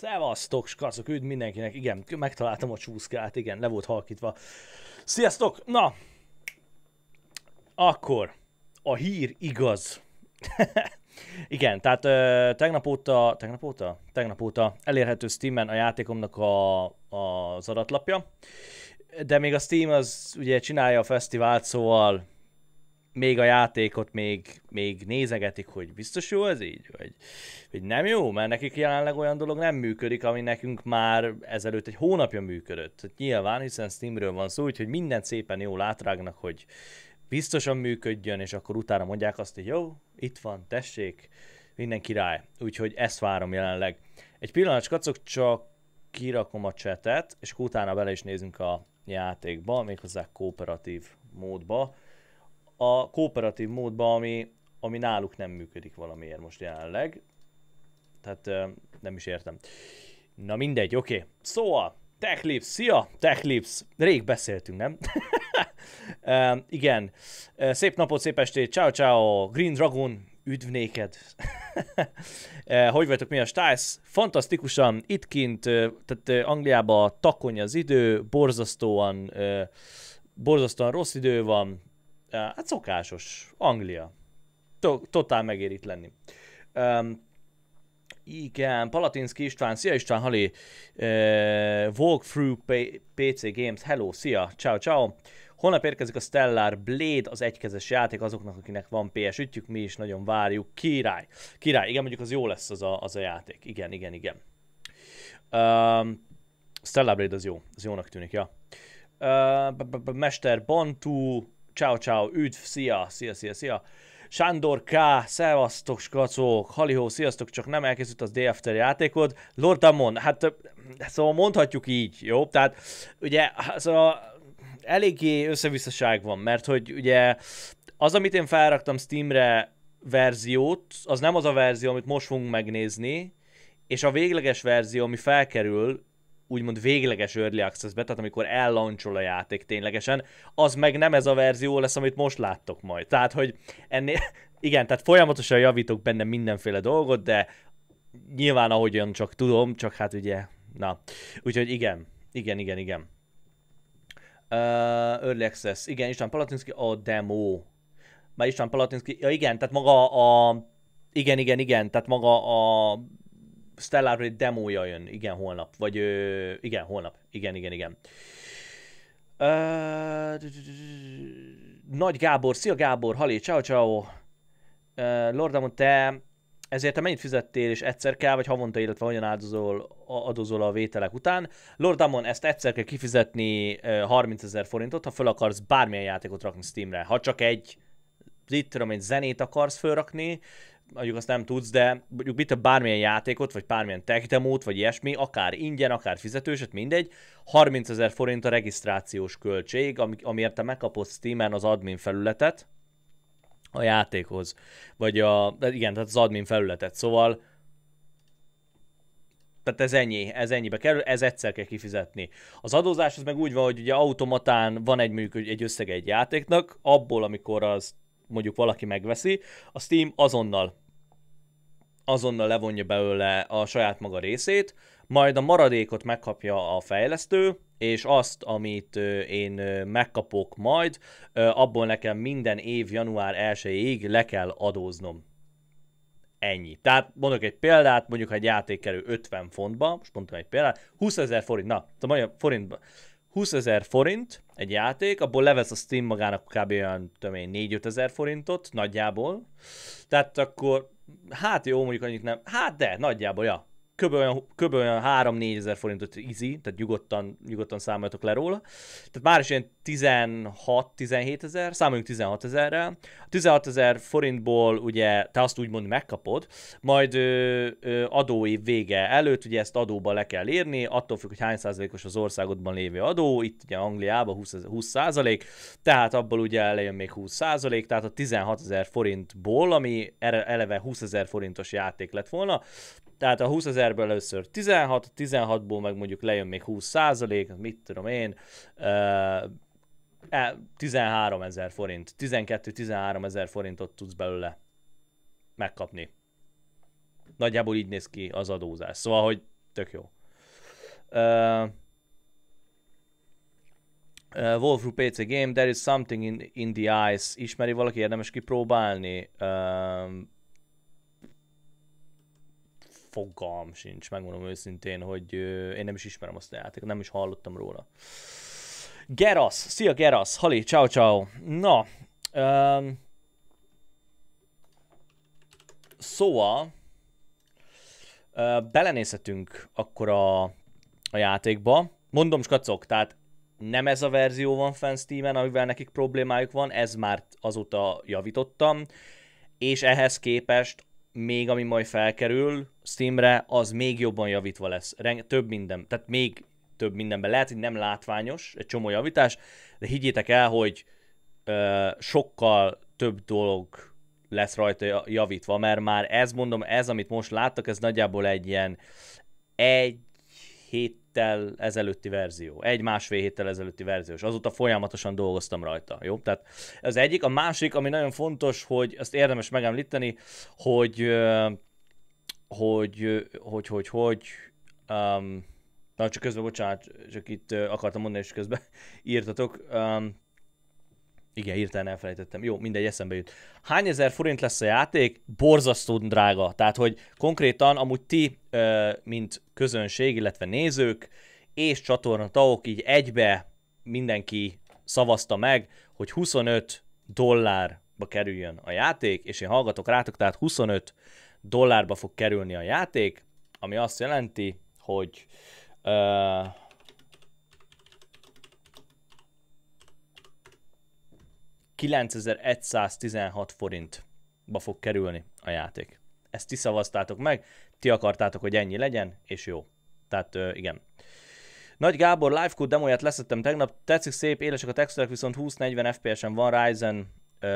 Szevasztok, skacok, üdv mindenkinek, igen, megtaláltam a csúszkát, igen, le volt halkítva. Sziasztok, na, akkor a hír igaz. Igen, tehát tegnap óta elérhető Steamen a játékomnak az adatlapja, de még a Steam az ugye csinálja a fesztivált, szóval még a játékot még nézegetik, hogy biztos jó ez így, vagy nem jó, mert nekik jelenleg olyan dolog nem működik, ami nekünk már ezelőtt egy hónapja működött. Tehát nyilván, hiszen Steamről van szó, úgyhogy mindent szépen jól átrágnak, hogy biztosan működjön, és akkor utána mondják azt, hogy jó, itt van, tessék, minden király. Úgyhogy ezt várom jelenleg. Egy pillanat, kacok, csak kirakom a chatet, és utána bele is nézünk a játékba, méghozzá kooperatív módba. A kooperatív módba, ami náluk nem működik valamiért most jelenleg. Tehát nem is értem. Na mindegy, oké. Szóval, TechLips, szia! TechLips! Rég beszéltünk, nem? Igen. Szép napot, szép estét, ciao ciao, Green Dragon, üdv néked! Hogy vagytok, mi a stájsz? Fantasztikusan, itt kint, tehát Angliában takony az idő, borzasztóan rossz idő van. Hát szokásos. Anglia. Totál megér itt lenni. Igen, Palatinszki István, szia István, Halé. Walkthrough PC Games, hello, szia, ciao ciao. Holnap érkezik a Stellar Blade, az egykezes játék azoknak, akinek van PS ütjük, mi is nagyon várjuk. Király. Király, igen, mondjuk az jó lesz az a játék. Igen. Stellar Blade az jó, az jónak tűnik, ja. Mester Bantu, ciao ciao, üdv, szia. Sándor K, szevasztok, skacok, halihó, sziasztok, csak nem elkészült az Day After játékod. Lord Damon, hát szóval mondhatjuk így, jó? Tehát ugye, szóval eléggé összevisszaság van, mert hogy ugye az, amit én felraktam Steamre verziót, az nem az a verzió, amit most fogunk megnézni, és a végleges verzió, ami felkerül, úgymond végleges Early Access-be, tehát amikor ellancsol a játék ténylegesen, az meg nem ez a verzió lesz, amit most láttok majd. Tehát, hogy ennél, igen, tehát folyamatosan javítok benne mindenféle dolgot, de nyilván ahogyan csak tudom, csak hát ugye, na. Úgyhogy igen. Early Access, igen, István Palatinszki, a demo. Már István Palatinszki, ja igen, tehát maga a, igen, tehát maga a Stellar Blade demója jön, igen, holnap. Vagy, igen, holnap. Igen. Nagy Gábor, szia Gábor, halé, ciao. Lordamon, te ezért te mennyit fizettél, és egyszer kell, vagy havonta, illetve hogyan adózol a vételek után? Lordamon, ezt egyszer kell kifizetni 30 000 forintot, ha fel akarsz bármilyen játékot rakni Steamre. Ha csak egy zenét akarsz felrakni, mondjuk azt nem tudsz, de mondjuk mit bármilyen játékot, vagy bármilyen tech demót, vagy ilyesmi, akár ingyen, akár fizetős, hát mindegy, 30 000 forint a regisztrációs költség, amiért te megkapod Steamen az admin felületet a játékhoz. Vagy igen, tehát az admin felületet, szóval tehát ez ennyibe kerül, ez egyszer kell kifizetni. Az adózás az meg úgy van, hogy ugye automatán van egy összeg egy játéknak, abból, amikor az mondjuk valaki megveszi, a Steam azonnal levonja belőle a saját maga részét, majd a maradékot megkapja a fejlesztő, és azt, amit én megkapok majd, abból nekem minden év január 1-ig le kell adóznom. Ennyi. Tehát mondok egy példát, mondjuk ha egy játék kerül 50 fontba, most mondtam egy példát, 20 000 forint, na, mondjam, forintba. 20 000 forint egy játék, abból levesz a Steam magának kb. Olyan 4-5 000 forintot nagyjából. Tehát akkor, hát jó, mondjuk annyit nem, hát de, nagyjából, ja. Kb. Olyan 3-4 000 forintot easy, tehát nyugodtan számoljatok le róla. Tehát már is ilyen 16-17 000, számoljunk 16 000-rel. 16 000 forintból ugye te azt úgymond megkapod, majd adóév vége előtt ugye ezt adóba le kell írni, attól függ, hogy hány százalékos az országodban lévő adó, itt ugye Angliában 20%, tehát abból ugye elejön még 20%, tehát a 16 000 forintból, ami eleve 20 000 forintos játék lett volna, tehát a 20 000-ből először 16, 16-ból meg mondjuk lejön még 20%, mit tudom én, 13 000 forint, 12-13 000 forintot tudsz belőle megkapni. Nagyjából így néz ki az adózás. Szóval, hogy Tök jó. Wolfru PC Game, there is something in the ice. Ismeri valaki, érdemes kipróbálni? Fogalm sincs, megmondom őszintén, hogy én nem is ismerem azt a játékot, nem is hallottam róla. Gerasz! Szia Gerasz! Hali, ciao ciao! Na, szóval belenézhetünk akkor a játékba. Mondom, skacok, tehát nem ez a verzió van fenn Steamen, amivel nekik problémájuk van, ez már azóta javítottam, és ehhez képest még ami majd felkerül Steamre, az még jobban javítva lesz. Több minden, tehát még több mindenben. Lehet, hogy nem látványos, egy csomó javítás, de higgyétek el, hogy sokkal több dolog lesz rajta javítva, mert már ez, amit most láttak, ez nagyjából egy ilyen egy héttel ezelőtti verzió. Egy-másfél héttel ezelőtti verzió, és azóta folyamatosan dolgoztam rajta, jó? Tehát ez egyik. A másik, ami nagyon fontos, hogy ezt érdemes megemlíteni, na csak közben, bocsánat, csak itt akartam mondani, és közben írtatok. Igen, hirtelen elfelejtettem. Jó, mindegy, eszembe jut. Hány ezer forint lesz a játék? Borzasztóan drága. Tehát, hogy konkrétan amúgy ti, mint közönség, illetve nézők és csatornatagok így egybe mindenki szavazta meg, hogy $25 kerüljön a játék, és én hallgatok rátok, tehát $25 fog kerülni a játék, ami azt jelenti, hogy 9116 forintba fog kerülni a játék. Ezt ti szavaztátok meg, ti akartátok, hogy ennyi legyen, és jó. Tehát igen. Nagy Gábor Livecode demóját leszettem tegnap, tetszik, szép, élesek a texturák, viszont 20-40 FPS-en van, Ryzen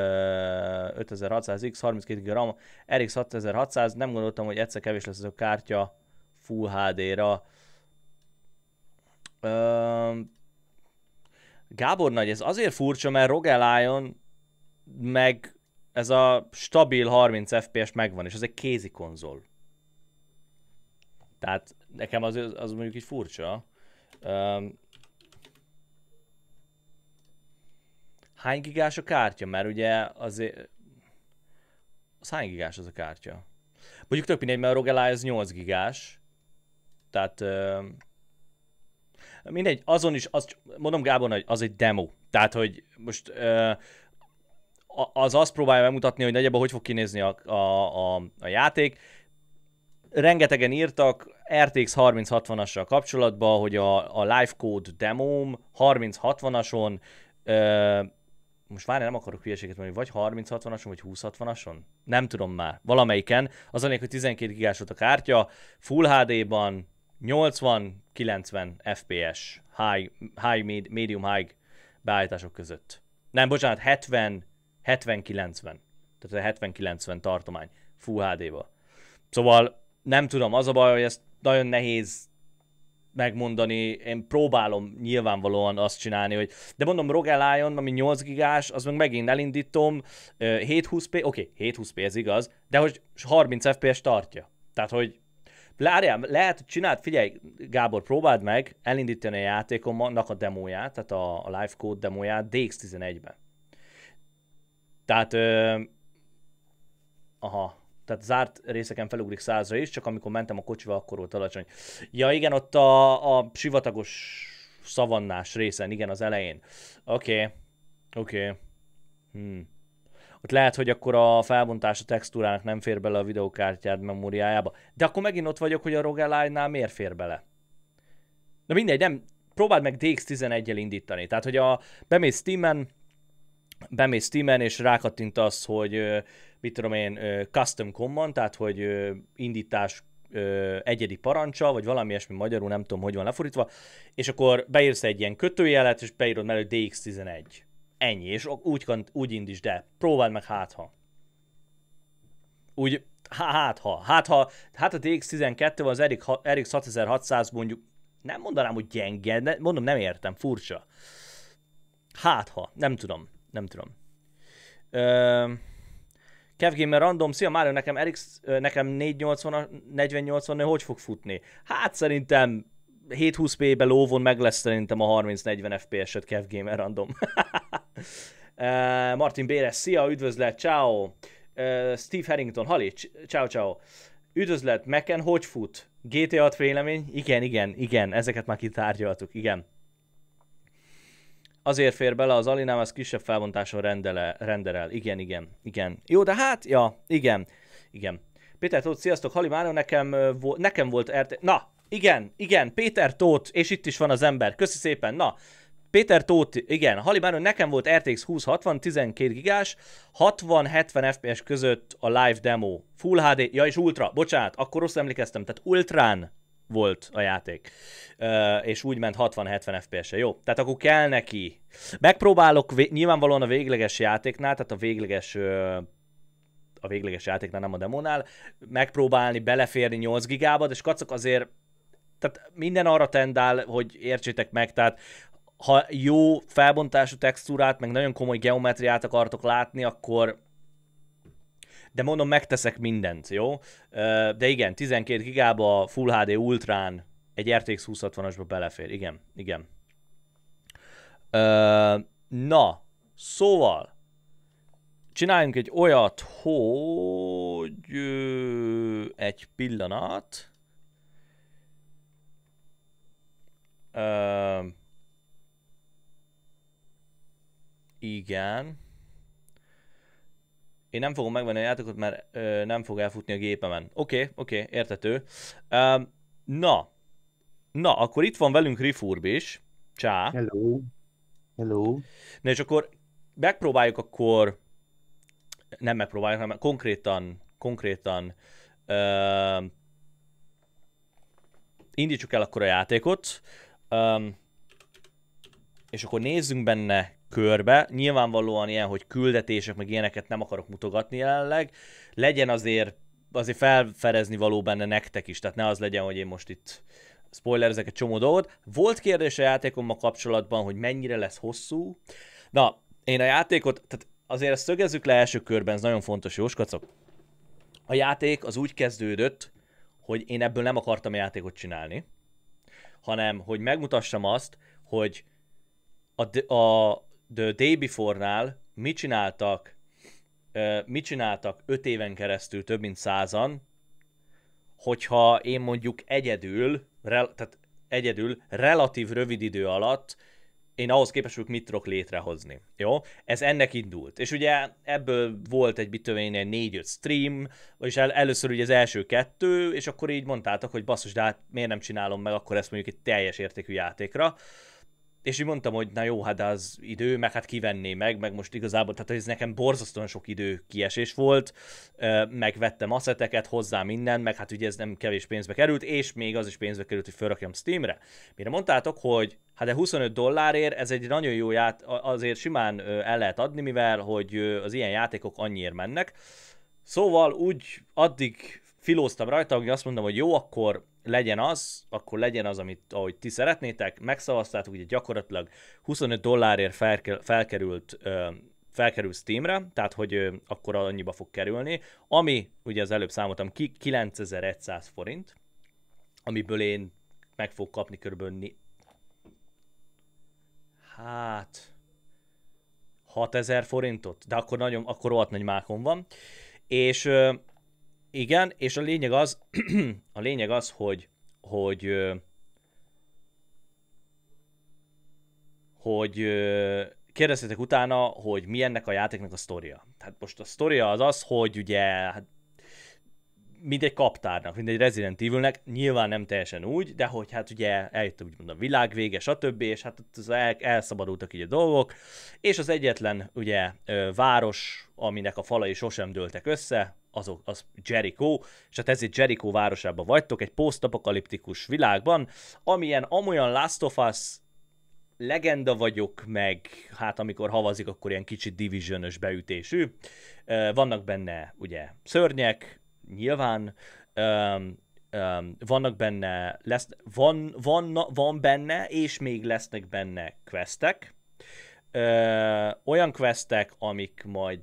5600X, 32 GB RAM, RX 6600, nem gondoltam, hogy egyszer kevés lesz ez a kártya Full HD-ra. Gábor nagy, ez azért furcsa, mert ROG Ally-on meg ez a stabil 30 FPS megvan, és ez egy kézi konzol. Tehát nekem az mondjuk így furcsa. Hány gigás a kártya? Mert ugye azért... Az hány gigás az a kártya? Mondjuk tök mindegy, mert a ROG Ally az 8 gigás. Tehát... mindegy, azon is, mondom Gábor, hogy az egy demo. Tehát, hogy most az azt próbálja megmutatni, hogy nagyjából hogy fog kinézni a játék. Rengetegen írtak RTX 3060-assal kapcsolatban, hogy a Livecode demóm 3060-ason, most várj, nem akarok hülyeséget mondani, vagy 3060-ason, vagy 2060-ason? Nem tudom már, valamelyiken. Az a hogy 12 gigás volt a kártya, Full HD-ban, 80-90 FPS, medium-high beállítások között. Nem, bocsánat, 70-90. Tehát a 70-90 tartomány Full HD-ba. Szóval nem tudom, az a baj, hogy ezt nagyon nehéz megmondani. Én próbálom nyilvánvalóan azt csinálni, hogy... De mondom, ROG Ally-on, ami 8 gigás, az meg megint elindítom, 720p, oké, 720p ez igaz, de hogy 30 FPS tartja. Tehát, hogy lehet, csináld, figyelj, Gábor, próbáld meg elindítani a játékomnak a demóját, tehát a Livecode demóját DX11-ben. Tehát, tehát zárt részeken felugrik 100-ra is, csak amikor mentem a kocsival, akkor volt alacsony. Ja igen, ott a sivatagos szavannás részen, igen, az elején. Oké. Ott lehet, hogy akkor a felbontás a textúrának nem fér bele a videokártyád memóriájába. De akkor megint ott vagyok, hogy a ROG Ally-nál miért fér bele? Na mindegy, nem. Próbáld meg DX11-jel indítani. Tehát, hogy bemész Steamen és rákattintasz, hogy mit tudom én, custom command, tehát, hogy indítás egyedi parancsa, vagy valami ilyesmi magyarul, nem tudom, hogy van lefordítva, és akkor beírsz egy ilyen kötőjelet, és beírod mellé DX11. Ennyi, és úgy indítsd el. Próbáld meg hátha. Úgy, hátha. Hát a DX12 az RX 6600 mondjuk, nem mondanám, hogy gyenge, de mondom, nem értem, furcsa. Nem tudom. Kevgamer Random, szia Mário, nekem 480, 4080 hogy fog futni? Hát szerintem 720p-be lóvon meg lesz szerintem a 30-40 FPS-et, Kevgamer Random. Martin Béres, szia, üdvözlet, ciao. Steve Harrington, Hali, ciao, ciao. Üdvözlet, Mac-en hogy fut? GTA 6 vélemény? Igen, ezeket már kitárgyaltuk, igen. Azért fér bele az Alinám, az kisebb felbontáson renderel. Igen. Jó, de hát, ja, igen. Péter Tóth, sziasztok, Hali Mário, nekem volt Na, igen, Péter Tóth, és itt is van az ember, köszi szépen, na. Péter Tóth, igen, Hali Mário, nekem volt RTX 2060, 12 gigás, 60-70 FPS között a live demo. Full HD, ja és Ultra, bocsánat, akkor rossz emlékeztem, tehát Ultrán volt a játék. És úgy ment 60-70 FPS-e. Jó, tehát akkor kell neki. Megpróbálok nyilvánvalóan a végleges játéknál, tehát a végleges játéknál, nem a demónál, megpróbálni beleférni 8 gigába, és kacok azért, tehát minden arra tendál, hogy értsétek meg, tehát ha jó felbontású textúrát, meg nagyon komoly geometriát akartok látni, akkor de mondom, megteszek mindent, jó? De igen, 12 gigába Full HD Ultrán egy RTX 2060-asba belefér, igen. Na, szóval csináljunk egy olyat, hogy egy pillanat. Igen. Én nem fogom megvenni a játékot, mert nem fog elfutni a gépemen. Oké, értető. Na, akkor itt van velünk Rifurb is. Csá. Hello. Na és akkor megpróbáljuk akkor... Nem megpróbáljuk, hanem konkrétan indítsuk el akkor a játékot. És akkor nézzünk benne körbe. Nyilvánvalóan ilyen, hogy küldetések, meg ilyeneket nem akarok mutogatni jelenleg. Legyen azért felfedezni való benne nektek is, tehát ne az legyen, hogy én most itt spoilerezek egy csomó dolgot. Volt kérdés a játékommal kapcsolatban, hogy mennyire lesz hosszú. Na, én a játékot, tehát azért ezt szögezzük le első körben, ez nagyon fontos, jóskacok. A játék az úgy kezdődött, hogy én ebből nem akartam a játékot csinálni, hanem, hogy megmutassam azt, hogy a The Day Before-nál mit csináltak 5 éven keresztül, több mint 100-an, hogyha én mondjuk egyedül relatív rövid idő alatt én ahhoz képest vagyok, mit tudok létrehozni. Jó? Ez ennek indult. És ugye ebből volt egy 4-5 stream, vagyis először ugye az első 2, és akkor így mondtátok, hogy basszus, de hát miért nem csinálom meg akkor ezt mondjuk egy teljes értékű játékra. És így mondtam, hogy na jó, hát de az idő, meg hát kivenném meg most igazából, tehát ez nekem borzasztóan sok idő kiesés volt, megvettem asszeteket, hozzá minden, meg hát ugye ez nem kevés pénzbe került, és még az is pénzbe került, hogy felrakjam Steamre. Mire mondtátok, hogy hát de $25 ez egy nagyon jó azért simán el lehet adni, mivel hogy az ilyen játékok annyiért mennek. Szóval úgy addig filóztam rajta, hogy azt mondom, hogy jó, akkor legyen az, ahogy ti szeretnétek, megszavaztátok, ugye gyakorlatilag $25 felkerül Steamre, tehát hogy akkor annyiba fog kerülni, ami ugye az előbb számoltam ki 9100 forint, amiből én meg fog kapni körülbelül 6000 forintot, de akkor rohadt nagy mákon van, és igen, és a lényeg az, hogy kérdeztetek utána, hogy mi ennek a játéknak a sztoria. Tehát most a sztoria az, hogy ugye, hát, mint egy kaptárnak, mint egy Resident Evilnek, nyilván nem teljesen úgy, de hogy hát ugye eljött úgymond a világ vége, stb. És hát elszabadultak így a dolgok, és az egyetlen ugye város, aminek a falai sosem dőltek össze, az Jericho, és hát ezért Jericho városában vagytok, egy posztapokaliptikus világban, amolyan Last of Us legenda vagyok, meg hát amikor havazik, akkor ilyen kicsit Division-ös beütésű. Vannak benne ugye szörnyek, nyilván, vannak benne, van benne, és még lesznek benne questek, olyan questek, amik majd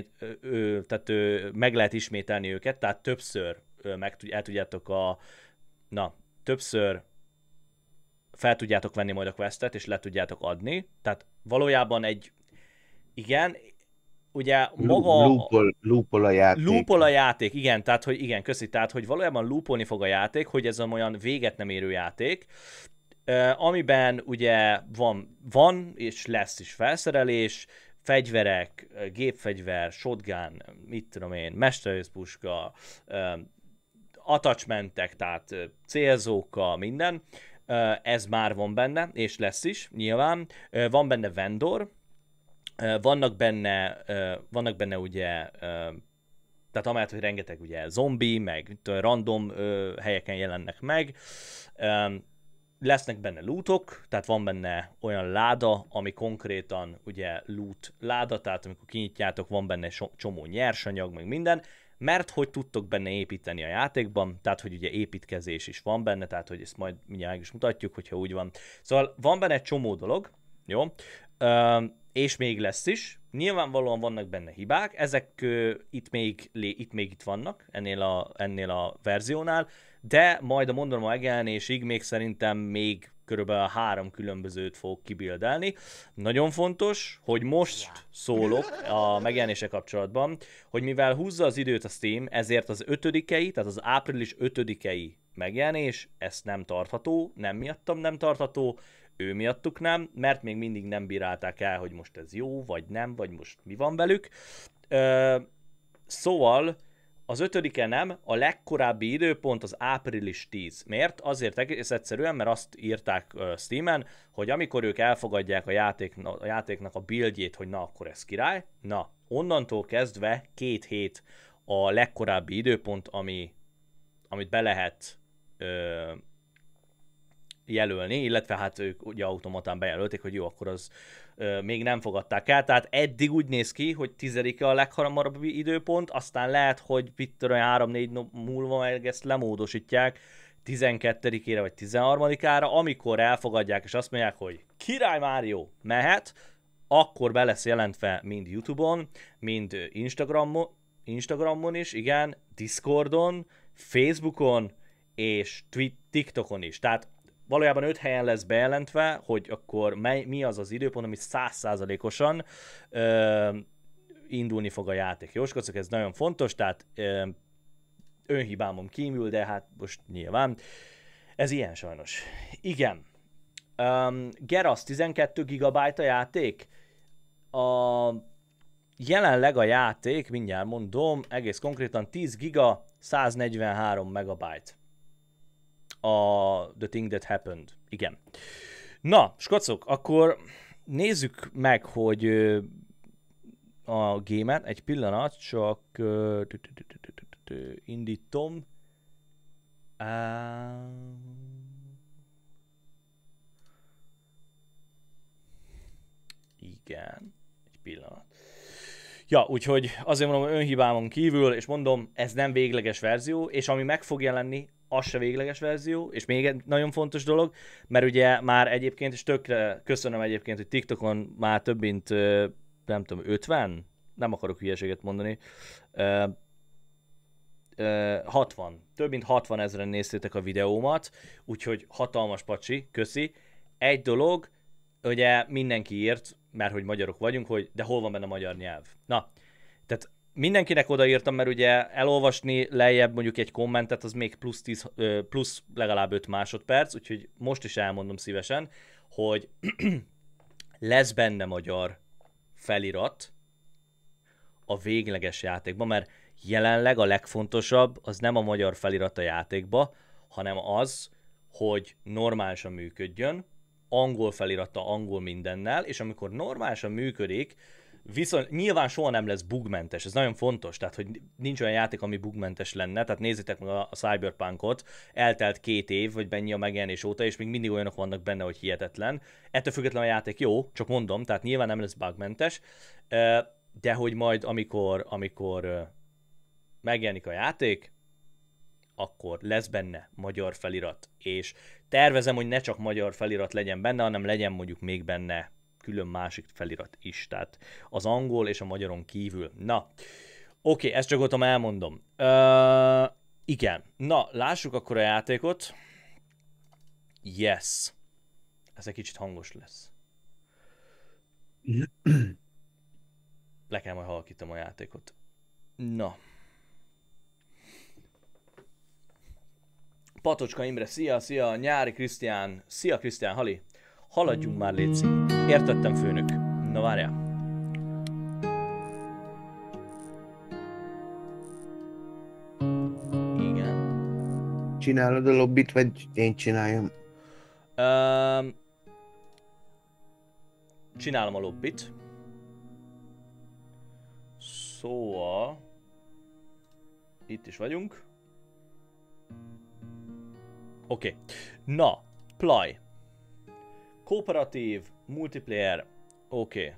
meg lehet ismételni őket, tehát többször el tudjátok többször fel tudjátok venni majd a questet, és le tudjátok adni. Tehát valójában igen, ugye maga... Loopol a játék. Loopol a játék, igen, tehát hogy igen, köszi, tehát hogy valójában loopolni fog a játék, hogy ez olyan véget nem érő játék, amiben ugye van és lesz is felszerelés, fegyverek, gépfegyver, shotgun, mit tudom én, mesterlövészpuska, attachmentek, tehát célzóka, minden, ez már van benne, és lesz is, nyilván. Van benne vendor, vannak benne ugye, tehát amellett, hogy rengeteg ugye zombi, meg random helyeken jelennek meg, lesznek benne lootok, tehát van benne olyan láda, ami konkrétan ugye loot láda, tehát amikor kinyitjátok, van benne csomó nyersanyag, meg minden, mert hogy tudtok benne építeni a játékban, tehát hogy ugye építkezés is van benne, tehát hogy ezt majd mindjárt meg is mutatjuk, hogyha úgy van. Szóval van benne egy csomó dolog, jó? És még lesz is. Nyilvánvalóan vannak benne hibák, ezek itt még vannak, ennél a verziónál, de majd a mondom a megjelenésig még szerintem még körülbelül 3 különbözőt fog kibildelni. Nagyon fontos, hogy most szólok a megjelenése kapcsolatban, hogy mivel húzza az időt a Steam, ezért az 5-ei, tehát az április 5-ei megjelenés, ez nem tartható, nem miattam nem tartható, ő miattuk nem, mert még mindig nem bírálták el, hogy most ez jó, vagy nem, vagy most mi van velük. Szóval az 5-e nem, a legkorábbi időpont az április 10. Miért? Azért egész egyszerűen, mert azt írták Steamen, hogy amikor ők elfogadják a játéknak a buildjét, hogy na, akkor ez király, na, onnantól kezdve 2 hét a legkorábbi időpont, amit be lehet jelölni, illetve hát ők ugye automatán bejelölték, hogy jó, akkor az még nem fogadták el, tehát eddig úgy néz ki, hogy 10-e a leghamarabbi időpont, aztán lehet, hogy 3-4 nap múlva meg ezt lemódosítják 12-ére vagy 13-ára, amikor elfogadják és azt mondják, hogy király Mário, mehet, akkor be lesz jelentve mind YouTube-on, mind Instagramon is, igen, Discordon, Facebookon és TikTokon is. Tehát valójában 5 helyen lesz bejelentve, hogy akkor mi az az időpont, ami 100%-osan indulni fog a játék. Jóskocok, ez nagyon fontos, tehát önhibámon kívül, de hát most nyilván ez ilyen sajnos. Igen. Geras 12 GB a játék. Jelenleg a játék, mindjárt mondom, egész konkrétan 10 giga, 143 megabyte. A The Thing That Happened. Igen. Na, skacok, akkor nézzük meg, hogy a gémet, egy pillanat, csak indítom. Igen, egy pillanat. Ja, úgyhogy azért mondom, önhibámon kívül, és mondom, ez nem végleges verzió, és ami meg fog jelenni, az se végleges verzió, és még egy nagyon fontos dolog, mert ugye már egyébként, és tökre köszönöm egyébként, hogy TikTokon már több mint, nem tudom, 50? Nem akarok hülyeséget mondani. 60. Több mint 60 000-en néztétek a videómat, úgyhogy hatalmas pacsi, köszi. Egy dolog, ugye mindenki írt, mert hogy magyarok vagyunk, hogy de hol van benne a magyar nyelv. Na, tehát mindenkinek odaírtam, mert ugye elolvasni lejjebb mondjuk egy kommentet, az még plusz legalább 5 másodperc, úgyhogy most is elmondom szívesen, hogy lesz benne magyar felirat a végleges játékban, mert jelenleg a legfontosabb az nem a magyar felirat a játékba, hanem az, hogy normálisan működjön, angol felirata, angol mindennel, és amikor normálisan működik, viszont nyilván soha nem lesz bugmentes, ez nagyon fontos, tehát hogy nincs olyan játék, ami bugmentes lenne, tehát nézzétek meg a Cyberpunkot, eltelt 2 év, vagy mennyi a megjelenés óta, és még mindig olyanok vannak benne, hogy hihetetlen. Ettől függetlenül a játék jó, csak mondom, tehát nyilván nem lesz bugmentes, de hogy majd amikor megjelenik a játék, akkor lesz benne magyar felirat, és tervezem, hogy ne csak magyar felirat legyen benne, hanem legyen mondjuk még benne külön másik felirat is, tehát az angol és a magyaron kívül. Na, oké, ezt csak ott elmondom. Igen, na, lássuk akkor a játékot. Yes. Ez egy kicsit hangos lesz. Le kell majd halkítom a játékot. Na. Patocska Imre, szia, Nyári Krisztián, szia Krisztián, Hali. Haladjunk már, léci. Értettem, főnök. Na várjál. Igen. Csinálod a lobbit, vagy én csináljam? Csinálom a lobbit. Szóval... Itt is vagyunk. Oké. Na, play. Kooperatív, multiplayer. Oké.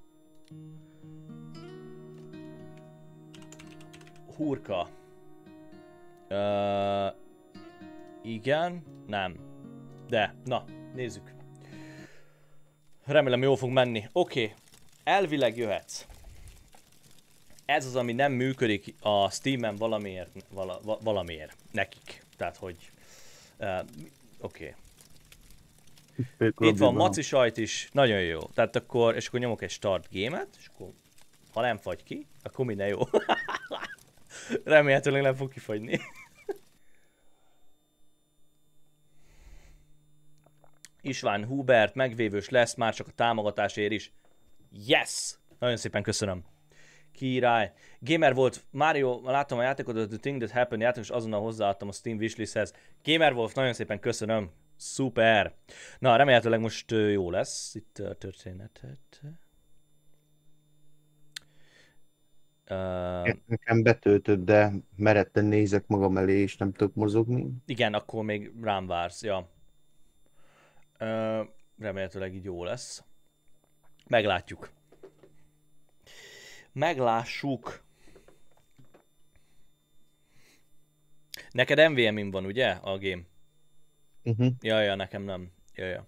Hurka. Igen, nem. De, na, nézzük. Remélem jól fog menni. Oké. Elvileg jöhetsz. Ez az, ami nem működik a Steam-en valamiért, valamiért nekik. Tehát, hogy... Oké. Itt van Maci sajt is, nagyon jó. Tehát akkor, és akkor nyomok egy start game-et, és akkor, ha nem fagy ki, akkor minden jó. Remélhetőleg nem fog kifagyni. István Hubert, megvévős lesz, már csak a támogatásért is. Yes! Nagyon szépen köszönöm. Király. Gamer volt, Mario, láttam a játékot, a The Thing That Happened játékot, és azonnal hozzáadtam a Steam wishlisthez. Gamer Wolf, nagyon szépen köszönöm. Szuper. Na, remélhetőleg most jó lesz itt a történetet. Nekem betöltött, de meretten nézek magam elé, és nem tudok mozogni. Igen, akkor még rám vársz, ja. Remélhetőleg így jó lesz. Meglátjuk. Meglássuk. Neked NVMe-in van, ugye, a game? Ja, nekem nem. Ja.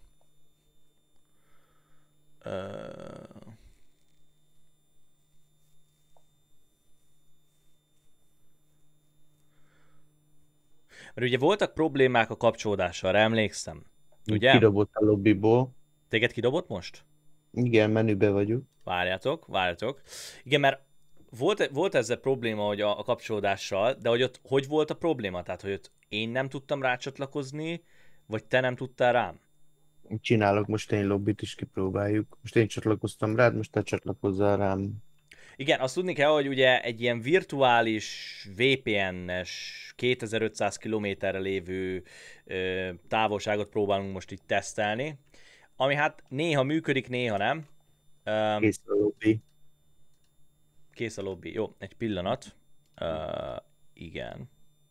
Mert ugye voltak problémák a kapcsolódással, emlékszem. Ugye? Kidobott a lobbyból. Téged kidobott most? Igen, menübe vagyok. Várjatok. Igen, mert volt ezzel probléma, hogy a kapcsolódással, de hogy ott hogy volt a probléma? Tehát, hogy ott én nem tudtam rácsatlakozni, vagy te nem tudtál rám? Csinálok most én lobbit is, kipróbáljuk. Most én csatlakoztam rád, most te csatlakozzál rám. Igen, azt tudni kell, hogy ugye egy ilyen virtuális VPN-es 2500 kilométerre lévő távolságot próbálunk most itt tesztelni, ami hát néha működik, néha nem. Kész a lobby. Kész a lobby. Jó, egy pillanat. Igen.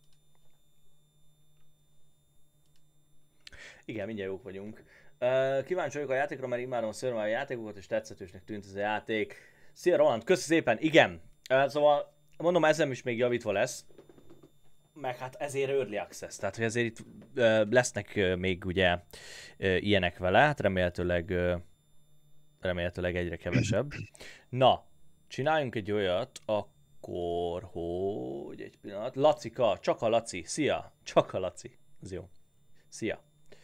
Igen, mindjárt jók vagyunk. Kíváncsi vagyok a játékra, mert imádom a szörnyű játékokat, és tetszetősnek tűnt ez a játék. Szia Roland, köszi szépen, igen. Szóval mondom, ezen is még javítva lesz. Meg hát ezért Early Access, tehát hogy ezért itt lesznek még ugye ilyenek vele, hát remélhetőleg egyre kevesebb. Na, csináljunk egy olyat, akkor, hogy egy pillanat. Lacika, csak a Laci, szia, csak a Laci, ez jó. Szia.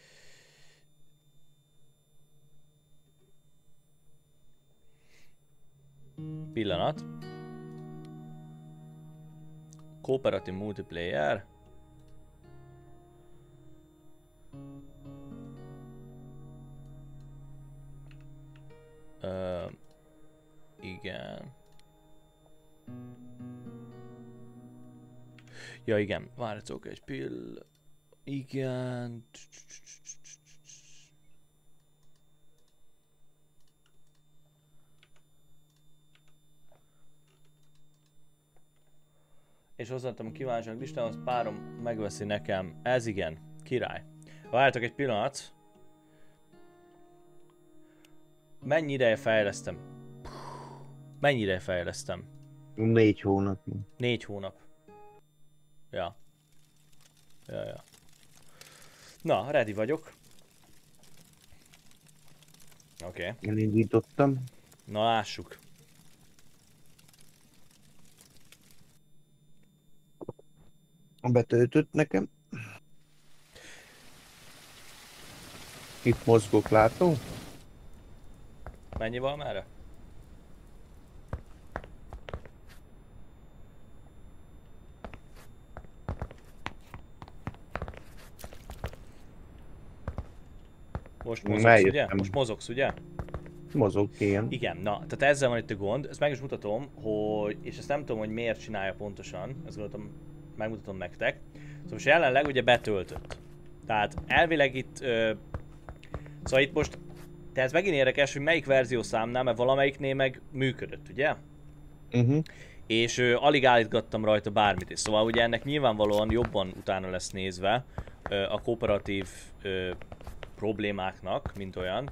Pillanat. Cooperative multiplayer. Igen. Ja, igen. Várjatok egy Igen. És hozzáadtam a kívánság listához, párom megveszi nekem. Ez igen, király. Várjatok egy pillanat. Mennyi ideje fejlesztem? 4 hónap. 4 hónap. Ja. Na, ready vagyok. Oké. Elindítottam. Na lássuk. Betöltött nekem. Itt mozgok, látom. Mennyi van merre? Most mozogsz, ugye? Most Eljöttem. mozogsz, ugye? Mozog, igen. Igen, na, tehát ezzel van itt a gond, ezt meg is mutatom, hogy, és ezt nem tudom, hogy miért csinálja pontosan, ezt gondoltam, megmutatom nektek. Szóval most jelenleg ugye betöltött. Tehát elvileg itt, szóval itt most, tehát ez megint érdekes, hogy melyik verziószámnál, mert valamelyiknél meg működött, ugye? És alig állítgattam rajta bármit is, szóval ugye ennek nyilvánvalóan jobban utána lesz nézve a kooperatív problémáknak, mint olyan.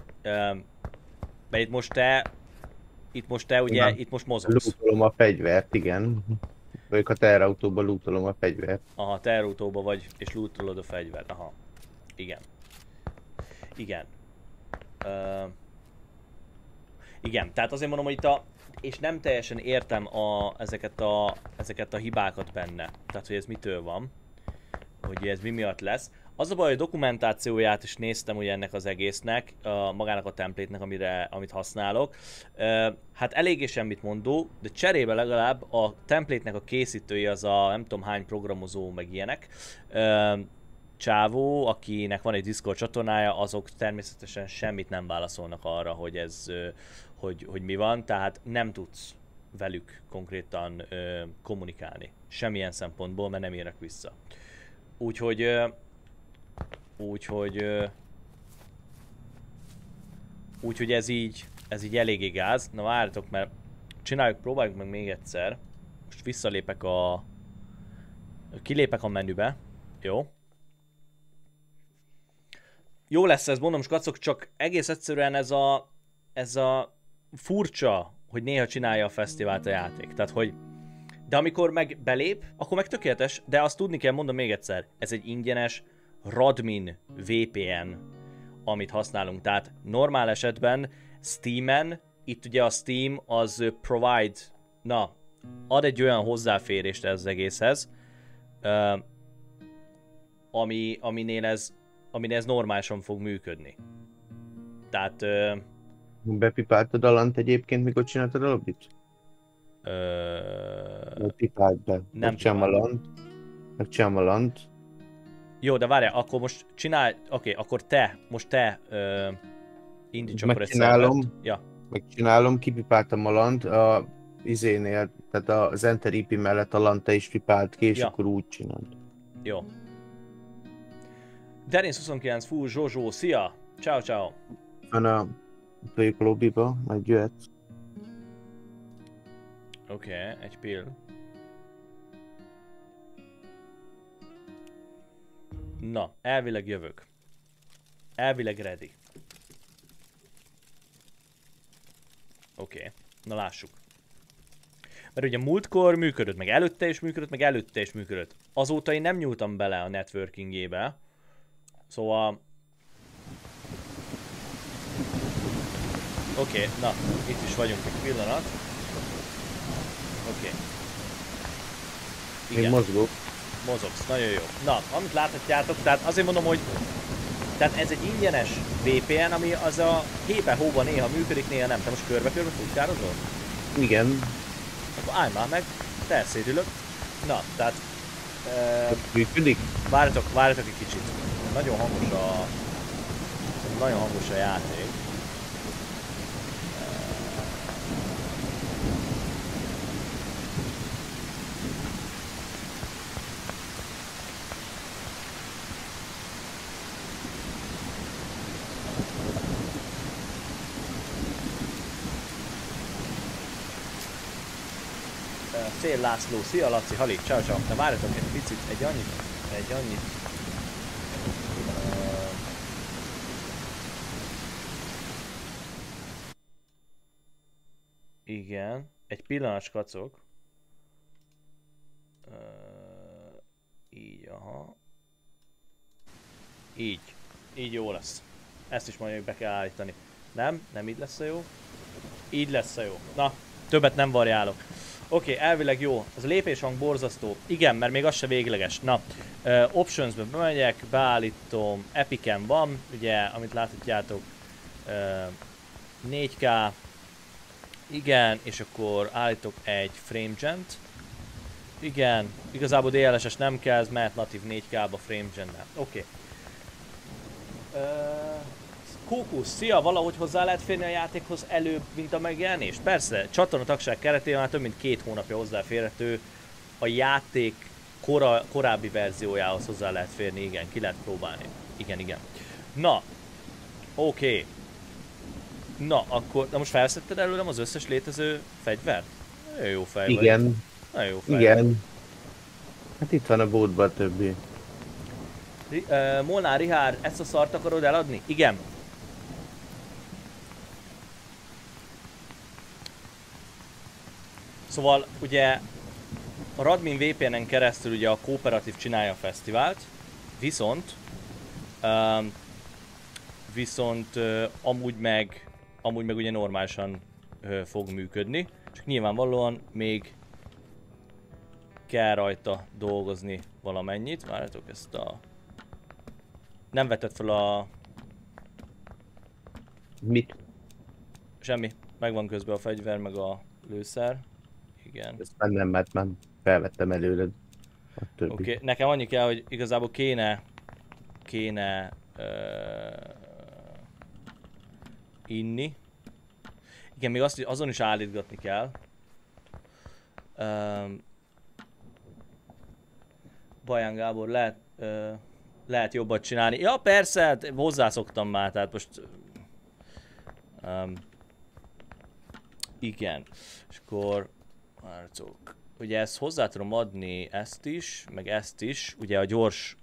Mert itt most te ugye, Igen. itt most mozogsz. Lootolom a fegyvert, igen. Vagyok a teherautóban lootolom a fegyvert. Aha, terautóba vagy, és lootolod a fegyvert. Aha. Igen. Igen. Igen, tehát azért mondom, hogy itt a... És nem teljesen értem ezeket a hibákat benne. Tehát, hogy ez mitől van. Hogy ez mi miatt lesz. Az a baj, hogy a dokumentációját is néztem ugye ennek az egésznek, magának a template-nek, amit használok. Hát eléggé semmit mondó, de cserébe legalább a template-nek a készítője az a nem tudom hány programozó, meg ilyenek. Csávó, akinek van egy Discord csatornája, azok természetesen semmit nem válaszolnak arra, hogy ez, hogy mi van, tehát nem tudsz velük konkrétan kommunikálni. Semmilyen szempontból, mert nem érek vissza. Úgyhogy ez így eléggé gáz. Na várjatok, mert próbáljuk meg még egyszer. Most kilépek a menübe. Jó. Jó lesz ez, mondom, skacok, csak egész egyszerűen ez a furcsa, hogy néha csinálja a fesztivált a játék. Tehát, hogy de amikor meg belép, akkor meg tökéletes, de azt tudni kell, mondom még egyszer, ez egy ingyenes Radmin VPN, amit használunk. Tehát normál esetben Steamen, itt ugye a Steam az provide, ad egy olyan hozzáférést ez az egészhez, aminél ez normálisan fog működni. Tehát... Bepipáltad a lant egyébként, mikor csináltad a lobbit? Pipált be. Nem Megcsinálom a lant. Jó, de várjál, akkor most csinálj, akkor te indíts akkor egy szervert. Ja. Megcsinálom, kipipáltam a lant, a izénél, tehát az Enter IP mellett a lant te is pipált ki, és akkor úgy csináld. Jó. Denis29, fú, Zsozsó, szia! Ciao, ciao! Van a lobbyba, majd jöhetsz. Oké, egy pill. Na, elvileg jövök. Elvileg ready. Oké, na lássuk. Mert ugye múltkor működött, meg előtte is működött, meg előtte is működött. Azóta én nem nyúltam bele a networkingébe. Szóval... Oké, na, itt is vagyunk egy pillanat. Oké. Én mozgok. Mozogsz, nagyon jó. Na, amit láthatjátok, tehát azért mondom, hogy tehát ez egy ingyenes VPN, ami az a hébe-hóban néha működik, néha nem. Te most körbe-körbe futkározol? Igen. Akkor állj már meg, felszédülök. Na, tehát... Működik? Várjatok egy kicsit. Nagyon hangos a játék. Szél László, szia Laci, Hali, ciao ciao. Na várjatok egy picit, egy annyit. Igen, egy pillanat, kacok. Így, aha. Így jó lesz. Ezt is majd be kell állítani. Nem így lesz a jó. Így lesz a jó. Na, többet nem variálok. Oké, elvileg jó. Az a lépéshang borzasztó. Igen, mert még az se végleges. Na, optionsbe bemegyek, beállítom, Epicen van, ugye, amit láthatjátok, 4K. Igen, és akkor állítok egy FrameGen-t. Igen, igazából DLSS nem kell, ez mehet natív 4K-ba FrameGen-nel. Oké. Kókusz, szia! Valahogy hozzá lehet férni a játékhoz előbb, mint a megjelenés? Persze, csatornatagság keretében már több mint 2 hónapja hozzáférhető. A játék korábbi verziójához hozzá lehet férni, igen, ki lehet próbálni. Igen. Na, oké. Na, akkor, de most felszedted előlem az összes létező fegyvert? Nagyon jó fej vagy. Igen. Nagyon jó fej. Igen. Hát itt van a bótban a többi. Molnár Rihár, ezt a szart akarod eladni? Igen. Szóval ugye a Radmin VPN-en keresztül ugye a Kooperatív csinálja a fesztivált, viszont amúgy meg ugye normálisan fog működni, csak nyilvánvalóan még kell rajta dolgozni valamennyit. Várjátok ezt a... Nem vetted fel a... Mit? Semmi. Megvan közben a fegyver, meg a lőszer. Igen. Ezt már nem, mert már felvettem előled a többi. Oké, nekem annyi kell, hogy igazából kéne inni. Igen, még azt, azon is állítgatni kell. Baján Gábor, lehet jobbat csinálni. Ja persze, hát hozzászoktam már, tehát most... igen. És akkor... Várcok. Ugye ezt hozzá tudom adni, ezt is, meg ezt is. Ugye a gyors...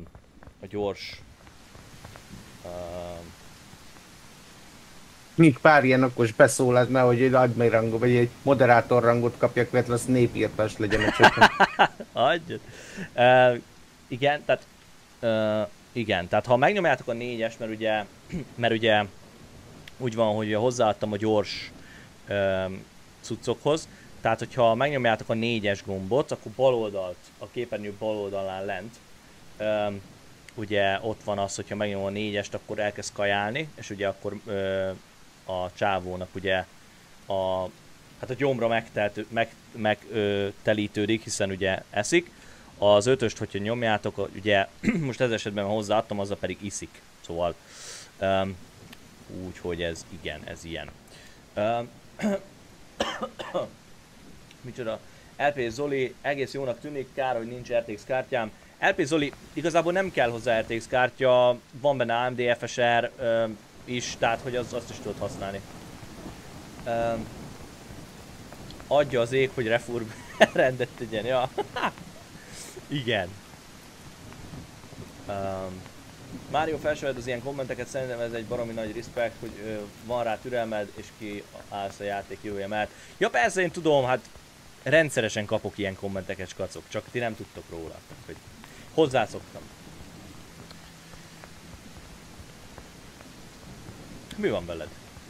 Még pár ilyen okos beszólás, mert hogy egy admin rangot, vagy egy moderátor rangot kapjak, mert az népírtás legyen a csökken. Adjad. Igen, tehát... igen, tehát ha megnyomjátok a 4-es, mert ugye úgy van, hogy hozzáadtam a gyors cuccokhoz, tehát hogyha megnyomjátok a 4-es gombot, akkor bal oldalt, a képernyő bal oldalán lent, ugye ott van az, hogyha megnyomom a 4-est, akkor elkezd kajálni, és ugye akkor a csávónak ugye hát a gyomra megtelítődik, hiszen ugye eszik. Az 5-öst, hogyha nyomjátok, ugye most ez esetben hozzáadtam, azzal pedig iszik. Szóval úgyhogy ez igen, ez ilyen. Micsoda? LP Zoli, egész jónak tűnik, kár, hogy nincs RTX kártyám. LP Zoli, igazából nem kell hozzá RTX kártya, van benne AMD FSR is, tehát hogy azt is tudod használni. Adja az ég, hogy refurb rendet tegyen, ja. Igen. Mário felsőved az ilyen kommenteket, szerintem ez egy baromi nagy respekt, hogy van rá türelmed, és kiállsz a játék jövője mellett. Ja persze, én tudom, hát rendszeresen kapok ilyen kommenteket, skacok, csak ti nem tudtok róla, hogy hozzászoktam. Mi van veled?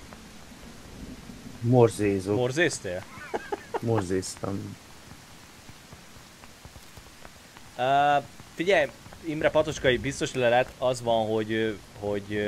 Morzézok. Morzéztél? Morzéztam. Figyelj, Imre Patocskai biztos lelet, az van, hogy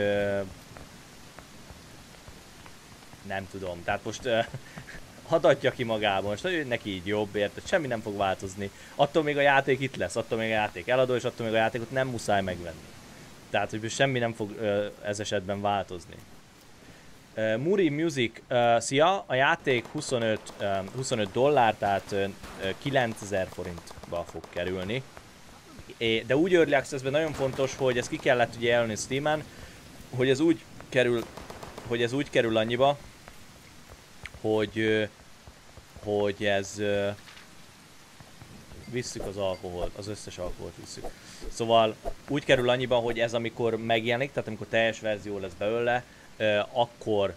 nem tudom, tehát most adatja ki magában, most hogy neki így jobb, érted? Semmi nem fog változni. Attól még a játék itt lesz, attól még a játék eladó, és attól még a játékot nem muszáj megvenni. Tehát, hogy semmi nem fog ez esetben változni. Muri Music, szia! A játék 25 dollár, tehát 9000 forintba fog kerülni. De úgy Early Access-ben nagyon fontos, hogy ez ki kellett ugye jelölni Steam-en, hogy ez úgy kerül annyiba, hogy ez visszük az alkoholt, az összes alkoholt visszük. Szóval úgy kerül annyiba, hogy ez amikor megjelenik, tehát amikor teljes verzió lesz belőle, akkor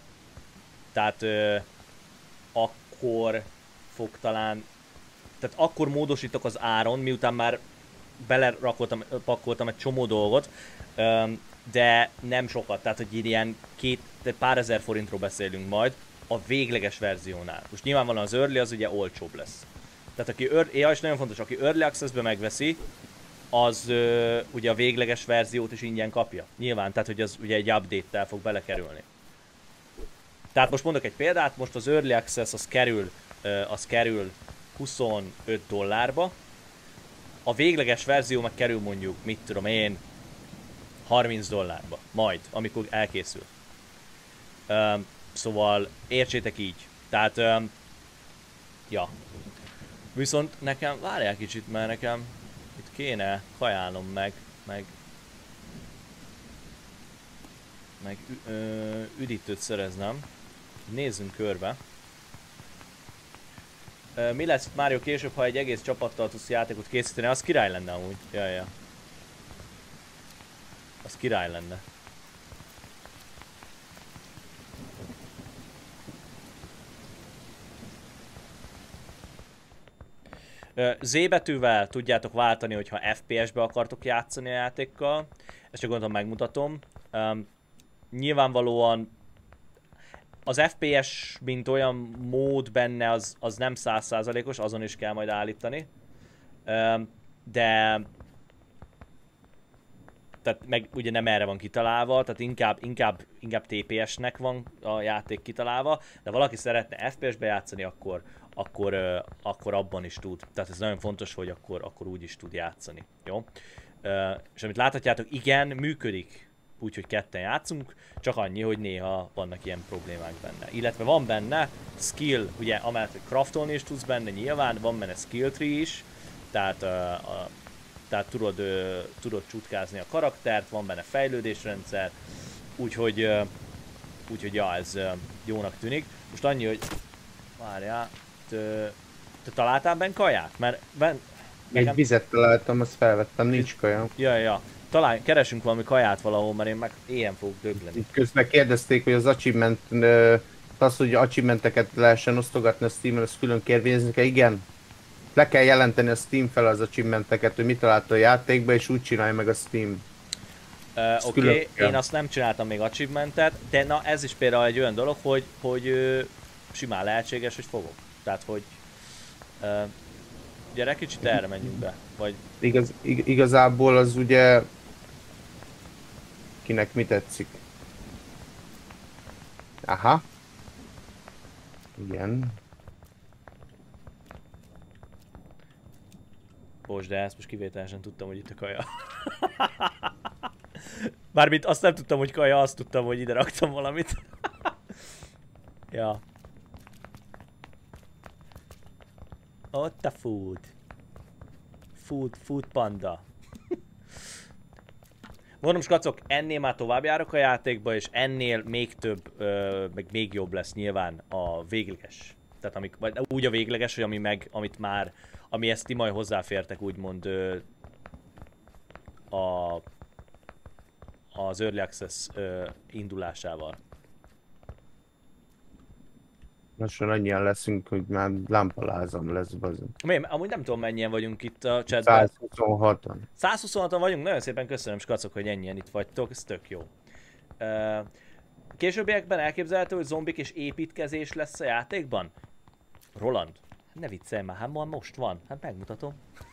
fog talán, tehát akkor módosítok az áron, miután már pakoltam egy csomó dolgot, de nem sokat, tehát hogy ilyen pár ezer forintról beszélünk majd a végleges verziónál. Most nyilvánvalóan az early az ugye olcsóbb lesz. Tehát és nagyon fontos, aki early access-be megveszi, az ugye a végleges verziót is ingyen kapja. Nyilván, tehát hogy az ugye egy update-tel fog belekerülni. Tehát most mondok egy példát, most az early access az kerül $25, a végleges verzió meg kerül mondjuk, mit tudom én, $30 majd, amikor elkészül. Szóval értsétek így. Tehát, ja. Viszont nekem, várjál kicsit, mert nekem itt kéne kajálnom meg üdítőt szereznem. Nézzünk körbe. Mi lesz Mario később, ha egy egész csapattal tudsz játékot készíteni? Az király lenne amúgy. Ja. Az király lenne. Z betűvel tudjátok váltani, hogyha FPS-be akartok játszani a játékkal. Ezt csak gondolom megmutatom. Nyilvánvalóan az FPS, mint olyan mód benne, az nem 100%-os, azon is kell majd állítani. De... Tehát meg ugye nem erre van kitalálva, tehát inkább TPS-nek van a játék kitalálva, de valaki szeretne FPS-be játszani, akkor abban is tud. Tehát ez nagyon fontos, hogy akkor úgy is tud játszani. Jó? És amit láthatjátok, igen, működik. Úgyhogy ketten játszunk, csak annyi, hogy néha vannak ilyen problémák benne. Illetve van benne skill, ugye amellett, hogy craftolni is tudsz benne nyilván, van benne skill tree is, tehát tudod csutkázni a karaktert, van benne fejlődésrendszer, úgyhogy ja, ez jónak tűnik. Most annyi, hogy várjál, te találtál benne kaját? Mert egy vizet találtam, azt felvettem, nincs kaja. Ja. Keresünk valami kaját valahol, mert én meg ilyen fogok dögleni. Közben kérdezték, hogy az achievement, az, hogy achievementeket lehessen osztogatni a Steam-en, azt külön kérvényezni kell. Igen, le kell jelenteni a Steam fel az achievementeket, hogy mit talált a játékba, és úgy csinálja meg a Steam. Oké, én azt nem csináltam még achievementet, de na ez is például egy olyan dolog, hogy simán lehetséges, hogy fogok. Tehát, hogy gyere, kicsit erre menjünk be, vagy... Igazából az ugye... Kinek mi tetszik? Aha. Igen. Bocs, de ezt most kivételesen tudtam, hogy itt a kaja. Bármint azt nem tudtam, hogy kaja, azt tudtam, hogy ide raktam valamit. Ja. Ott a food. Food panda. Mondom, skacok, ennél már tovább járok a játékba, és ennél még több, meg még jobb lesz nyilván a végleges. Tehát úgy a végleges, hogy amihez ti majd hozzáfértek úgymond az Early Access indulásával. Lassan annyian leszünk, hogy már lámpalázam lesz bazon. Amúgy nem tudom, mennyien vagyunk itt a chatben. 126-an. 126-an vagyunk? Nagyon szépen köszönöm, skacok, hogy ennyien itt vagytok, ez tök jó. Későbbiekben elképzelhető, hogy zombik és építkezés lesz a játékban? Roland, ne viccelj már, hát most van, hát megmutatom.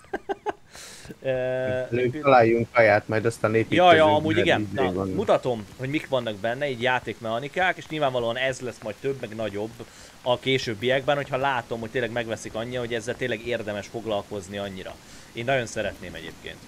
Találjunk kaját, majd aztán építkezünk. Ja, amúgy igen. Na, mutatom, hogy mik vannak benne, így játékmechanikák, és nyilvánvalóan ez lesz majd több, meg nagyobb a későbbiekben, hogyha látom, hogy tényleg megveszik annyi, hogy ezzel tényleg érdemes foglalkozni annyira. Én nagyon szeretném egyébként.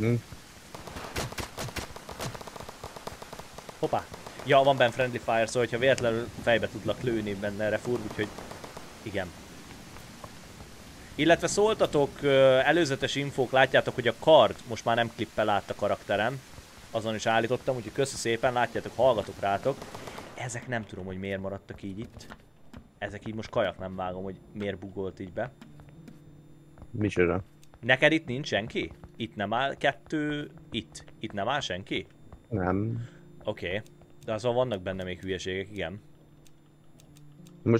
Hoppá! Ja, van benne Friendly Fire, szóval hogyha véletlenül fejbe tudlak lőni benne, erre furg, úgyhogy igen. Illetve szóltatok előzetes infók, látjátok, hogy a kard most már nem klippel át a karakterem. Azon is állítottam, úgyhogy köszi szépen, látjátok, hallgatok rátok. Ezek nem tudom, hogy miért maradtak így itt. Ezek így most kajak, nem vágom, hogy miért bugolt így be. Micsoda? Neked itt nincs senki? Itt nem áll kettő, itt nem áll senki? Nem. Oké. De azon vannak benne még hülyeségek, igen. Most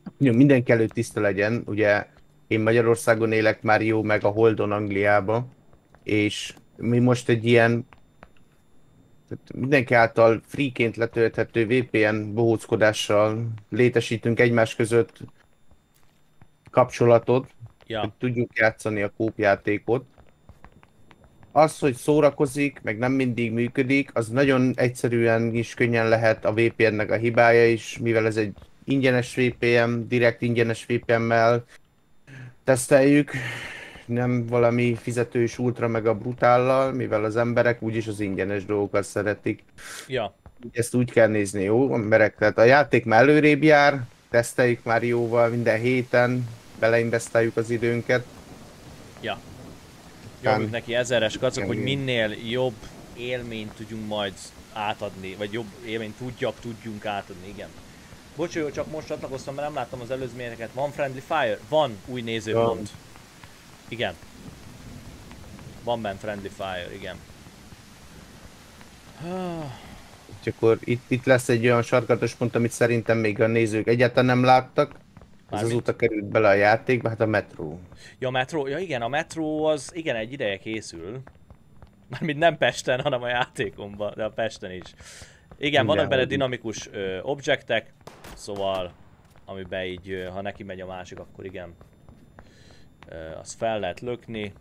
mindenki előtt tiszta legyen, ugye én Magyarországon élek már jó, meg a Holdon Angliába. és mi most egy ilyen tehát mindenki által freeként letölthető VPN bohóckodással létesítünk egymás között kapcsolatot, hogy Ja, tudjuk játszani a kópjátékot. Az, hogy szórakozik, meg nem mindig működik, az nagyon egyszerűen is könnyen lehet a VPN-nek a hibája is, mivel ez egy ingyenes VPN, direkt ingyenes VPN-mel teszteljük, nem valami fizetős ultra meg a brutállal, mivel az emberek úgyis az ingyenes dolgokat szeretik. ja, Ezt úgy kell nézni, jó? Emberek, tehát a játék már előrébb jár, teszteljük már jóval minden héten, beleinvestáljuk az időnket. ja. Aztán Nyomjuk neki 1000-es kacok, hogy igen, minél jobb élményt tudjunk majd átadni, vagy jobb élményt tudjunk átadni, igen. Bocs, hogy csak most csatlakoztam, mert nem láttam az előzményeket. Van Friendly Fire? Van új nézőpont. Igen. Van benne Friendly Fire, igen. és akkor itt lesz egy olyan sarkatos pont, amit szerintem még a nézők egyáltalán nem láttak. Ez Mármint? azóta került bele a játékba, hát a metró. Ja, a metró, ja igen, a metró az igen egy ideje készül. Mármint nem Pesten, hanem a játékomban, de a Pesten is. Igen, vannak benne dinamikus objektek, szóval amiben így, ha neki megy a másik, akkor igen, azt fel lehet lökni.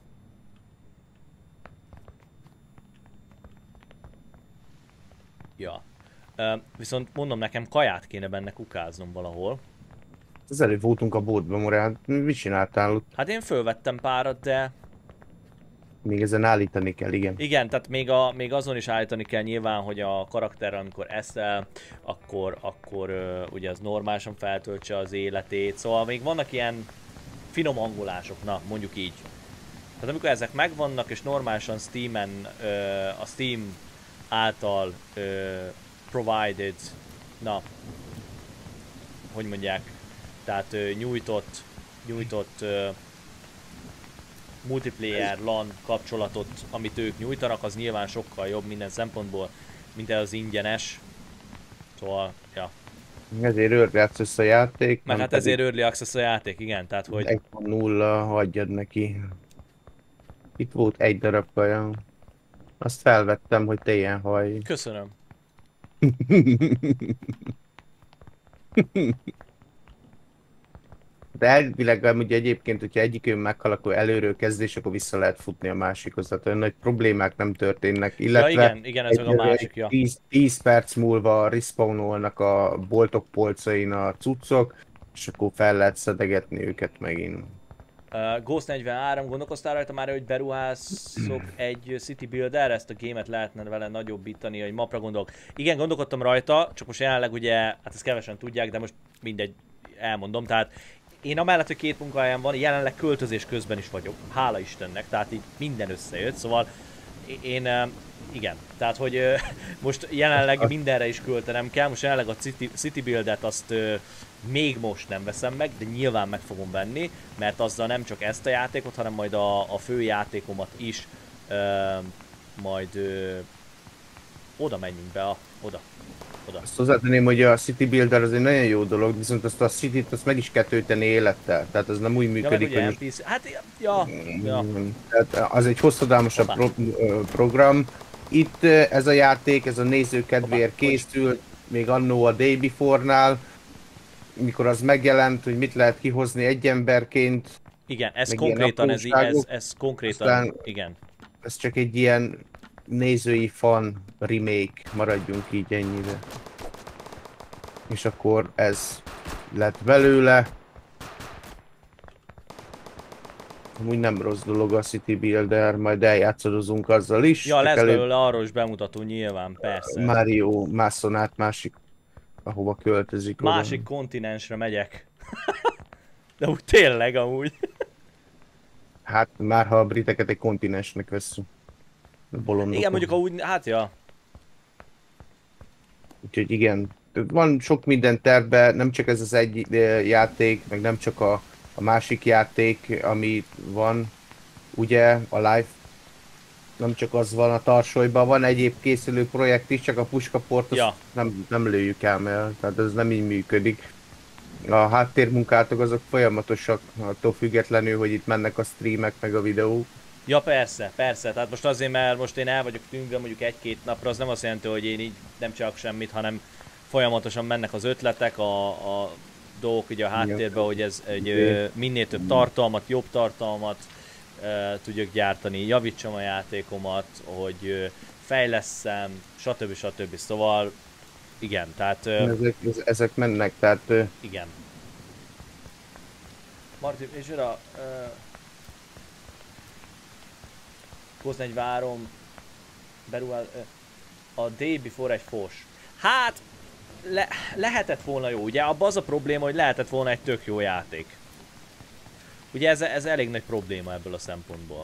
Ja. Viszont mondom, nekem kaját kéne benne kukáznom valahol. Az előbb voltunk a bótban, Morán. Mit csináltál ott? Hát én fölvettem párat, de Még ezen állítani kell, igen. igen, tehát még azon is állítani kell nyilván, hogy a karakterrel, amikor eszel, akkor ugye az normálisan feltöltse az életét. Szóval még vannak ilyen finom hangolások, na mondjuk így. Tehát amikor ezek megvannak és normálisan Steamen, a Steam által provided, na, hogy mondják, tehát nyújtott multiplayer LAN kapcsolatot, amit ők nyújtanak, az nyilván sokkal jobb minden szempontból, mint ez az ingyenes. Szóval, ja. Ezért Early Access a játék. Mert hát ezért Early Access a játék, igen, tehát hogy... 1.0 hagyjad neki. Itt volt egy darab kaja. Azt felvettem, hogy te ilyen haj. Köszönöm. De elvileg amúgy egyébként, hogyha egyikünk meghal, akkor előről kezdés, akkor vissza lehet futni a másikhoz. Tehát olyan nagy problémák nem történnek. Illetve Igen, ez meg a másik, ja. 10 perc múlva respawnolnak a boltok polcain a cuccok, és akkor fel lehet szedegetni őket megint. Ghost 43, gondolkoztál rajta már, hogy beruházok egy City Builder, ezt a gémet lehetne vele nagyobbítani, hogy mapra gondolok. Igen, gondolkodtam rajta, csak most jelenleg ugye, hát ezt kevesen tudják, de most mindegy, elmondom, tehát én amellett, hogy 2 munkahelyem van, jelenleg költözés közben is vagyok, hála Istennek, tehát így minden összejött, szóval én, igen, tehát hogy most jelenleg mindenre is költenem kell, most jelenleg a City Buildet azt még most nem veszem meg, de nyilván meg fogom venni, mert azzal nem csak ezt a játékot, hanem majd a fő játékomat is majd oda menjünk be, oda. Azt hozzátenném, hogy a City Builder az egy nagyon jó dolog, viszont azt a City-t azt meg is kell tölteni élettel, tehát az nem úgy működik, ja, hogy NPC. Hát, ja. Tehát az egy hosszadalmasabb program. Itt ez a játék, ez a néző kedvéért készült, még annó a Day Before-nál, mikor az megjelent, hogy mit lehet kihozni egy emberként. Igen, ez meg konkrétan, ilyen ez konkrétan, aztán igen. ez csak egy ilyen nézői fan remake, maradjunk így ennyire. És akkor ez lett belőle. Amúgy nem rossz dolog a City Builder, majd eljátszadozunk azzal is. Ja, lesz belőle arról is bemutató nyilván, persze. Mario mászon át másik, ahova költözik. Másik oda. Kontinensre megyek. De úgy tényleg amúgy. Hát már ha a briteket egy kontinensnek veszünk. Bolondokon. Igen, mondjuk úgy, hát ja. Úgyhogy igen, van sok minden tervben, nem csak ez az egy játék, meg nem csak a másik játék, ami van, ugye, a Live, nem csak az van a tarsolyban, van egyéb készülő projekt is, csak a puskaport ja. nem lőjük el, mert tehát ez nem így működik. A háttérmunkátok azok folyamatosak, attól függetlenül, hogy itt mennek a streamek meg a videók. Ja persze, persze, tehát most azért, mert most én el vagyok tűnve mondjuk egy-két napra, az nem azt jelenti, hogy én így nem csinálok semmit, hanem folyamatosan mennek az ötletek, a dolgok ugye a Igen. háttérben, hogy ez egy minél több tartalmat, jobb tartalmat tudjak gyártani, javítsam a játékomat, hogy fejlesszem, stb. Stb. Szóval igen, tehát Ezek mennek, tehát igen. Martin, és a Koz-43 beruhál, a Day Before egy fos. Hát, lehetett volna jó, ugye abban az a probléma, hogy lehetett volna egy tök jó játék. Ugye ez elég nagy probléma ebből a szempontból.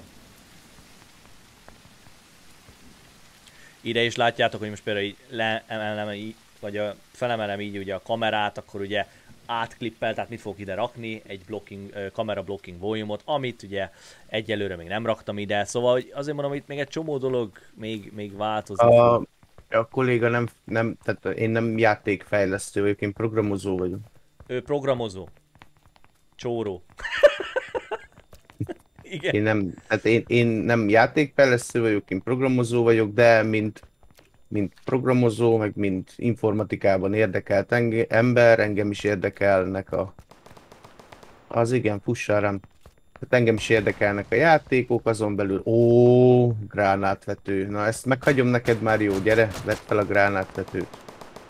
Ide is látjátok, hogy most például így leemelem így, vagy felemelem így ugye a kamerát, akkor ugye átklippel, tehát mit fogok ide rakni, egy blocking, kamera blocking volume-ot, amit ugye egyelőre még nem raktam ide, szóval hogy azért mondom, itt még egy csomó dolog még változni a, fog. a kolléga tehát én nem játékfejlesztő vagyok, én programozó vagyok. Ő programozó. Csóró. Igen. Én nem játékfejlesztő vagyok, én programozó vagyok, de mint programozó, meg mint informatikában érdekelt ember, engem is érdekelnek az igen, fussál rám. Tehát engem is érdekelnek a játékok, azon belül, gránátvető. Na ezt meghagyom neked már, jó, gyere, vedd fel a gránátvetőt.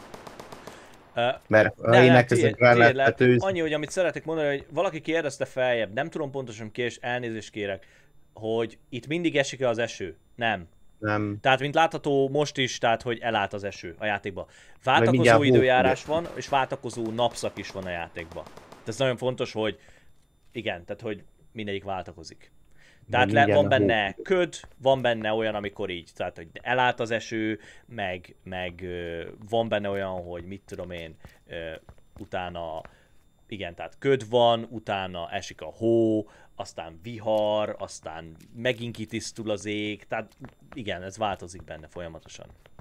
Mert ha én Nem, elkezdek tiéd lehet. gránátvetőzni, Annyi, hogy amit szeretek mondani, hogy valaki kérdezte feljebb, nem tudom pontosan ki, és elnézést kérek, hogy itt mindig esik-e az eső? Nem. nem, Tehát, mint látható most is, tehát, hogy elállt az eső a játékba. meg Váltakozó mindjárt időjárás van, és váltakozó napszak is van a játékba. Tehát ez nagyon fontos, hogy igen, tehát, hogy mindegyik váltakozik. Tehát mindjárt van a hó. benne köd, van benne olyan, amikor így, tehát hogy elállt az eső, meg van benne olyan, hogy mit tudom én, utána, igen, tehát köd van, utána esik a hó, aztán vihar, aztán megint kitisztul az ég, tehát igen, ez változik benne folyamatosan.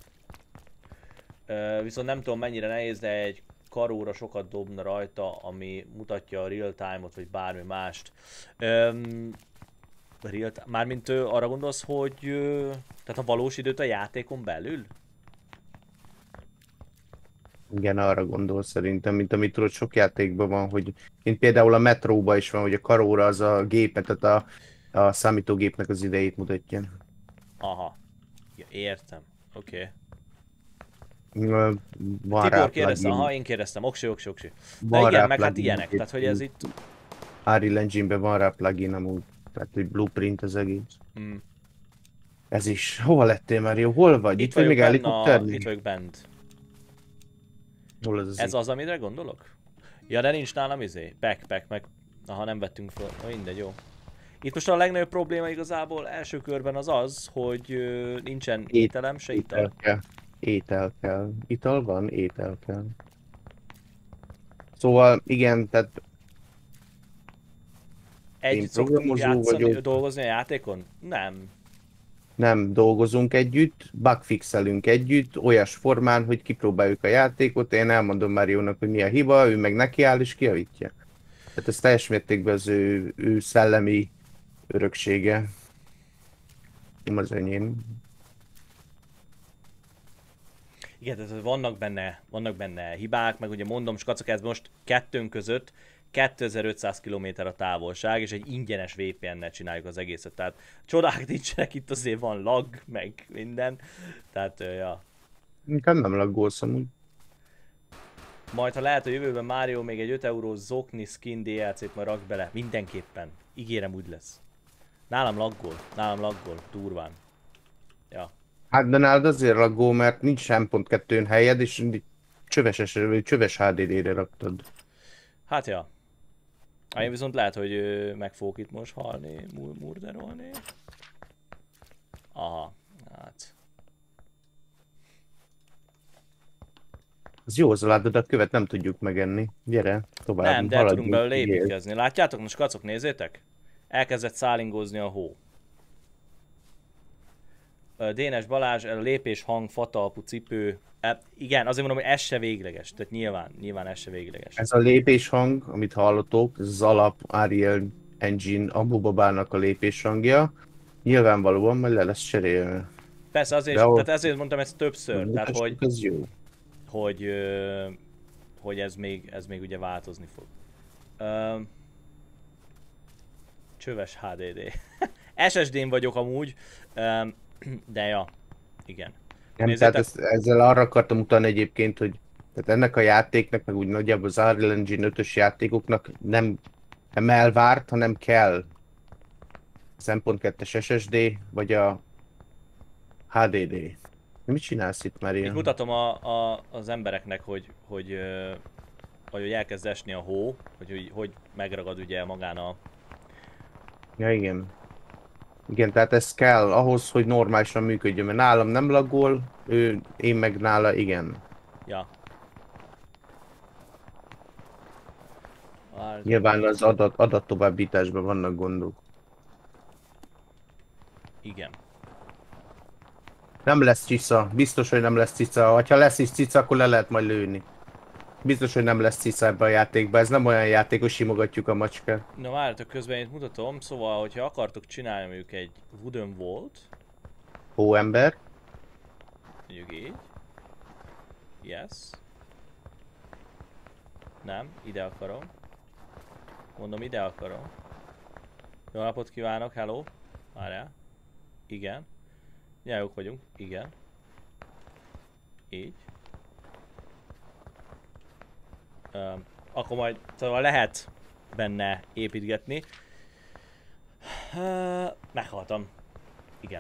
Viszont nem tudom mennyire nehéz, de egy karóra sokat dobna rajta, ami mutatja a real time-ot, vagy bármi mást. Mármint arra gondolsz, hogy tehát a valós időt a játékon belül? Igen, arra gondol szerintem, mint amit tudod, sok játékban van, hogy mint például a Metróban is van, hogy a karóra az a gépet, tehát a számítógépnek az idejét mutatja. Aha. Ja, értem. Oké. Van rá Tibor kérdezte, plugin, aha, én kérdeztem, oksi, oksi, oksi. De van igen, rá meg hát plugin ilyenek, tehát hogy ez egyébként. itt... Unreal Engine-ben van rá plugin amúgy, tehát hogy blueprint az egész. Mm. Ez is. Hova lettél már, jó? Hol vagy? Itt Itt vagy vagyok még benne helikopternél? itt vagyok bent. Hol az Ez az, amire gondolok? Ja, de nincs nálam backpack, meg... Aha, nem vettünk fel, na mindegy, jó. Itt most a legnagyobb probléma igazából első körben az az, hogy nincsen ételem, se ital. Étel kell. Étel kell. Ital van, étel kell. Szóval igen, tehát én Együtt szoktunk programozó vagyok, dolgozni a játékon? Nem. nem dolgozunk együtt, bugfixelünk együtt, olyas formán, hogy kipróbáljuk a játékot, én elmondom Máriónak, hogy mi a hiba, ő meg nekiáll és kijavítja. Tehát ez teljes mértékben az ő szellemi öröksége, nem az enyém. Igen, tehát vannak benne hibák, meg ugye mondom, skacok, ez most kettőnk között 2500 km a távolság, és egy ingyenes VPN-nel csináljuk az egészet, tehát csodák nincsenek, itt azért van lag, meg minden, tehát ja. Inkább nem laggolsz amúgy. Majd ha lehet a jövőben Mario még egy 5 eurós zokni skin DLC-t majd rak bele, mindenképpen, ígérem úgy lesz. Nálam laggol, durván. Ja. Hát de nálad azért laggó, mert nincs M.2-n helyed, és csöves HDD-re raktad. Hát ja. Én viszont lehet, hogy meg fogok itt most halni, murderolni. Aha, hát. Az jó, az látod, a követ nem tudjuk megenni. Gyere, tovább, Nem, de tudunk belőle Ígérj. építkezni. Látjátok, most kacok, nézzétek? Elkezdett szálingozni a hó. Dénes Balázs, lépés, hang, fatalpú, cipő. Igen, azért mondom, hogy ez se végleges. Tehát nyilván ez se végleges. Ez a lépéshang, amit hallotok, ez az alap Unreal Engine Abu Babának a lépéshangja. Nyilvánvalóan majd le lesz cserélve. Persze De azért, tehát ezért mondtam ezt többször, tehát mutassuk, ez jó. hogy, hogy ez még ugye változni fog. Csöves HDD. SSD-n vagyok amúgy, de ja, igen. Nem, tehát Nézzétek, ezzel arra akartam utalni egyébként, hogy tehát ennek a játéknak, meg úgy nagyjából az Unreal Engine 5-ös játékoknak nem elvárt, hanem kell szempont 2-es SSD, vagy a HDD. Mit csinálsz itt, itt Maria? mutatom az embereknek, hogy elkezd esni a hó, hogy megragad ugye magán a... Ja, igen. Igen, tehát ez kell ahhoz, hogy normálisan működjön, mert nálam nem laggol, én meg nála igen. Ja. Nyilván az adattovábbításban vannak gondok. Igen. Nem lesz cica, biztos, hogy nem lesz cica. Ha lesz is cica, akkor le lehet majd lőni. Biztos, hogy nem lesz cica ebbe a játékba. Ez nem olyan játék, hogy simogatjuk a macskát. Na várjatok, közben itt mutatom, szóval, hogyha akartok csinálni mondjuk egy wooden vault, Hóember. mondjuk így. Yes. Nem, ide akarom. Mondom, ide akarom. Jó napot kívánok, hello. Várjál. Igen. Milyen jók vagyunk, igen. Így. Akkor majd, szóval lehet benne építgetni. Meghaltam. Igen.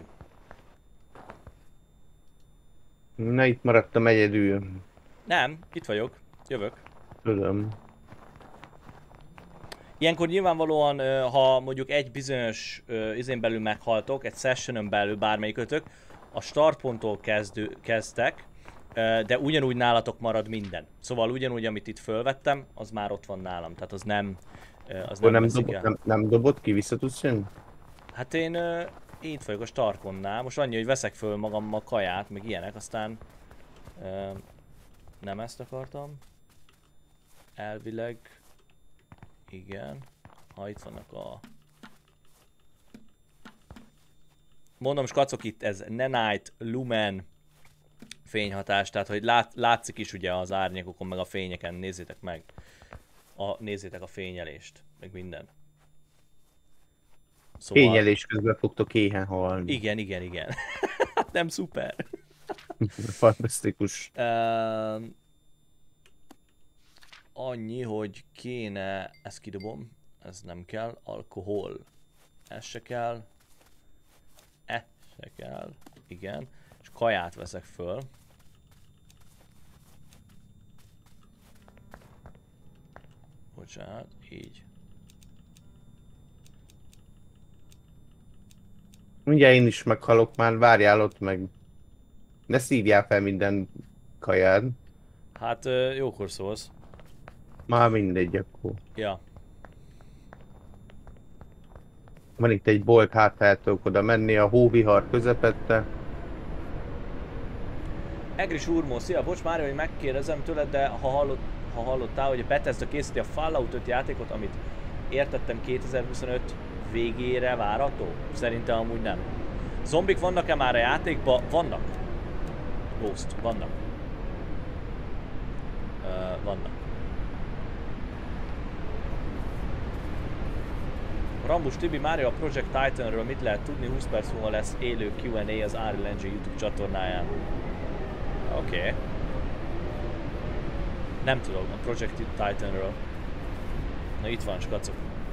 Na, itt maradtam egyedül. Nem, itt vagyok. Jövök. Tudom. Ilyenkor nyilvánvalóan, ha mondjuk egy bizonyos izén belül meghaltok, egy sessionon belül bármelyikötök, a startponttól kezdtek, de ugyanúgy nálatok marad minden. Szóval ugyanúgy, amit itt fölvettem, az már ott van nálam. Tehát az nem, veszik el. Nem dobott ki, vissza tudsz jönni? Hát én itt vagyok a startpontnál. Most annyi, hogy veszek föl magammal kaját, meg ilyenek, aztán nem ezt akartam. Elvileg igen. Ha itt vannak a... Mondom, skacok, itt ez Nanite Lumen fényhatás, tehát hogy látszik is ugye az árnyékokon, meg a fényeken, nézzétek meg. Nézzétek a fényelést, meg minden. Szóval... Fényelés közben fogtok éhen halni. Igen, igen, igen. Hát nem szuper. Fantasztikus. Annyi, hogy kéne, ezt kidobom, ez nem kell, alkohol, ez se kell, se kell, igen, és kaját veszek föl. Bocsánat, így. Mindjárt én is meghalok már, várjál ott meg. Ne szívjál fel minden kajád. Hát jókor szólsz. Már mindegy akkor. Ja. Van itt egy bolt, hát el tudok oda menni a hóvihar közepette. Egris Urmó, szia, bocs Mária, hogy megkérdezem tőled, de ha hallottál, hogy a Bethesda készíti a Fallout 5 játékot, amit értettem 2025 végére várható? Szerintem amúgy nem. Zombik vannak-e már a játékban? Vannak. Ghost, vannak. Vannak. Rambus Tibi, Mario a Project Titanről mit lehet tudni? 20 perc múlva lesz élő Q&A az Unreal Engine YouTube csatornáján. Oké. Nem tudom a Project Titanről. Na itt van, skacok.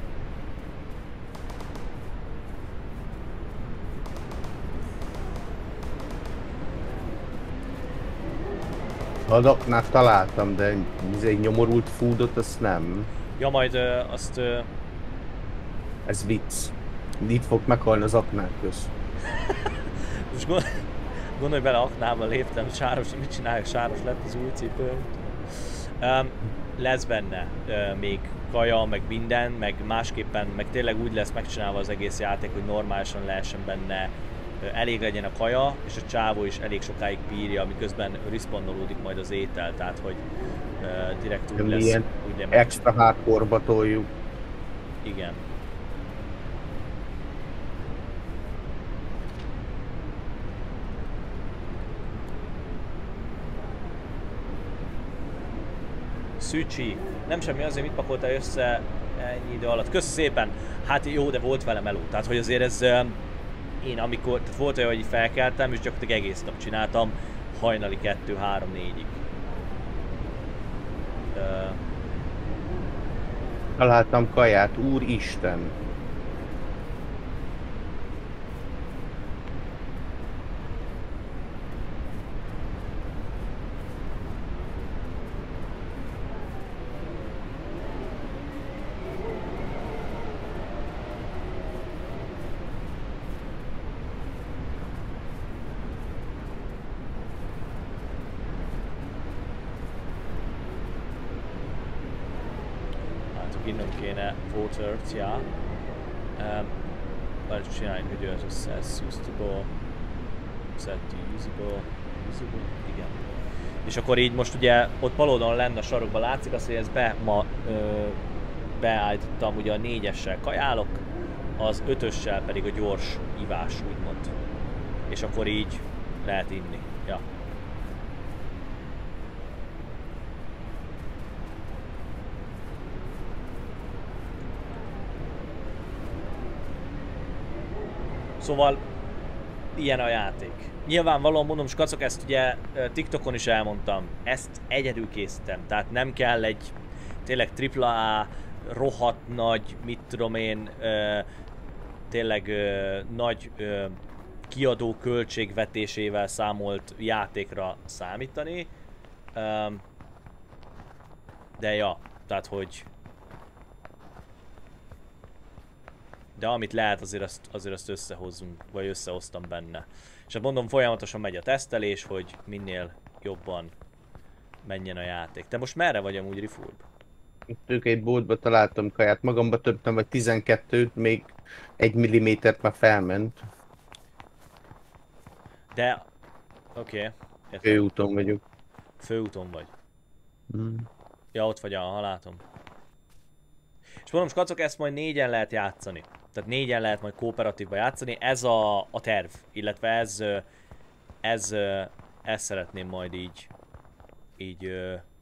Adaknál találtam, de egy nyomorult foodot azt nem. Ja, majd azt... Ez vicc. Itt fog meghalni az aknák köz. Most gondolj bele, aknába léptem, sáros, mit csinálják, sáros lett az új cipőm. Lesz benne még kaja, meg minden, meg másképpen, meg tényleg úgy lesz megcsinálva az egész játék, hogy normálisan lehessen benne, elég legyen a kaja, és a csávó is elég sokáig bírja, miközben respawnolódik majd az étel, tehát hogy direkt úgy lesz. Ilyen extra hardcore-ba toljuk. Igen. Szücsi. Nem semmi, azért mit pakoltál össze ennyi idő alatt. Kösz szépen. Hát jó, de volt vele meló. Tehát, hogy azért ez... Én amikor... Tehát volt olyan, hogy felkeltem, és gyakorlatilag egész nap csináltam. Hajnali 2, 3, 4-ig. Találtam kaját, úristen. Innen kéne water-t, ja. Várj, csinálj egy videót, assess usable, set to usable, igen. És akkor így most ugye ott bal oldalon lenne a sarokban látszik azt, hogy ezt beállítottam, ugye a 4-essel kajálok, az 5-össel pedig a gyors ivás, úgymond. És akkor így lehet inni, ja. Szóval ilyen a játék. Nyilvánvalóan mondom, skacok, ezt ugye TikTokon is elmondtam, ezt egyedül készítem, tehát nem kell egy tényleg AAA, rohadt nagy, mit tudom én, tényleg nagy kiadó költségvetésével számolt játékra számítani. De ja, tehát hogy... De amit lehet, azért azt összehozzunk, vagy összehoztam benne. És hát mondom, folyamatosan megy a tesztelés, hogy minél jobban menjen a játék. Te most merre vagy amúgy, Rifurb? Itt egy boltba találtam kaját, magamba töbtem, vagy 12-t, még 1 millimétert már felment. De... Oké. Főúton vagyok. Főúton vagy. Hmm. Ja, ott vagy, ha látom. És mondom, skacok, ezt majd 4-en lehet játszani. Tehát 4-en lehet majd kooperatívba játszani. Ez a terv, illetve ezt szeretném majd így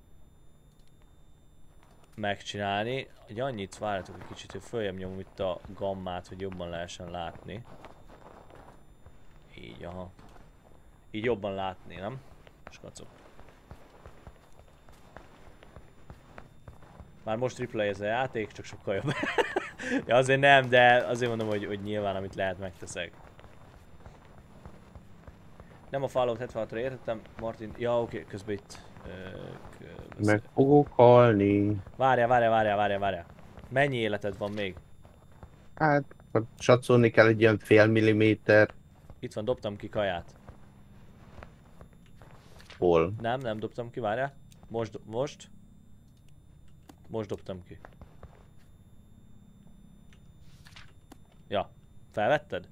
megcsinálni. Egy annyit várjatok egy kicsit, hogy följebb nyomom itt a gammát, hogy jobban lehessen látni. Így, aha. Így jobban látni, nem? Skacok. Már most replay ez a játék, csak sokkal jobb. Ja, azért nem, de azért mondom, hogy nyilván amit lehet megteszek. Nem a Fallout 76-ra értettem, Martin. Ja, oké, közben itt... Meg fogok halni. Várjál. Mennyi életed van még? Hát, satszolni kell egy ilyen fél milliméter. Itt van, dobtam ki kaját. Hol? Nem dobtam ki, várjál. Most dobtam ki. Ja, felvetted?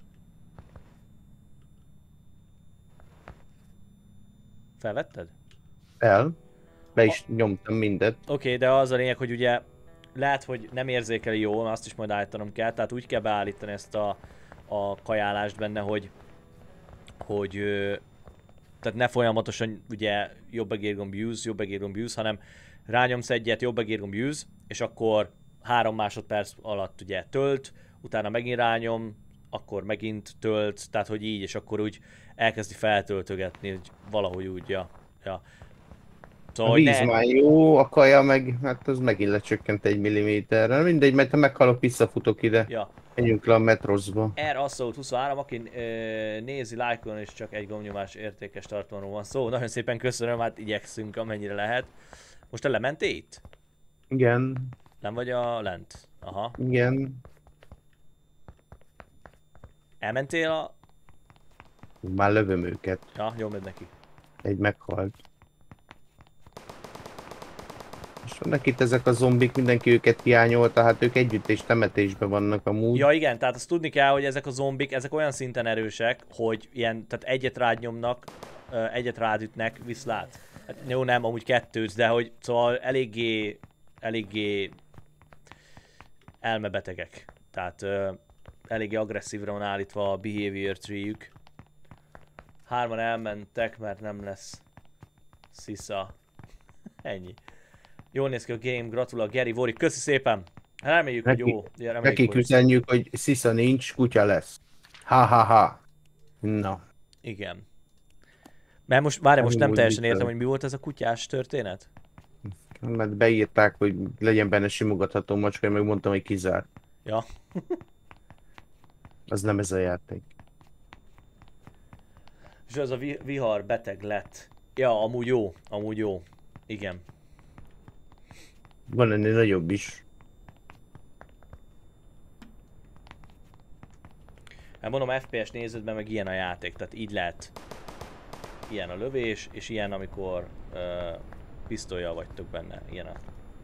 Felvetted? Be is nyomtam mindet. Oké, de az a lényeg, hogy ugye lehet, hogy nem érzékeli jól, azt is majd állítanom kell, tehát úgy kell beállítani ezt a kajálást benne, hogy tehát ne folyamatosan ugye jobb egérgomb use, hanem rányomsz egyet, jobb egérgomb use, és akkor 3 másodperc alatt ugye tölt, utána megint rányom, akkor megint tölt, tehát hogy így, és akkor úgy elkezdi feltöltögetni, hogy valahogy úgy, ja. Szóval, A víz már jó, a kaja meg, hát az megint lecsökkent 1 milliméterre. Mindegy, mert ha meghalok, visszafutok ide. ja. Menjünk le a metrozba. Assault 23, aki nézi, lájkolon és csak egy gombnyomás értékes tartalomról van szó. Nagyon szépen köszönöm, hát igyekszünk amennyire lehet. Most te lementél itt? Igen. Nem vagy a lent? Aha. Igen. Elmentél a... Már lövöm őket. Ja, jól megy neki. Egy meghalt. És vannak itt ezek a zombik, mindenki őket hiányolta, hát ők együtt és temetésben vannak amúgy. Ja igen, tehát azt tudni kell, hogy ezek a zombik, ezek olyan szinten erősek, hogy ilyen, tehát egyet rád nyomnak, egyet rád ütnek, viszlát. Hát jó, nem, amúgy 2, de hogy szóval eléggé elmebetegek. Tehát eléggé agresszívra van állítva a behavior tree-jük. 3-an elmentek, mert nem lesz szisza. Ennyi. Jól néz ki a game, gratulál Geri, Vori, köszi szépen! Reméljük, hogy jó. Ja, reméljük, Nekik hogy... üzenjük, hogy szisza nincs, kutya lesz. Ha. Na. Igen. Mert most, várj, most nem Úgy teljesen értem, viccelek. hogy mi volt ez a kutyás történet? Mert beírták, hogy legyen benne simogatható macska, én meg mondtam, hogy kizárt. Ja. Az nem ez a játék. És az a vihar beteg lett. Ja, amúgy jó, amúgy jó. Igen. Van ennél nagyobb is. Hát mondom, FPS néződben meg ilyen a játék, tehát így lehet. Ilyen a lövés, és ilyen amikor pisztollyal vagytok benne. Ilyen a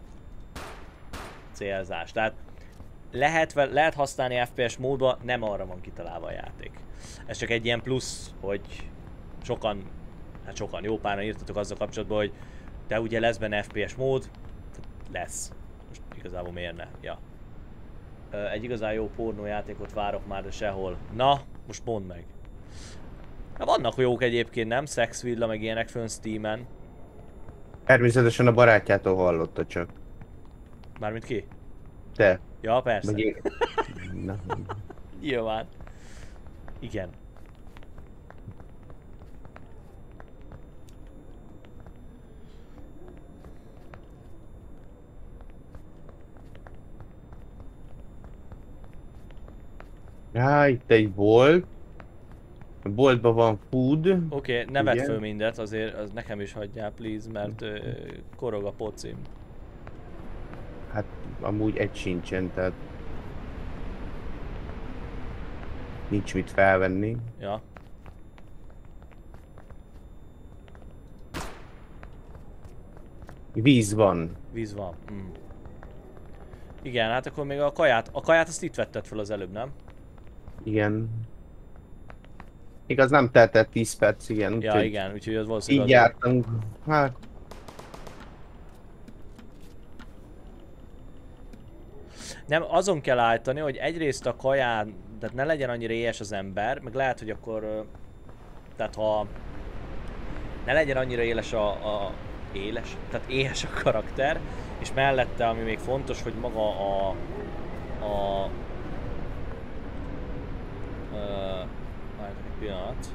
célzás. Tehát lehet használni FPS módba, nem arra van kitalálva a játék. Ez csak egy ilyen plusz, hogy sokan, jó páran írtatok azzal kapcsolatban, hogy de ugye lesz benne FPS mód, lesz. Most igazából miért ne? Ja. Egy igazán jó pornójátékot várok már, de sehol. Na, most mondd meg. Na, vannak jók egyébként, nem? Sex Villa, meg ilyenek fönn Steamen. Természetesen a barátjától hallotta csak. Mármint ki? Te. Ja, persze. Meg én. Na. Nyilván. Igen. Itt egy bolt. A boltban van food. Oké, ne vedd Igen. föl mindet, azért az nekem is hagyjál, please, mert korog a pocim. Hát amúgy egy sincsen, tehát nincs mit felvenni. Ja. Víz van. Víz van. Mm. Igen, hát akkor még a kaját azt itt vetted fel az előbb, nem? Igen. Igaz, nem telt el 10 perc, igen. Ja, Úgyhogy igen, úgyhogy az valószínűleg így az... jártunk. Hát, Nem, azon kell állítani, hogy egyrészt a kaján, tehát ne legyen annyira éhes az ember, meg lehet, hogy akkor... Tehát ha... Ne legyen annyira tehát éhes a karakter, és mellette, ami még fontos, hogy maga várj egy pillanat.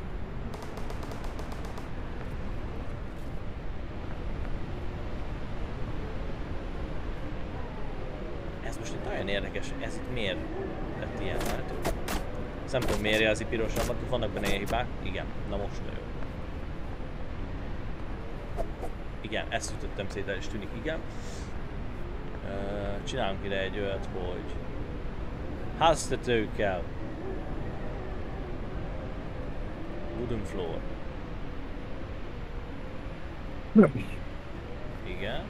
Ez most itt nagyon érdekes, ez itt miért lett ilyen, várjátok? Ezt nem tudom, miért jelzi pirosan, mert vannak benne ilyen hibák. Igen, na most jó. Igen, ezt ütöttem szét, el is tűnik, igen. Csinálunk ide egy olyat, hogy háztető kell. Wooden floor. Igen.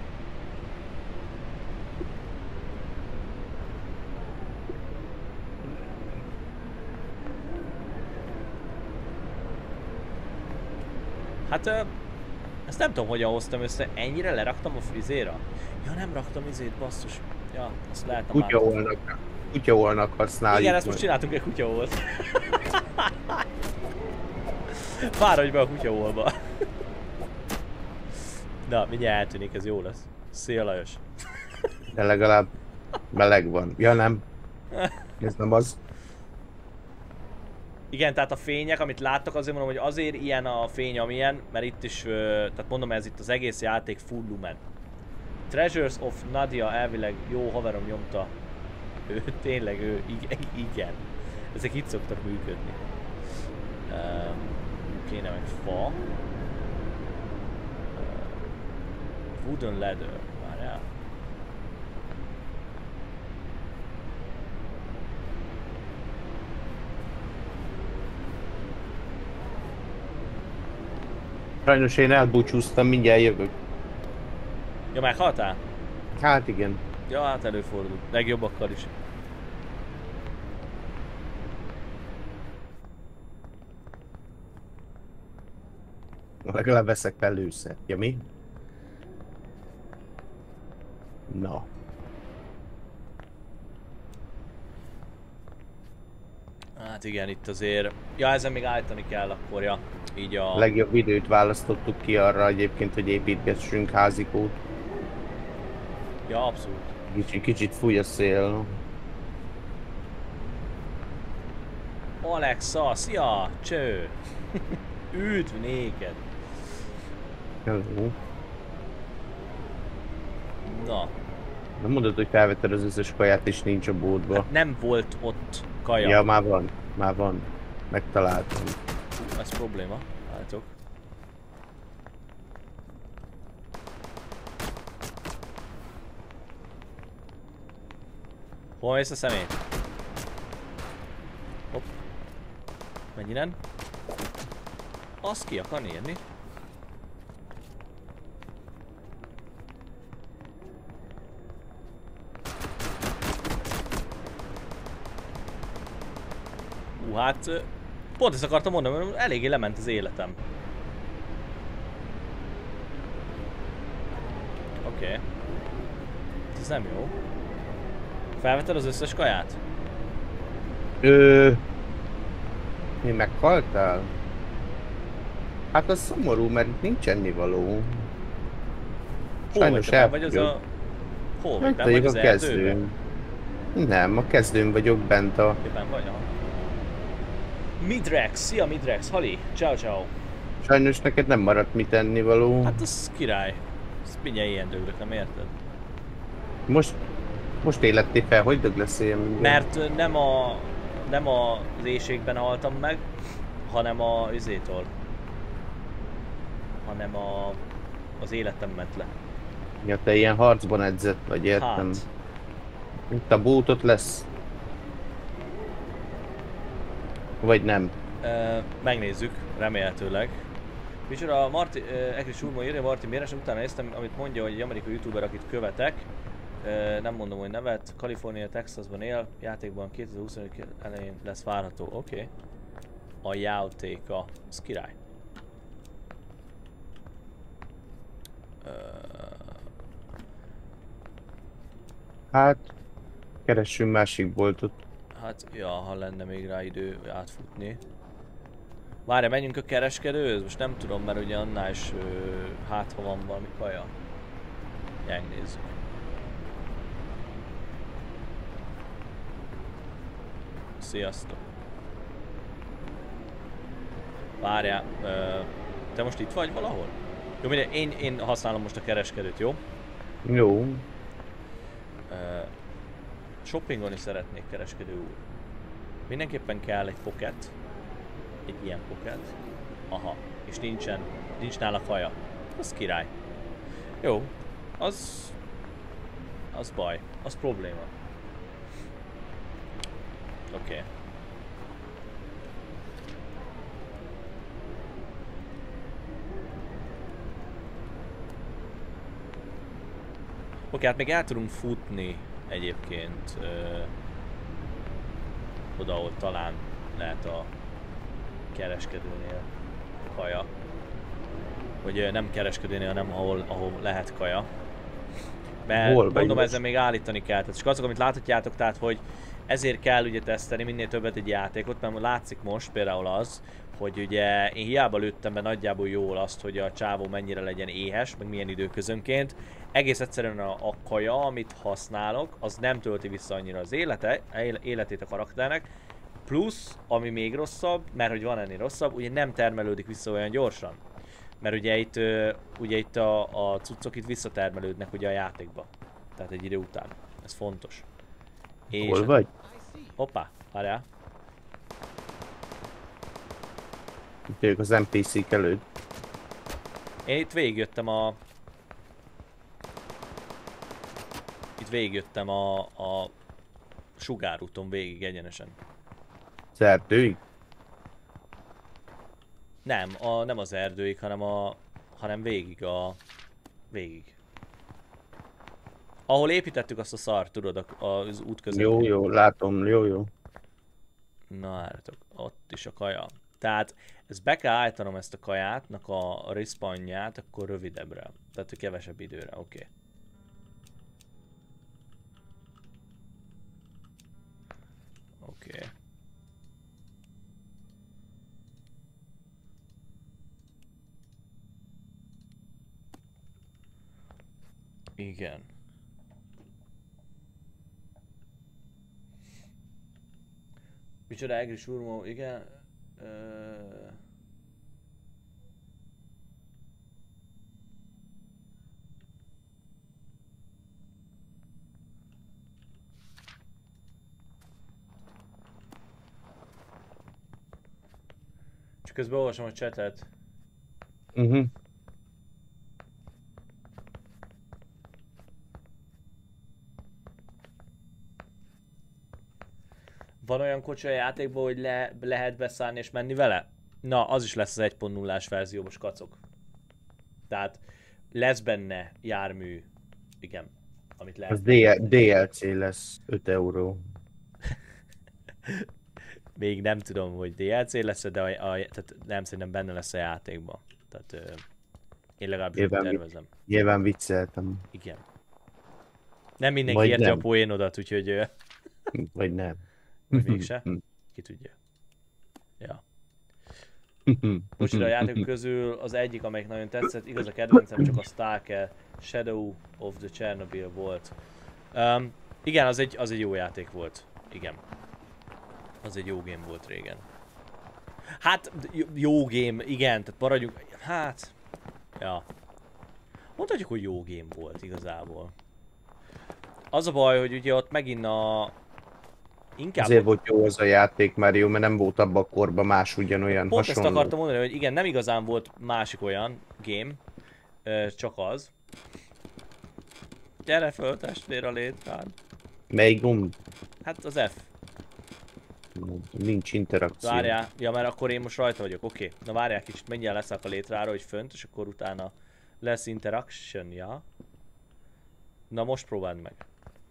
Hát ezt nem tudom, hogyan hoztam össze, ennyire leraktam a frizéra? Ja, nem raktam izét, basszus. Ja, azt lehetne már. Kutyaolnak használjuk. Igen, ezt most csináltunk egy kutyaolt. Fáradj be a kutyaolba. Na, mindjárt eltűnik, ez jó lesz. Szia Lajos. De legalább meleg van. Ja nem. Ez nem az. Igen, tehát a fények, amit láttak, azért mondom, hogy azért ilyen a fény, amilyen, mert itt is, tehát mondom, ez itt az egész játék full lumen. Treasures of Nadia elvileg jó haverom nyomta. Ő, tényleg ő, igen. Ezek itt szoktak működni. Kéne meg fa. Wooden leather, várjál. Sajnos én elbúcsúztam, mindjárt jövök. Ja, meghaltál? Hát igen. Ja, hát előfordul. Legjobbakkal is. Legalább veszek felőszert. Ja mi? Na. Hát igen, itt azért... Ja, ezen még állítani kell akkor, ja. Így a... Legjobb időt választottuk ki arra egyébként, hogy építgessünk házikót. Ja, abszolút. Kicsit fúj a szél. Alexa, szia! Cső! Üdv néked! Hello. Na, Nem mondod, hogy felvetted az összes kaját és nincs a bódba. hát nem volt ott kaja. Ja, már van. Már van. Megtaláltam. Ez probléma. Látok. Hol mész a szemét? Hopp. Menj innen. Azt ki akar írni. Hát pont ezt akartam mondani, hogy eléggé lement az életem. Oké. Ez nem jó. Felvetted az összes kaját? Mi meghaltál? Hát az szomorú, mert itt nincs ennivaló. Sajnos Vagy az a... Hol vagy? Hát Benn vagy vagyok az a erdőben? kezdőn. Nem, a kezdőn vagyok bent a... Éppen vagy, aha. Midrex, szia Midrex, Hali, ciao ciao. Sajnos neked nem maradt mit ennivaló. Hát az király. Ez mindjárt ilyen döglök, nem érted? Most élettél fel, hogy dög lesz ilyen minden? Mert nem az éjségben haltam meg, hanem a izétől. Hanem az életem ment le. Ja, te ilyen harcban edzett vagy, értem. Hát. Itt a bótot lesz. Vagy nem. Megnézzük, remélhetőleg. Micsoda, Marti, Ekris úr írja, Marti Méres, utána néztem, amit mondja, hogy egy amerikai youtuber, akit követek. Nem mondom, hogy nevet. Kalifornia, Texasban él, játékban 2025 elején lesz várható. Oké. A játéka. Ez király. Hát, keressünk másik boltot. Hát, ja, ha lenne még rá idő átfutni. Várj, menjünk a kereskedőhöz? Most nem tudom, mert ugye annál is hát ha van valami kaja. Megnézzük. Sziasztok! Várjál, te most itt vagy valahol? Jó, mindegy, én használom most a kereskedőt, jó? Jó. Shoppingolni szeretnék, kereskedő úr. Mindenképpen kell egy pocket. Egy ilyen pocket. Aha, és nincs nála kaja. Az király. Jó, az baj, az probléma. Oké. Oké, hát még el tudunk futni egyébként oda, ahol talán lehet a kereskedőnél kaja. Vagy nem kereskedőnél, hanem ahol lehet kaja. Mert mondom, ezzel még állítani kell. Tehát csak azok, amit láthatjátok, tehát hogy ezért kell ugye tesztelni minél többet egy játékot, mert látszik most például az, hogy ugye én hiába lőttem be nagyjából jól azt, hogy a csávó mennyire legyen éhes, meg milyen időközönként. Egész egyszerűen a kaja, amit használok, az nem tölti vissza annyira az életét a karakternek. Plusz, ami még rosszabb, mert hogy van ennél rosszabb, ugye nem termelődik vissza olyan gyorsan. Mert ugye itt a cuccok itt visszatermelődnek ugye a játékba. Tehát egy idő után. Ez fontos. És hol vagy? Hoppá, várjál. Itt vagyok az NPC-k előtt. Én itt végigjöttem a sugárúton végig egyenesen. Az erdőig? Nem az erdőig, hanem végig végig. Ahol építettük azt a szart, tudod, az út közepén. Jó, látom, jó. Na várjatok, ott is a kaja. Tehát ezt be kell állítanom ezt a kajátnak a respawnját, akkor rövidebbre. Tehát kevesebb időre, oké. Oké. Igen. Micsoda egri surmó, igen. Csak közben olvasom a chatet. Van olyan kocsi a játékban, hogy lehet beszállni és menni vele? Na, az is lesz az 1.0-ás verzióban, kacok. Tehát lesz benne jármű, igen, amit lehet. Az DLC lesz 5 euró. Még nem tudom, hogy DLC lesz, de tehát nem, szerintem benne lesz a játékban. Tehát én legalábbis tervezem. Nyilván vicceltem. Igen. Nem mindenki érti a poénodat, úgyhogy... Vagy nem. Vagy mégse. Ki tudja. Ja. Most a játékok közül az egyik, amelyik nagyon tetszett, igaz a kedvencem csak a Stalker Shadow of the Chernobyl volt. Igen, az egy jó játék volt. Igen. Az egy jó game volt régen. Hát, jó game, igen, tehát maradjunk, hát... Ja. Mondhatjuk, hogy jó game volt igazából. Az a baj, hogy ugye ott megint inkább... Azért volt jó az a játék, Mario, mert nem volt abban a korban más ugyanolyan pont hasonló. Ezt akartam mondani, hogy igen, nem igazán volt másik olyan game, csak az. Gyere föl, testvér, a létrán. Melyik gomb? Hát az F. Nincs interakció. Várjál, ja, mert akkor én most rajta vagyok, oké. Na várjál kicsit, menjél leszállok a létrára, hogy fönt, és akkor utána lesz interaction, ja. Na most próbáld meg.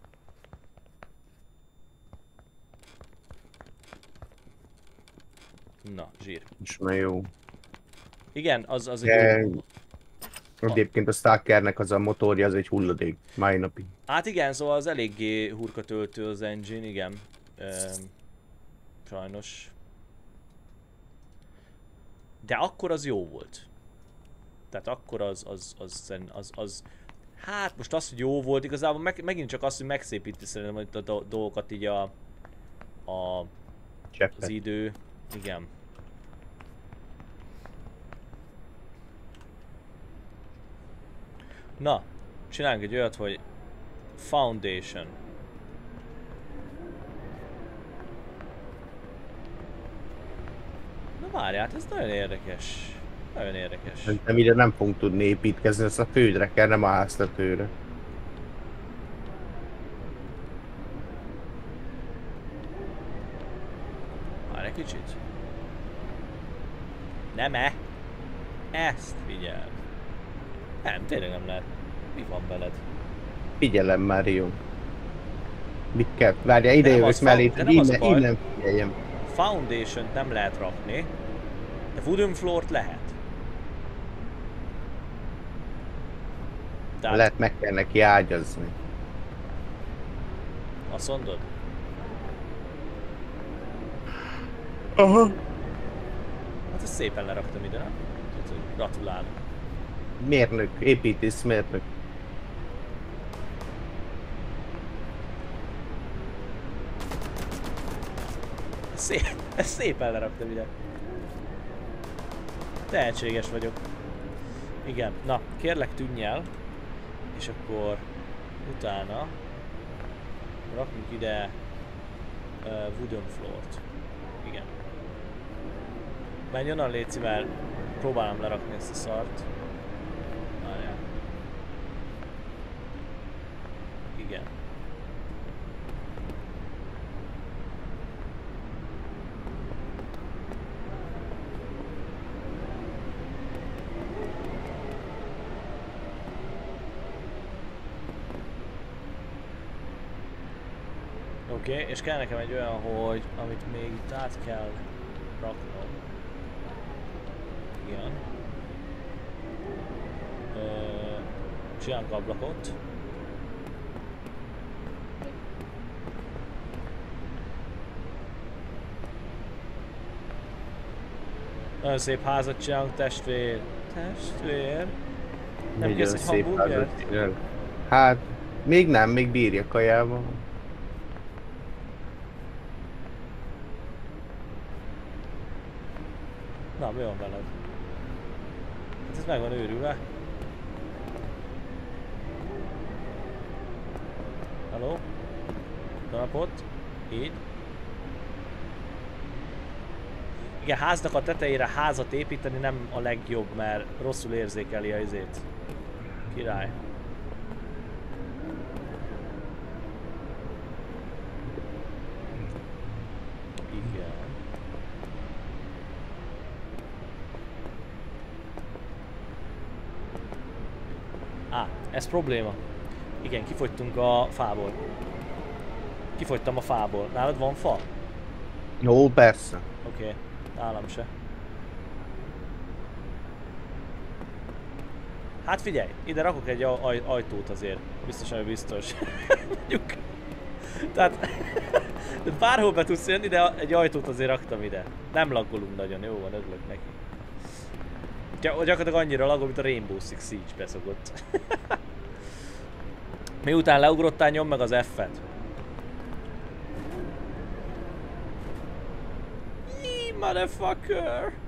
Na, zsír. Most már jó. Igen, az egy jó. Egyébként a Stalkernek az a motorja, az egy hulladék, mai napig. Hát igen, szóval az eléggé hurkatöltő az engine, igen. Sajnos. De akkor az jó volt. Tehát akkor az hát most az, hogy jó volt, igazából megint csak az, hogy megszépíti szerintem a dolgokat így az idő. Igen. Na, csináljunk egy olyat, hogy Foundation. Na várjál, ez nagyon érdekes. Nagyon érdekes. Szerintem ide nem fogunk tudni építkezni, ezt a földre kell, nem a háztetőre. Várj egy kicsit. Nem-e? Ezt figyeld. Nem, tényleg nem lehet. Mi van veled? Figyelem, Mario. Mit kell? Várjál, ide jövök mellé, innen figyeljem. Foundation-t nem lehet rakni, de wooden floor-t lehet. Tehát... Lehet meg kell neki ágyazni. Azt mondod? Aha. Hát ezt szépen leraktam ide, nem? Gratulálok. Mérnök, építész mérnök. Ezt szépen leraktam ide. Tehetséges vagyok. Igen, na, kérlek tűnj el. És akkor utána rakunk ide wooden floor-t. Igen. Menj onnan, léci, mert próbálom lerakni ezt a szart. Várjál. Igen. Oké, és kell nekem egy olyan, hogy amit még itt át kell raknom. Igen. Csinálunk ablakot. Nagyon szép házat csinálunk, testvér. Testvér? Nem kész egy hamburgert? Hát, még nem, még bírja kajával. Na, mi van veled? Hát ez meg van őrülve. Halló? Jó napot? Így. Igen, háznak a tetejére házat építeni nem a legjobb, mert rosszul érzékeli a izét. Király. Igen. Ez probléma. Igen, kifogytunk a fából. Kifogytam a fából. Nálad van fa? Jó, persze. Oké, nálam se. Hát figyelj, ide rakok egy ajtót azért. Biztos, hogy biztos. Mondjuk. Tehát bárhol be tudsz jönni, de egy ajtót azért raktam ide. Nem laggolunk nagyon, jó van, örülök neki. Gyakorlatilag annyira laggol, mint a Rainbow Six Siege beszokott. Miután leugrottál, nyom meg az F-et. Motherfucker!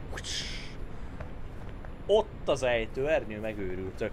Ott az ejtőernyő, megőrültök.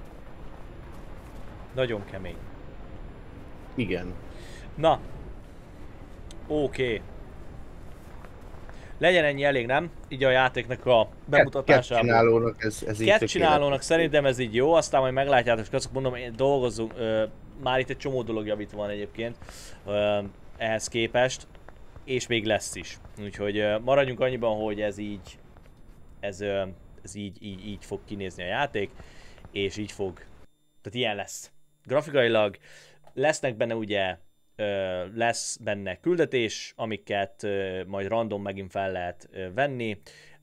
Nagyon kemény. Igen. Na. Oké. Legyen ennyi elég, nem? Így a játéknak a bemutatásából. Kettcsinálónak ez így Kettcsinálónak szerintem ez így jó, aztán majd meglátjátok, csak mondom, én dolgozunk, már itt egy csomó dolog javítva van egyébként ehhez képest, és még lesz is. Úgyhogy maradjunk annyiban, hogy ez így, ez így fog kinézni a játék, és így fog, tehát ilyen lesz. Grafikailag lesznek benne ugye, lesz benne küldetés, amiket majd random megint fel lehet venni.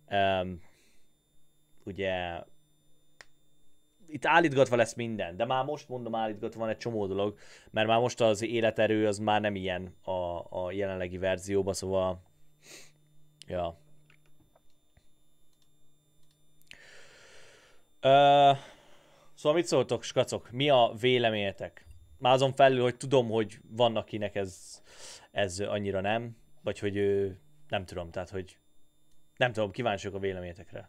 Ugye itt állítgatva lesz minden, de már most mondom, állítgatva van egy csomó dolog, mert már most az életerő az már nem ilyen a jelenlegi verzióban, szóval ja. Szóval mit szóltok, skacok? Mi a véleményetek? Már azon felül, hogy tudom, hogy vannak akinek ez annyira nem, vagy hogy nem tudom, tehát hogy nem tudom, kíváncsiak a véleményetekre.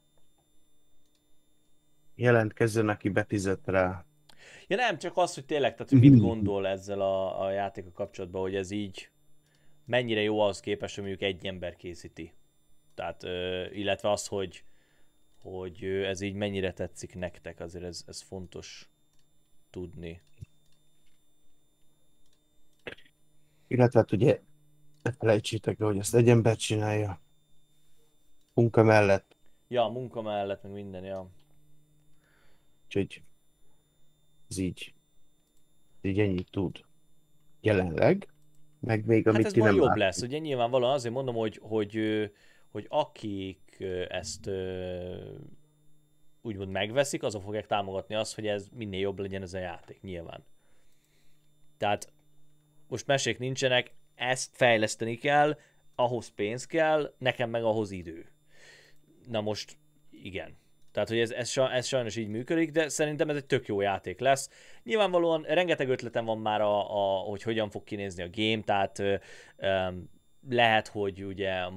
jelentkezzen, aki befizet rá. Ja nem, csak az, hogy tényleg, tehát hogy mit gondol ezzel a játékkal kapcsolatban, hogy ez így mennyire jó ahhoz képest, hogy mondjuk egy ember készíti. Tehát, illetve az, hogy ez így mennyire tetszik nektek, azért ez fontos tudni. Illetve hát ugye, ne felejtsétek el, hogy ezt egy ember csinálja. Munka mellett. Ja, munka mellett, meg minden, ja. Úgyhogy ez így ennyit tud. Jelenleg. Meg még amit Hát ez ti majd nem jobb láttok. lesz, ugye nyilvánvalóan azért mondom, hogy akik ezt úgymond megveszik, azok fogják támogatni azt, hogy ez minél jobb legyen ez a játék, nyilván. Tehát most mesék nincsenek, ezt fejleszteni kell, ahhoz pénz kell, nekem meg ahhoz idő. Na most, igen. Tehát, hogy ez sajnos így működik, de szerintem ez egy tök jó játék lesz. Nyilvánvalóan rengeteg ötletem van már, hogy hogyan fog kinézni a game, tehát lehet, hogy ugye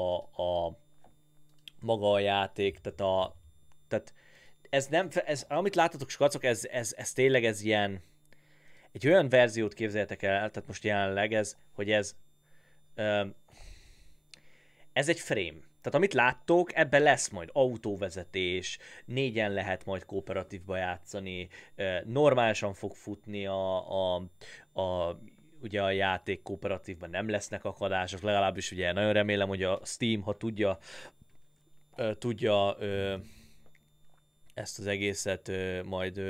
maga a játék, tehát ez nem, amit láttatok, skacok, ez tényleg ez ilyen, egy olyan verziót képzeljetek el, tehát most jelenleg hogy ez egy frame. Tehát amit láttok, ebben lesz majd autóvezetés, 4-en lehet majd kooperatívba játszani, normálisan fog futni ugye a játék kooperatívban, nem lesznek akadások, legalábbis ugye nagyon remélem, hogy a Steam, ha tudja ezt az egészet majd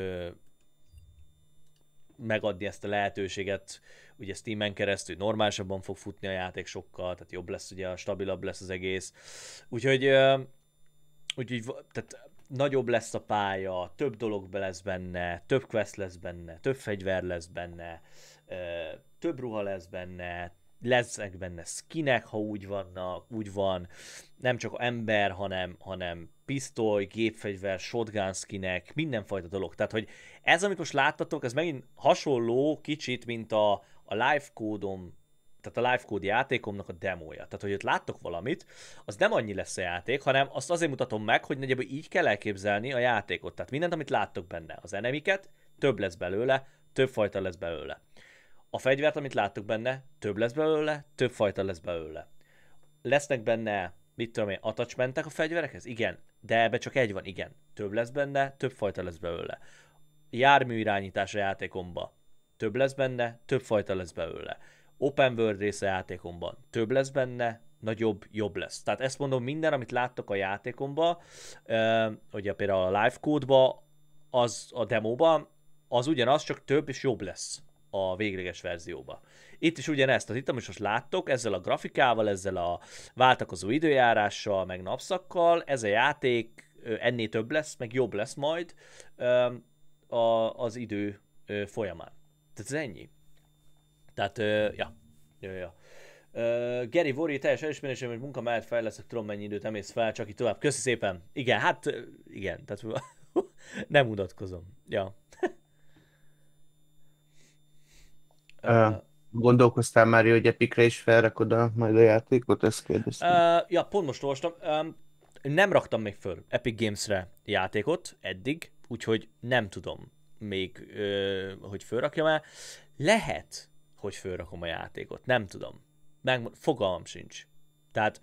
megadni ezt a lehetőséget, ugye Steamen keresztül normálisabban fog futni a játék sokkal, tehát jobb lesz, ugye stabilabb lesz az egész. Úgyhogy tehát nagyobb lesz a pálya, több dolog lesz benne, több quest lesz benne, több fegyver lesz benne, több ruha lesz benne, lesznek benne skinek, ha úgy van, nem csak ember, hanem pisztoly, gépfegyver, shotgun skinek, mindenfajta dolog. Tehát, hogy ez, amit most láttatok, ez megint hasonló kicsit, mint a live kódom tehát a live code játékomnak a demója. Tehát, hogy ott láttok valamit, az nem annyi lesz a játék, hanem azt azért mutatom meg, hogy nagyjából így kell elképzelni a játékot. Tehát mindent, amit láttok benne, az enemiket, több lesz belőle, több fajta lesz belőle. A fegyvert, amit láttok benne, több lesz belőle, több fajta lesz belőle. Lesznek benne, mit tudom én, attachmentek a fegyverekhez? Igen. De ebbe csak egy van, igen. Több lesz benne, több fajta lesz belőle. Jármű irányítás a játékomba. Több lesz benne, több fajta lesz belőle. Open world része a játékomban. Több lesz benne, nagyobb, jobb lesz. Tehát ezt mondom, minden, amit láttok a játékomba, ugye például a live code-ba, az a demóban, az ugyanaz, csak több és jobb lesz a végleges verzióba. Itt is ugyanezt, tehát itt most láttok, ezzel a grafikával, ezzel a váltakozó időjárással, meg napszakkal, ez a játék ennél több lesz, meg jobb lesz majd az idő folyamán. Tehát ez ennyi. Tehát, ja. Geri Vori, teljes elismerésem, hogy munka mellett fejleszek, tudom mennyi időt emész fel, csak így tovább. Köszi szépen. Igen, hát igen, tehát nem mutatkozom. Ja. Gondolkoztál már, hogy Epicre is felrakod majd a játékot? Ezt kérdeztem. Ja, pont most olvastam. Nem raktam még föl Epic Games-re játékot eddig, úgyhogy nem tudom még, hogy fölrakjam-e. Lehet, hogy fölrakom a játékot. Nem tudom. Fogalmam sincs. Tehát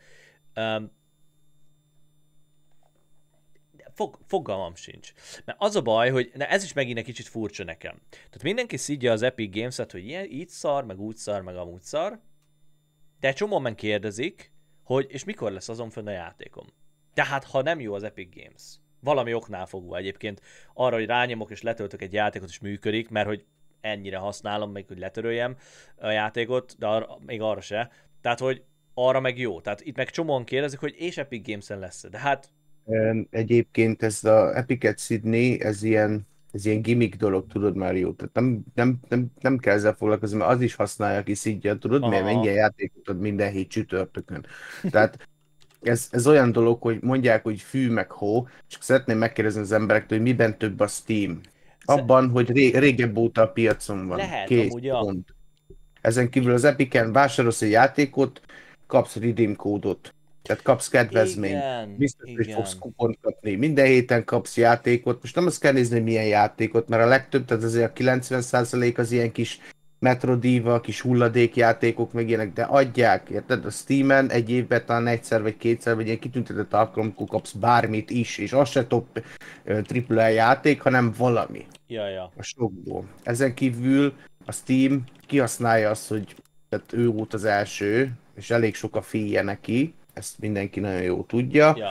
fogalmam sincs. Mert az a baj, hogy ez is megint egy kicsit furcsa nekem. Tehát mindenki szidja az Epic Games-et, hogy ilyen, így szar, meg úgy szar, meg amúgy szar. De csomóan meg kérdezik, hogy és mikor lesz azon fönn a játékom. Tehát ha nem jó az Epic Games, valami oknál fogva egyébként arra, hogy rányomok és letöltök egy játékot és működik, mert hogy ennyire használom, még hogy letöröljem a játékot, de még arra se. Tehát, hogy arra meg jó. Tehát itt meg csomóan kérdezik, hogy és Epic Games-en lesz. De hát... Egyébként ez a Epicet szidni, ez ilyen gimmick dolog, tudod már jó. Tehát nem kell ezzel foglalkozni, mert az is használja, aki szidja, tudod, mert minden játékot ad minden hét csütörtökön. Tehát ez olyan dolog, hogy mondják, hogy fű meg hó, csak szeretném megkérdezni az emberektől, hogy miben több a Steam. Abban, hogy régebb óta a piacon van. Lehet, Kész, amúgy, ja. pont. Ezen kívül az Epicen vásárolsz egy játékot, kapsz redeem kódot. Tehát kapsz kedvezményt. Biztos, hogy fogsz kupont kapni. Minden héten kapsz játékot. Most nem azt kell nézni, hogy milyen játékot, mert a legtöbb, tehát azért a 90% az ilyen kis Metrodiva, kis hulladékjátékok, meg ilyenek, de adják, érted? A Steamen egy évben talán egyszer vagy kétszer, vagy ilyen kitüntetett alkalomkor kapsz bármit is, és az se top AAA játék, hanem valami. Ja. A sokból. Ezen kívül a Steam kihasználja azt, hogy tehát ő volt az első, és elég sok a fee neki, ezt mindenki nagyon jól tudja. Ja.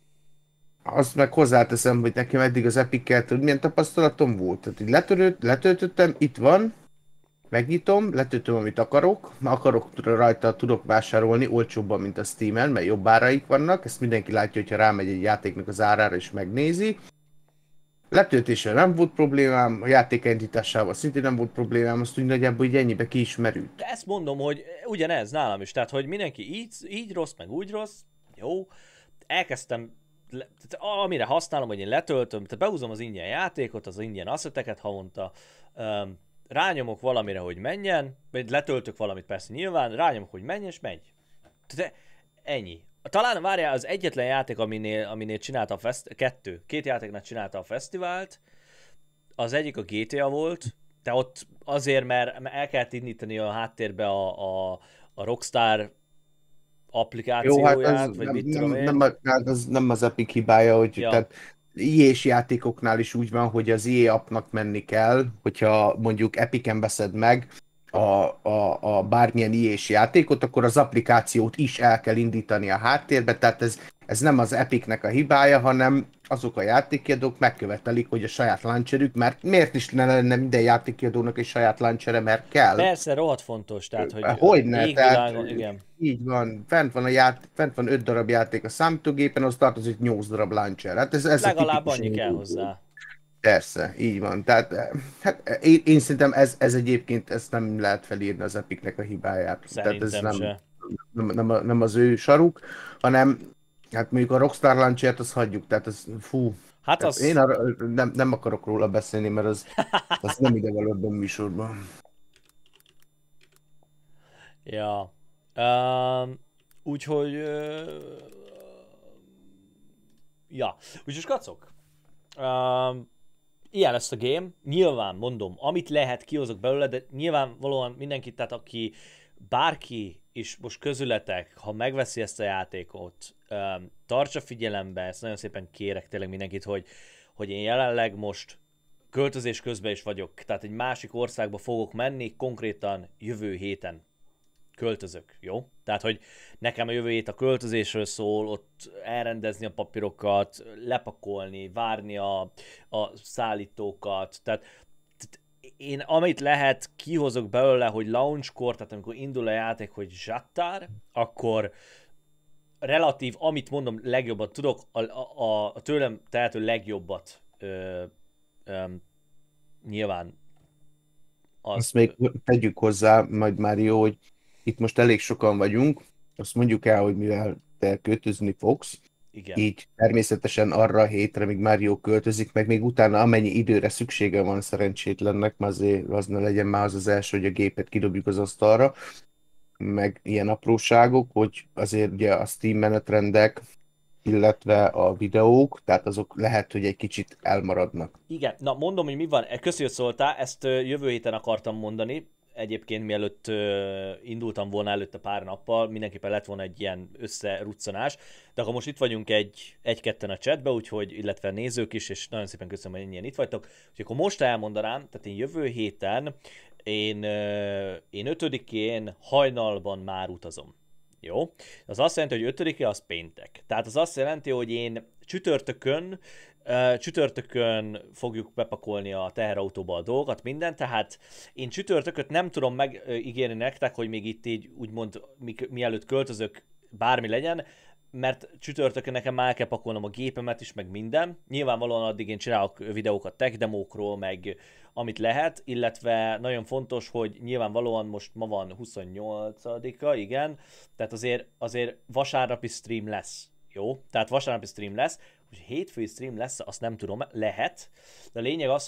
Azt meg hozzáteszem, hogy nekem eddig az Epic-kel, tudod, milyen tapasztalatom volt. Tehát így letöltöttem, itt van, megnyitom, letöltöm, amit akarok, rajta tudok vásárolni olcsóbban, mint a Steam-en, mert jobb áraik vannak, ezt mindenki látja, hogyha rámegy egy játéknak az árára és megnézi. Letöltéssel nem volt problémám, a játék indításával szintén nem volt problémám, azt úgy nagyjából így ennyibe ki is merült. De ezt mondom, hogy ugyanez nálam is, tehát hogy mindenki így rossz, meg úgy rossz, jó, elkezdtem, amire használom, hogy én letöltöm, tehát behúzom az ingyen játékot, az ingyen asszeteket havonta, rányomok valamire, hogy menjen, vagy letöltök valamit persze nyilván, rányomok, hogy menjen, és megy. Tehát ennyi. Talán várjál, az egyetlen játék, aminél csinálta a két játéknál csinálta a fesztivált, az egyik a GTA volt, de ott azért, mert el kellett indítani a háttérbe a Rockstar applikációját, jó, hát vagy mit tudom én. Az nem az Epic hibája, hogy tehát EA-s játékoknál is úgy van, hogy az EA appnak menni kell, hogyha mondjuk Epicen veszed meg a bármilyen EA-s játékot, akkor az applikációt is el kell indítani a háttérbe, tehát ez nem az Epicnek a hibája, hanem azok a játékkiadók megkövetelik, hogy a saját launcherük, mert miért is ne lenne minden játékkiadónak egy saját launchere, mert kell. Persze, rohadt fontos, tehát hogy hogyne, tehát igen. Így van, fent van 5 darab játék a számítógépen, az tartozik 8 darab launcher. Hát ez legalább annyi kell hozzá. Persze, így van. Tehát hát én szerintem ez egyébként ezt nem lehet felírni az Epicnek a hibáját. Szerintem tehát ez nem az ő saruk, hanem hát mondjuk a Rockstar Launchert azt hagyjuk, tehát ez fú. Hát az... Én arra nem akarok róla beszélni, mert az nem ide való ebben műsorban. Ja. Úgyhogy... ja. Úgyhogy skacok. Ilyen lesz a game. Nyilván mondom, amit lehet kihozok belőle, de nyilvánvalóan mindenki, tehát aki bárki is most közületek, ha megveszi ezt a játékot, tartsa figyelembe, ezt nagyon szépen kérek tényleg mindenkit, hogy én jelenleg most költözés közben is vagyok, tehát egy másik országba fogok menni, konkrétan jövő héten költözök, jó? Tehát, hogy nekem a jövő hét a költözésről szól, ott elrendezni a papírokat, lepakolni, várni a szállítókat, tehát én amit lehet, kihozok belőle, hogy launchkor, tehát amikor indul a játék, hogy zsattár, akkor relatív, amit mondom, legjobbat tudok, a tőlem tehető legjobbat nyilván Azt azt, még tegyük hozzá, majd már jó, hogy itt most elég sokan vagyunk, azt mondjuk el, hogy mivel te költözni fogsz, igen. így természetesen arra a hétre, míg Mário költözik, meg még utána amennyi időre szüksége van szerencsétlennek, már azért az ne legyen már az első, hogy a gépet kidobjuk az asztalra, meg ilyen apróságok, hogy azért ugye a Steam menetrendek, illetve a videók, tehát azok lehet, hogy egy kicsit elmaradnak. Igen, na mondom, hogy mi van. Köszi, hogy szóltál, ezt jövő héten akartam mondani. Egyébként mielőtt indultam volna előtte pár nappal, mindenképpen lett volna egy ilyen összeruccanás. De akkor most itt vagyunk egy-ketten a chatbe, úgyhogy, illetve nézők is, és nagyon szépen köszönöm, hogy ennyien itt vagytok. Úgyhogy akkor most elmondanám, tehát én jövő héten, én 5-én hajnalban már utazom. Jó? Az azt jelenti, hogy 5-e az péntek. Tehát az azt jelenti, hogy én csütörtökön fogjuk bepakolni a teherautóba a dolgokat, mindent, tehát én csütörtököt nem tudom megígérni nektek, hogy még itt így úgymond mielőtt költözök bármi legyen, mert csütörtökön nekem már el kell pakolnom a gépemet is, meg minden. Nyilvánvalóan addig én csinálok videókat tech demókról, meg amit lehet, illetve nagyon fontos, hogy nyilvánvalóan most ma van 28-a, igen, tehát azért vasárnapi stream lesz. Jó? Tehát vasárnapi stream lesz, hogy hétfői stream lesz, azt nem tudom, lehet. De a lényeg az,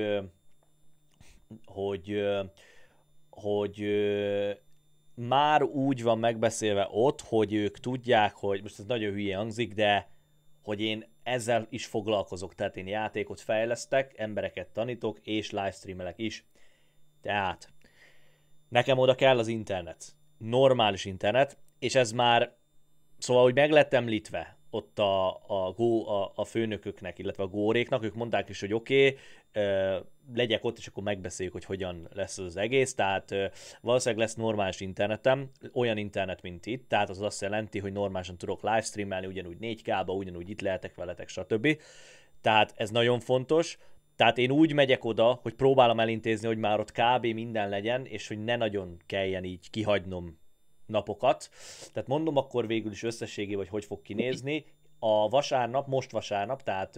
hogy, hogy már úgy van megbeszélve ott, hogy ők tudják, hogy most ez nagyon hülye hangzik, de hogy én ezzel is foglalkozok, tehát én játékot fejlesztek, embereket tanítok, és livestreamelek is. Tehát nekem oda kell az internet. Normális internet, és ez már, szóval, hogy meg lett említve ott a főnököknek, illetve a góréknak, ők mondták is, hogy oké, legyek ott, és akkor megbeszéljük, hogy hogyan lesz az egész, tehát valószínűleg lesz normális internetem, olyan internet, mint itt, tehát az azt jelenti, hogy normálisan tudok livestreamelni, ugyanúgy 4K-ba, ugyanúgy itt lehetek veletek, stb. Tehát ez nagyon fontos, tehát én úgy megyek oda, hogy próbálom elintézni, hogy már ott kb. Minden legyen, és hogy ne nagyon kelljen így kihagynom napokat. Tehát mondom akkor végül is összességében, hogy fog kinézni. A vasárnap, most vasárnap, tehát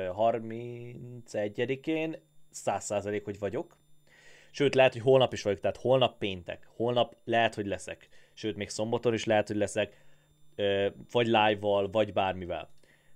31-én 100% hogy vagyok. Sőt, lehet, hogy holnap is vagyok, tehát holnap péntek. Holnap lehet, hogy leszek. Sőt, még szombaton is lehet, hogy leszek. Vagy live-val, vagy bármivel.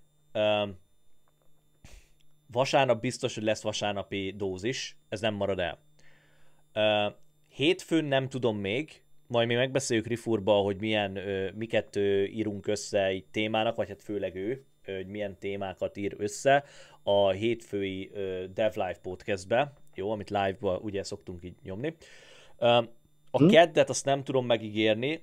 Vasárnap biztos, hogy lesz vasárnapi dózis. Ez nem marad el. Hétfőn nem tudom még, majd még megbeszéljük Rifurba, hogy miket írunk össze egy témának, vagy hát főleg ő, hogy milyen témákat ír össze a hétfői Dev Live podcastbe, jó, amit live-ba ugye szoktunk így nyomni. A keddet azt nem tudom megígérni,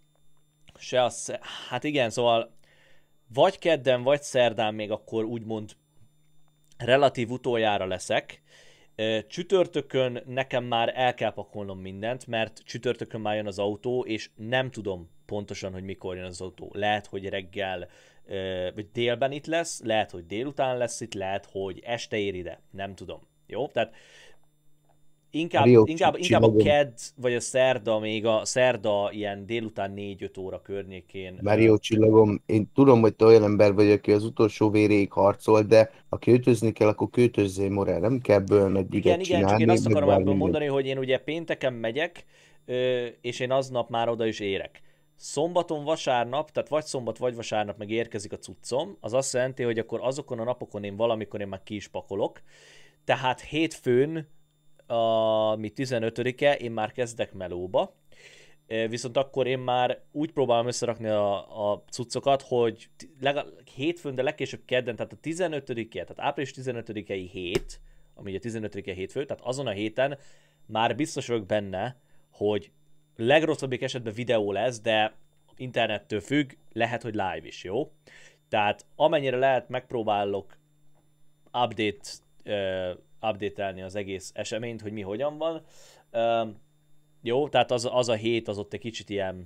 hát igen, szóval vagy kedden, vagy szerdán még akkor úgymond relatív utoljára leszek. Csütörtökön nekem már el kell pakolnom mindent, mert csütörtökön már jön az autó, és nem tudom pontosan, hogy mikor jön az autó. Lehet, hogy reggel, vagy délben itt lesz, lehet, hogy délután lesz itt, lehet, hogy este ér ide. Nem tudom. Jó? Tehát inkább a kedd, vagy a szerda, még a szerda ilyen délután 4-5 óra környékén. Mário csillagom, én tudom, hogy te olyan ember vagy, aki az utolsó véréig harcol, de ha költözni kell, akkor költözzél, morál, nem kell ebből nagy ügyet Igen, csak csinálni. én azt akarom ebből bármi. mondani, hogy én ugye pénteken megyek, és én aznap már oda is érek. Szombaton, vasárnap, tehát vagy szombat, vagy vasárnap meg érkezik a cuccom, az azt jelenti, hogy akkor azokon a napokon én valamikor én már ki is pakolok. Tehát hétfőn, ami 15-e, én már kezdek melóba, Viszont akkor én már úgy próbálom összerakni a cuccokat, hogy hétfőn, de legkésőbb kedden, tehát a 15-e, tehát április 15-i hét, ami ugye 15-e hétfő, tehát azon a héten már biztos vagyok benne, hogy legrosszabbik esetben videó lesz, de internettől függ, lehet, hogy live is, jó? Tehát amennyire lehet, megpróbálok update-elni az egész eseményt, hogy mi hogyan van. Jó, tehát az a hét az ott egy kicsit ilyen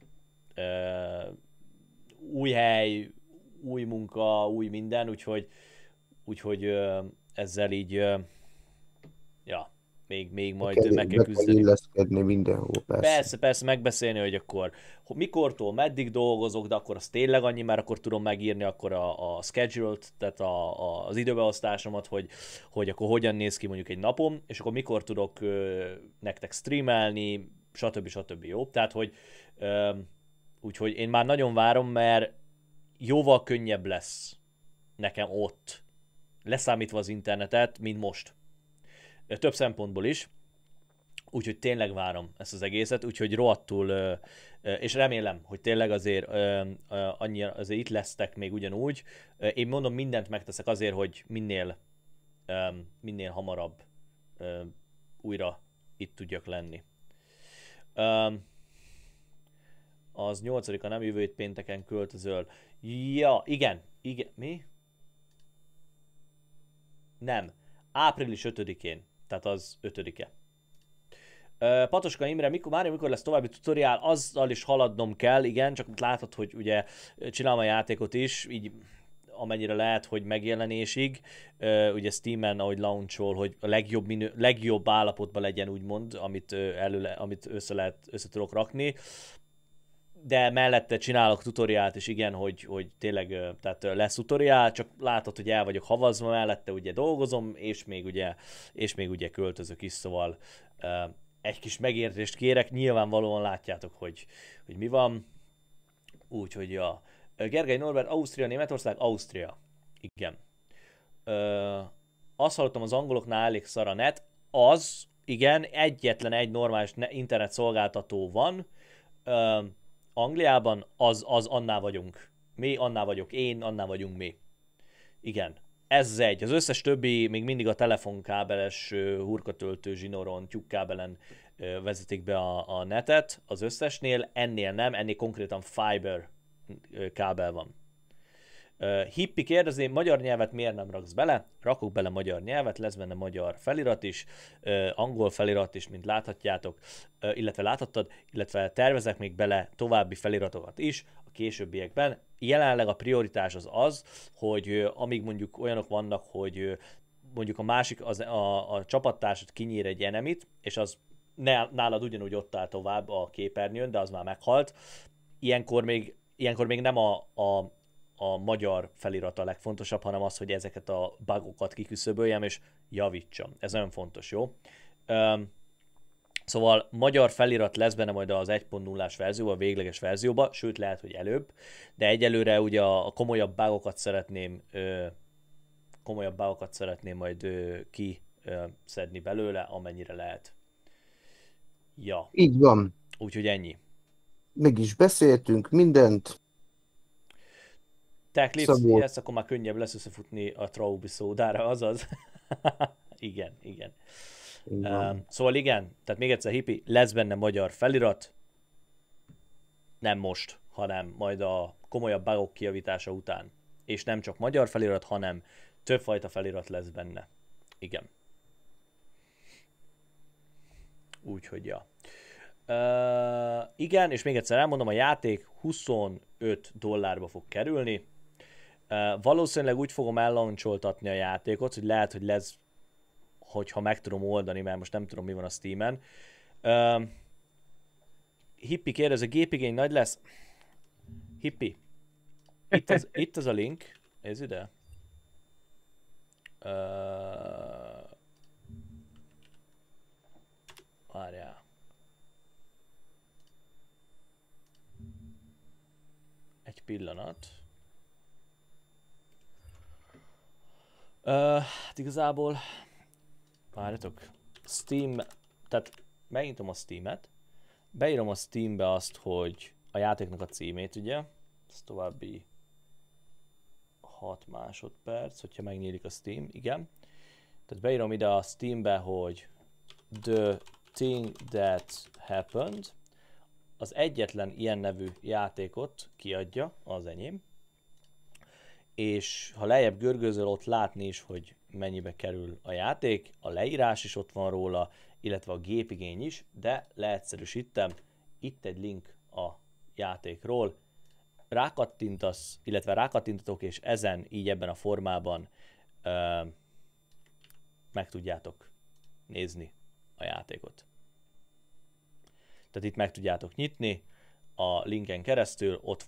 új hely, új munka, új minden, úgyhogy ezzel így, ja, még majd meg kell küzdeni. illeszkedni mindenhol, persze. Persze, megbeszélni, hogy akkor mikortól, meddig dolgozok, de akkor az tényleg annyi, mert akkor tudom megírni akkor a schedule-t, tehát az időbeosztásomat, hogy akkor hogyan néz ki mondjuk egy napom, és akkor mikor tudok nektek streamelni, stb. Jó? Tehát, hogy úgyhogy én már nagyon várom, mert jóval könnyebb lesz nekem ott, leszámítva az internetet, mint most. Több szempontból is. Úgyhogy tényleg várom ezt az egészet, úgyhogy rohadtul, és remélem, hogy tényleg azért azért itt lesztek még ugyanúgy. Én mondom, mindent megteszek azért, hogy minél hamarabb újra itt tudjak lenni. Az 8-a nem jövő hét pénteken költözöl. Ja, igen, mi? Nem, április 5-én, tehát az 5-e. Patoska Imre, mikor lesz további tutoriál, azzal is haladnom kell, igen, csak látod, hogy ugye csinálom a játékot is, így amennyire lehet, hogy megjelenésig, ugye Steamen, ahogy launchol, hogy a legjobb állapotban legyen, úgymond, amit össze tudok rakni. De mellette csinálok tutoriált is, igen, hogy tényleg tehát lesz tutoriál, csak látod, hogy el vagyok havazva, mellette ugye dolgozom, és még ugye költözök is, szóval egy kis megértést kérek, nyilvánvalóan látjátok, hogy mi van. Úgyhogy ja. Gergely Norbert, Ausztria, Németország, Ausztria. Igen. Azt hallottam, az angoloknál elég szar a net. Igen, egyetlen egy normális internet szolgáltató van. Angliában az annál vagyunk. Mi, annál vagyok én, annál vagyunk mi. Igen. Ez egy. Az összes többi még mindig a telefonkábeles hurkatöltő zsinoron, tyúkkábelen vezetik be a netet. Az összesnél, ennél nem, ennél konkrétan fiber kábel van. Hippi kérdezi, magyar nyelvet miért nem raksz bele? Rakok bele magyar nyelvet, lesz benne magyar felirat is, angol felirat is, mint láthatjátok, illetve tervezek még bele további feliratokat is a későbbiekben. Jelenleg a prioritás az, hogy amíg mondjuk olyanok vannak, hogy mondjuk a másik, a csapattársad kinyír egy enemit, és az nálad ugyanúgy ott áll tovább a képernyőn, de az már meghalt. Ilyenkor még nem a magyar felirat a legfontosabb, hanem az, hogy ezeket a bugokat kiküszöböljem és javítsam. Ez nagyon fontos, jó? Szóval magyar felirat lesz benne majd az 1.0-ás verzióban, a végleges verzióban, sőt lehet, hogy előbb, de egyelőre ugye a komolyabb bugokat szeretném majd kiszedni belőle, amennyire lehet. Ja. Így van. Úgyhogy ennyi. Meg is beszéltünk mindent. Techlipс, ezt akkor már könnyebb lesz összefutni a Traubi szódára, azaz. Igen. Szóval igen, tehát még egyszer Hippi, lesz benne magyar felirat, nem most, hanem majd a komolyabb bugok kijavítása után. És nem csak magyar felirat, hanem többfajta felirat lesz benne. Igen. Úgyhogy ja. Igen, és még egyszer elmondom, a játék $25 fog kerülni. Valószínűleg úgy fogom ellancsoltatni a játékot, hogy lehet, hogy lesz, hogyha meg tudom oldani, mert most nem tudom, mi van a Steamen. Hippi kérdez, a gépigény nagy lesz? Hippi, itt az a link, ez ide. Várjál. Egy pillanat. Hát igazából várjatok, Steam, tehát megnyitom a Steamet, beírom a Steambe azt, hogy a játéknak a címét, ugye? Ez további 6 másodperc, hogyha megnyílik a Steam, igen. Tehát beírom ide a Steambe, hogy The Thing That Happened. Az egyetlen ilyen nevű játékot kiadja, az enyém. És ha lejjebb görgözöl, ott látni is, hogy mennyibe kerül a játék, a leírás is ott van róla, illetve a gépigény is, de leegyszerűsítem, itt egy link a játékról, rákattintasz, illetve rákattintatok, és ezen, így ebben a formában meg tudjátok nézni a játékot. Tehát itt meg tudjátok nyitni a linken keresztül, ott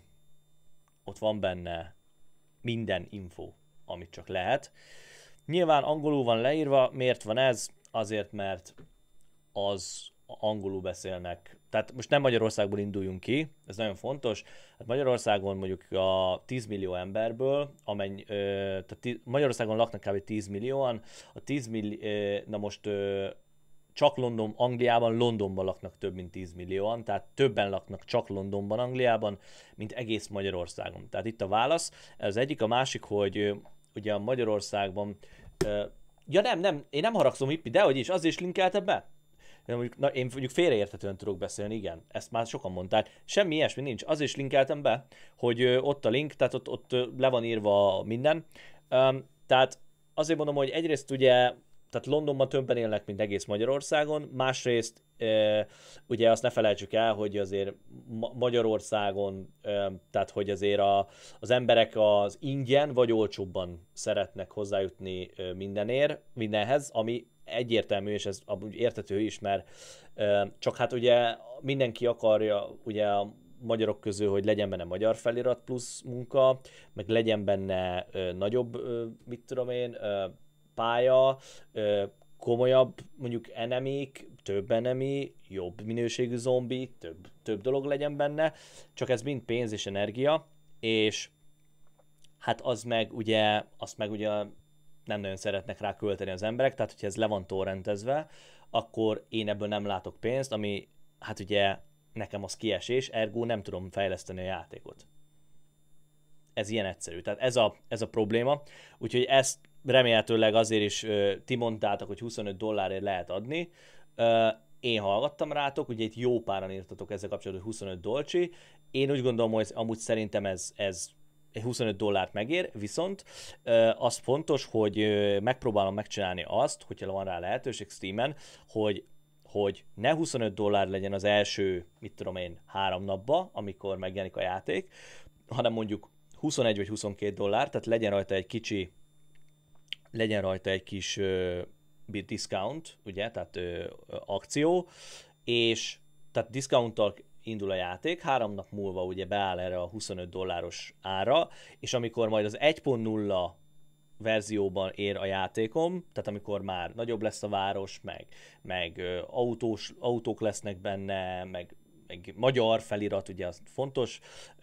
van benne minden info, amit csak lehet. Nyilván angolul van leírva, miért van ez? Azért, mert az angolul beszélnek. Tehát most nem Magyarországból induljunk ki, ez nagyon fontos. Hát Magyarországon mondjuk a 10 millió emberből, tehát Magyarországon laknak kb. 10 millióan, a 10 millió, na most csak Angliában, Londonban laknak több mint 10 millióan, tehát többen laknak csak Londonban, Angliában, mint egész Magyarországon. Tehát itt a válasz. Ez egyik, a másik, hogy ugye Magyarországban, ja nem, én nem haragszom, Hippi, dehogy is, azért is linkelted be. Én mondjuk félreérthetően tudok beszélni, igen, ezt már sokan mondták. Semmi ilyesmi nincs, azért is linkeltem be, hogy ott a link, tehát ott le van írva minden. Tehát azért mondom, hogy egyrészt ugye, tehát Londonban többen élnek, mint egész Magyarországon, másrészt ugye azt ne felejtsük el, hogy azért Magyarországon, tehát hogy azért az emberek az ingyen vagy olcsóbban szeretnek hozzájutni mindenhez, ami egyértelmű, és ez amúgy érthető is, mert csak hát ugye mindenki akarja ugye a magyarok közül, hogy legyen benne magyar felirat plusz munka, meg legyen benne nagyobb, mit tudom én, pálya, komolyabb mondjuk enemik, több enemi, jobb minőségű zombi, több dolog legyen benne, csak ez mind pénz és energia, és hát azt meg ugye nem nagyon szeretnek rá költeni az emberek, tehát hogyha ez le van torrentezve, akkor én ebből nem látok pénzt, ami hát ugye nekem az kiesés, ergo nem tudom fejleszteni a játékot. Ez ilyen egyszerű, tehát ez a probléma, úgyhogy ezt remélhetőleg azért is ti mondtátok, hogy $25 lehet adni. Én hallgattam rátok, ugye itt jó páran írtatok ezzel kapcsolatban, hogy $25. Én úgy gondolom, hogy amúgy szerintem ez $25 megér, viszont az fontos, hogy megpróbálom megcsinálni azt, hogyha van rá lehetőség Steamen, hogy ne $25 legyen az első, mit tudom én, 3 napba, amikor megjelenik a játék, hanem mondjuk 21 vagy $22, tehát legyen rajta egy kis discount, ugye, tehát akció, és tehát discounttal indul a játék, 3 nap múlva ugye beáll erre a $25 ára, és amikor majd az 1.0 verzióban ér a játékom, tehát amikor már nagyobb lesz a város, meg autók lesznek benne, meg magyar felirat, ugye az fontos,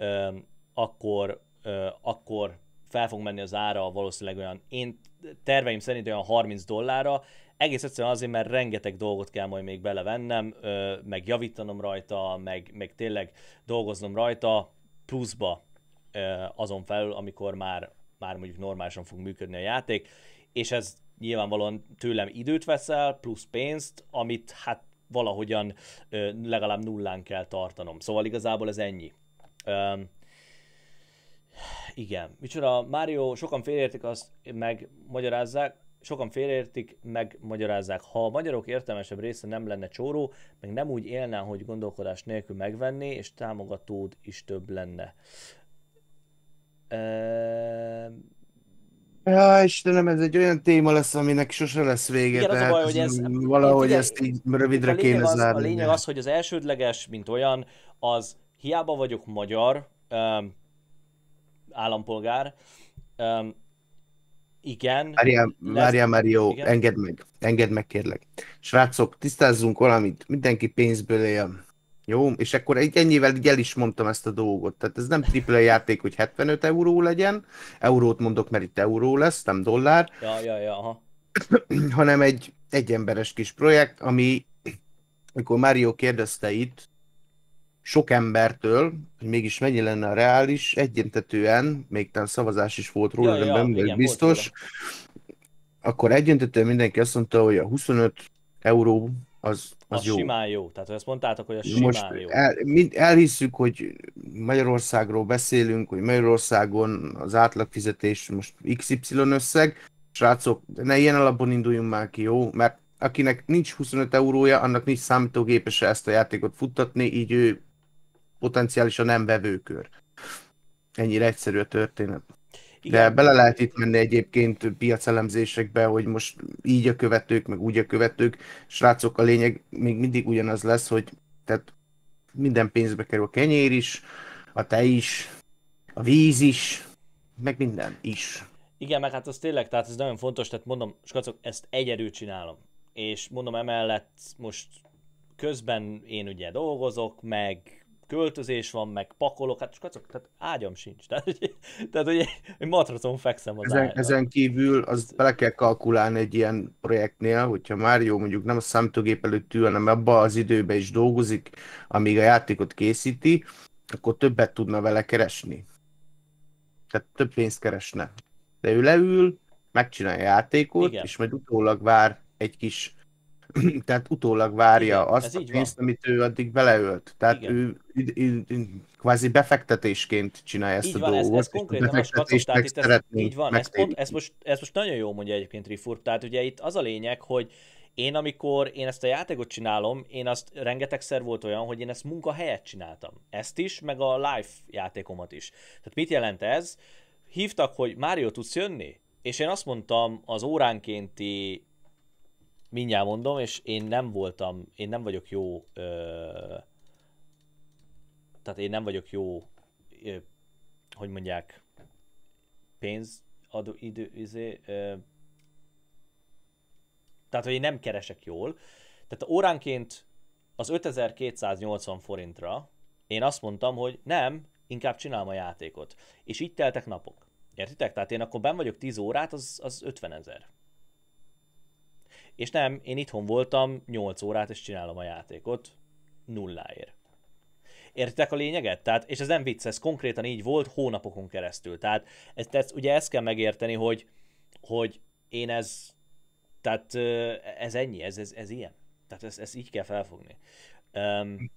akkor fel fog menni az ára valószínűleg olyan, én terveim szerint olyan $30, egész egyszerűen azért, mert rengeteg dolgot kell majd még belevennem, meg javítanom rajta, meg tényleg dolgoznom rajta, pluszba azon felül, amikor már mondjuk normálisan fog működni a játék, és ez nyilvánvalóan tőlem időt veszel, plusz pénzt, amit hát valahogyan legalább nullán kell tartanom. Szóval igazából ez ennyi. Igen. Micsoda, Mário, sokan megmagyarázzák. Ha a magyarok értelmesebb része nem lenne csóró, meg nem úgy élne, hogy gondolkodás nélkül megvenni, és támogatód is több lenne. Ja, Istenem, ez egy olyan téma lesz, aminek sose lesz vége. Igen, az a baj, hogy valahogy ezt így rövidre kéne zárni. A lényeg az, hogy az elsődleges, mint olyan, az hiába vagyok magyar állampolgár, igen. Várjál már, jó, engedd meg kérlek. Srácok, tisztázzunk valamit, mindenki pénzből él. Jó, és akkor ennyivel el is mondtam ezt a dolgot. Tehát ez nem AAA játék, hogy 75 euró legyen. Eurót mondok, mert itt euró lesz, nem dollár. Ja, aha. Hanem egy emberes kis projekt, ami amikor Mario kérdezte itt sok embertől, hogy mégis mennyi lenne a reális, egyöntetően, még talán szavazás is volt róla, de nem vagyok Igen, volt róla. biztos, akkor egyöntetően mindenki azt mondta, hogy a 25 euró az Az jó. simán jó. Tehát ezt mondtátok, hogy az Most simán jó. elhisszük, hogy Magyarországról beszélünk, hogy Magyarországon az átlagfizetés most XY összeg. Srácok, ne ilyen alapon induljunk már ki, jó? Mert akinek nincs 25 eurója, annak nincs számítógépese ezt a játékot futtatni, így ő potenciálisan nem vevőkör. Ennyire egyszerű a történet. De Igen, bele lehet itt menni egyébként piacelemzésekbe, hogy most így a követők, meg úgy a követők. Srácok, a lényeg még mindig ugyanaz lesz, hogy tehát minden pénzbe kerül a kenyér is, a tej is, a víz is, meg minden is. igen, meg hát az tényleg, tehát ez nagyon fontos, tehát mondom, skacok, ezt egyedül csinálom. És mondom, emellett most közben én ugye dolgozok, meg költözés van, meg pakolok, hát skacok, tehát ágyam sincs. Tehát hogy egy matracon fekszem az Ezen kívül az bele kell kalkulálni egy ilyen projektnél, hogyha Mário mondjuk nem a számítógép előtt ül, hanem abba az időben is dolgozik, amíg a játékot készíti, akkor többet tudna vele keresni. Tehát több pénzt keresne. De ő leül, megcsinálja a játékot, Igen, és majd utólag vár egy kis, tehát utólag várja igen, azt ez a így van. pénzt, amit ő addig beleölt. Tehát Igen. ő kvázi befektetésként csinálja ezt a Így van, ez dolgot, és a konkrétan az kacok, befektetést tehát meg itt ez így szeretnénk van, megtéríteni. ez most nagyon jó mondja egyébként Rifur, tehát ugye itt az a lényeg, hogy amikor én ezt a játékot csinálom, én azt rengetegszer volt olyan, hogy én ezt munkahelyet csináltam. Ezt is, meg a live játékomat is. Tehát mit jelent ez? Hívtak, hogy Mário, tudsz jönni? És én azt mondtam az óránkénti, mindjárt mondom, és én nem vagyok jó, tehát én nem vagyok jó, hogy mondják, pénzadó idő, tehát hogy én nem keresek jól. Tehát óránként az 5280 forintra én azt mondtam, hogy nem, inkább csinálom a játékot. És így teltek napok. Értitek? Tehát én akkor benn vagyok 10 órát, az 50 000. És nem, én itthon voltam 8 órát, és csinálom a játékot nulláért. Értitek a lényeget? Tehát, és ez nem vicc, ez konkrétan így volt hónapokon keresztül. Tehát ugye ezt kell megérteni, hogy én tehát ez ennyi, ez ilyen. Tehát ezt így kell felfogni. Um,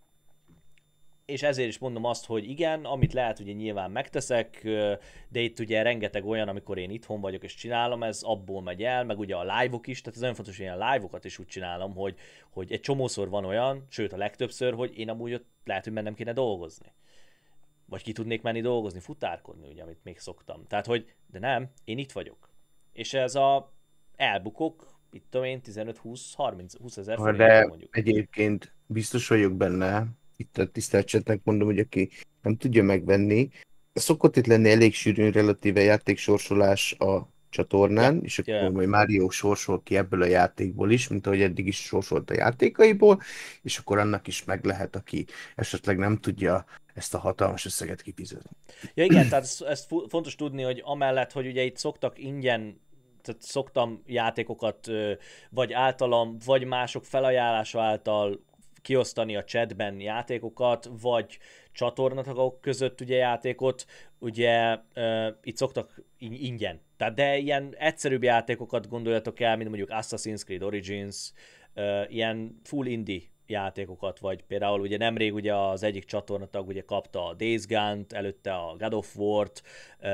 és ezért is mondom azt, hogy igen, amit lehet, ugye nyilván megteszek, de itt ugye rengeteg olyan, amikor én itthon vagyok és csinálom, ez abból megy el, meg ugye a live-ok is, tehát ez nagyon fontos, hogy ilyen live-okat is úgy csinálom, hogy egy csomószor van olyan, sőt a legtöbbször, hogy én amúgy ott lehet, hogy mennem kéne dolgozni. Vagy ki tudnék menni dolgozni, futárkodni, ugye, amit még szoktam. Tehát, hogy de nem, én itt vagyok. És ez a elbukok, itt tudom én, 15-20-30 ezer forintot De mondjuk. egyébként biztos vagyok benne, itt a tisztelt chatnek mondom, hogy aki nem tudja megvenni, szokott itt lenni elég sűrűn relatíve játéksorsolás a Ja, csatornán, és ja, akkor ja. majd Mário sorsol ki ebből a játékból is, mint ahogy eddig is sorsolt a játékaiból, és akkor annak is meg lehet, aki esetleg nem tudja ezt a hatalmas összeget kifizetni. Ja igen, tehát ezt fontos tudni, hogy amellett, hogy ugye itt szoktak ingyen, tehát szoktam játékokat vagy általam, vagy mások felajánlása által kiosztani a chatben játékokat, vagy csatornatagok között ugye játékot, ugye itt szoktak ingyen. Tehát de ilyen egyszerűbb játékokat gondoljatok el, mint mondjuk Assassin's Creed Origins, ilyen full indie játékokat, vagy például ugye nemrég ugye az egyik csatornatag ugye kapta a Days Gone-t, előtte a God of War-t,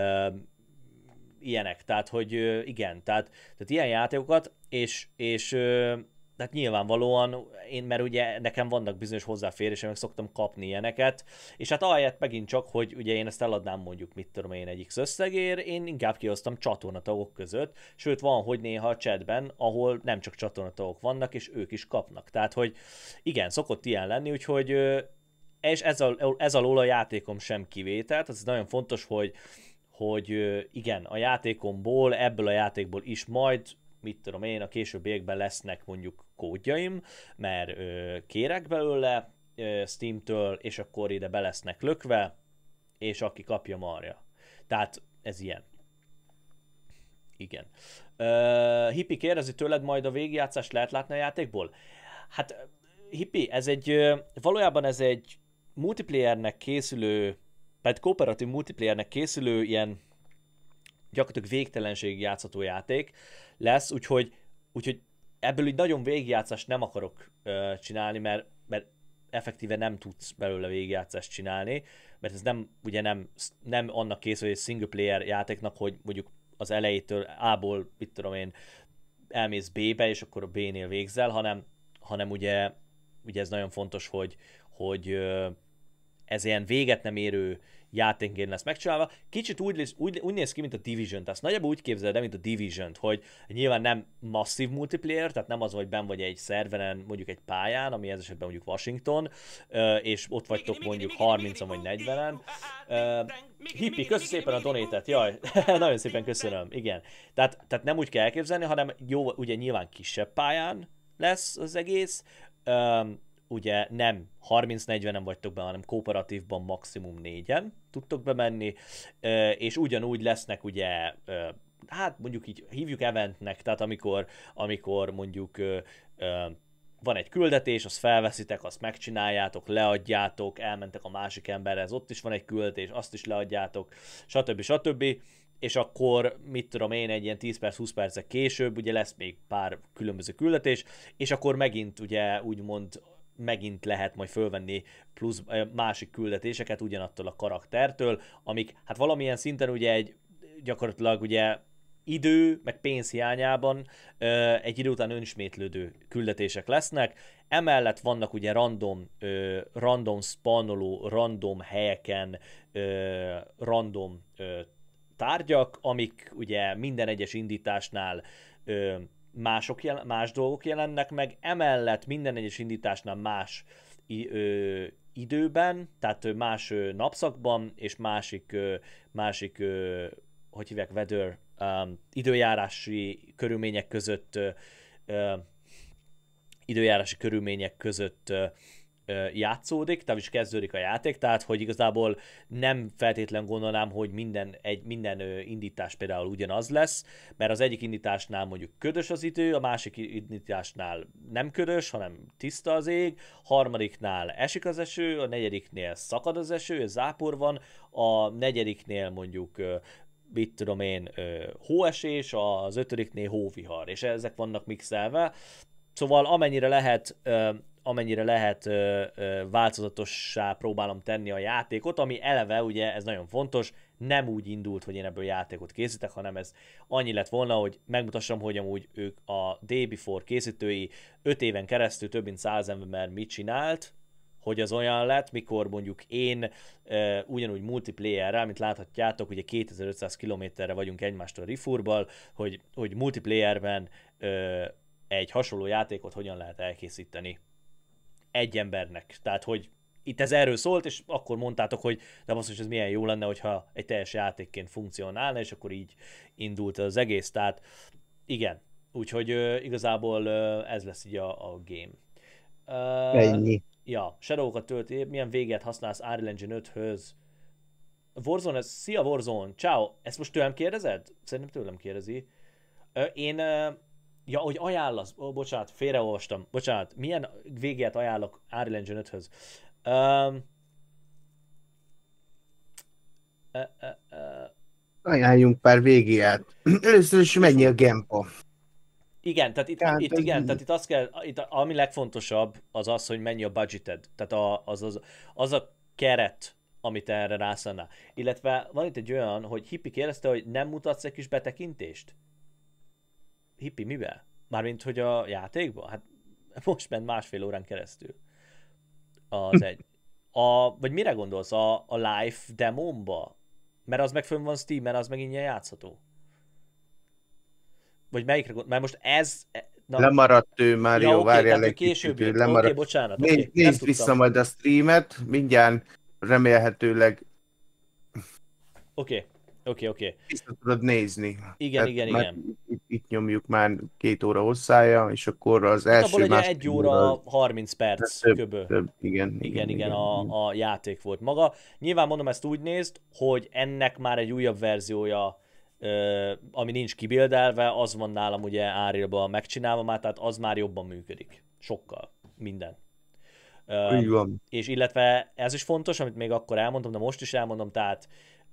ilyenek, tehát hogy igen, tehát ilyen játékokat, és tehát nyilvánvalóan mert ugye nekem vannak bizonyos hozzáférések, meg szoktam kapni ilyeneket, és hát ahelyett megint csak, hogy ugye én ezt eladnám mondjuk, mit tudom én, egy X összegért, én inkább kiosztam csatornatagok között, sőt van, hogy néha a chatben, ahol nem csak csatornatagok vannak, és ők is kapnak. Tehát, hogy igen, szokott ilyen lenni, úgyhogy és ez alól a játékom sem kivételt, ez nagyon fontos, hogy igen, a játékomból, ebből a játékból is majd, mit tudom én, a későbbiekben lesznek mondjuk kódjaim, mert kérek belőle Steamtől, és akkor ide be lesznek lökve, és aki kapja, marja. Tehát ez ilyen. Igen. Hippi kérdezi tőled, majd a végigjátszást lehet látni a játékból? Hát Hippi, valójában ez egy multiplayernek készülő, tehát kooperatív multiplayernek készülő ilyen gyakorlatilag végtelenség játszható játék lesz, úgyhogy ebből így nagyon végigjátszást nem akarok csinálni, mert effektíve nem tudsz belőle végigjátszást csinálni, mert ez ugye nem annak készül, hogy egy single player játéknak, hogy mondjuk az elejétől A-ból, mit tudom én, elmész B-be, és akkor a B-nél végzel, hanem ugye ez nagyon fontos, hogy ez ilyen véget nem érő játékként lesz megcsinálva. Kicsit úgy néz ki, mint a Division, tehát nagyjából úgy képzeled el, mint a Division-t, hogy nyilván nem masszív multiplayer, tehát nem az, hogy benn vagy egy szerveren, mondjuk egy pályán, ami ez esetben mondjuk Washington, és ott vagytok mondjuk 30-an vagy 40-en. Hippi, köszi szépen a donétet, jaj, nagyon szépen köszönöm, igen. Tehát nem úgy kell elképzelni, hanem jó, ugye nyilván kisebb pályán lesz az egész, ugye nem 30-40-en vagytok be, hanem kooperatívban maximum 4-en tudtok bemenni, és ugyanúgy lesznek ugye, hát mondjuk így hívjuk eventnek, tehát amikor mondjuk van egy küldetés, azt felveszitek, azt megcsináljátok, leadjátok, elmentek a másik emberhez, ott is van egy küldetés, azt is leadjátok, stb. És akkor, mit tudom én, egy ilyen 10 perc, 20 percek később, ugye lesz még pár különböző küldetés, és akkor megint ugye úgymond megint lehet majd fölvenni plusz másik küldetéseket ugyanattól a karaktertől, amik hát valamilyen szinten ugye gyakorlatilag ugye idő, meg pénz hiányában egy idő után önismétlődő küldetések lesznek. Emellett vannak ugye random spawnoló, random helyeken random tárgyak, amik ugye minden egyes indításnál más dolgok jelennek meg, emellett minden egyes indításnál más időben, tehát más napszakban, és másik hogy hívják, weather, időjárási körülmények között játszódik, tehát is kezdődik a játék, tehát hogy igazából nem feltétlen gondolnám, hogy minden indítás például ugyanaz lesz, mert az egyik indításnál mondjuk ködös az idő, a másik indításnál nem ködös, hanem tiszta az ég, harmadiknál esik az eső, a negyediknél szakad az eső, zápor van, a negyediknél mondjuk mit tudom én, hóesés, az ötödiknél hóvihar, és ezek vannak mixelve. Szóval amennyire lehet változatossá próbálom tenni a játékot, ami eleve, ugye ez nagyon fontos, nem úgy indult, hogy én ebből játékot készítek, hanem ez annyi lett volna, hogy megmutassam, hogy amúgy ők a Day Before készítői 5 éven keresztül több mint 100 ember mit csinált, hogy az olyan lett, mikor mondjuk én ugyanúgy multiplayerrel, mint láthatjátok, ugye 2500 kilométerre vagyunk egymástól Rifurból, hogy multiplayerben egy hasonló játékot hogyan lehet elkészíteni egy embernek. Tehát, hogy itt ez erről szólt, és akkor mondtátok, hogy de most, hogy ez milyen jó lenne, hogyha egy teljes játékként funkcionálna, és akkor így indult az egész. Tehát igen, úgyhogy igazából ez lesz így a game. Ennyi. Ja, Shadow-okat tölti, milyen véget használsz Unreal Engine 5-höz? Warzone, szia Warzone, ciao. Ezt most tőlem kérdezed? Szerintem tőlem kérdezi. Én, ja, hogy ajánlasz, bocsánat, félreolvastam, bocsánat, milyen véget ajánlok Unreal Engine 5-höz? Ajánljunk pár végéját. Először is mennyi a Gempa. Igen, tehát itt azt kell, ami legfontosabb az az, hogy mennyi a budgeted. Tehát az a keret, amit erre rászállnál. Illetve van itt egy olyan, hogy Hippi kérdezte, hogy nem mutatsz egy kis betekintést? Hippi, mivel? Mármint, hogy a játékban? Hát most ment 1,5 órán keresztül. Az egy. Vagy mire gondolsz? A live demómba? Mert az meg fönn van Steam-en, az meg ingyen játszható. Vagy melyikre gondolsz? Mert most ez... Na, lemaradt ő már, ja, jó, oké, várjál tehát egy később kicsit, jött. Oké, bocsánat. Nézd vissza majd a streamet, mindjárt remélhetőleg Oké. vissza tudod nézni. Igen. Itt nyomjuk már 2 óra hosszája, és akkor az Hát első abból egy 1 óra 30 perc köbö. Igen. A játék volt maga. Nyilván mondom, ezt úgy nézd, hogy ennek már egy újabb verziója, ami nincs kibildelve, az van nálam ugye Unreal-ban megcsinálva már, tehát az már jobban működik. Sokkal. Minden. Így van. És illetve ez is fontos, amit még akkor elmondtam, de most is elmondom, tehát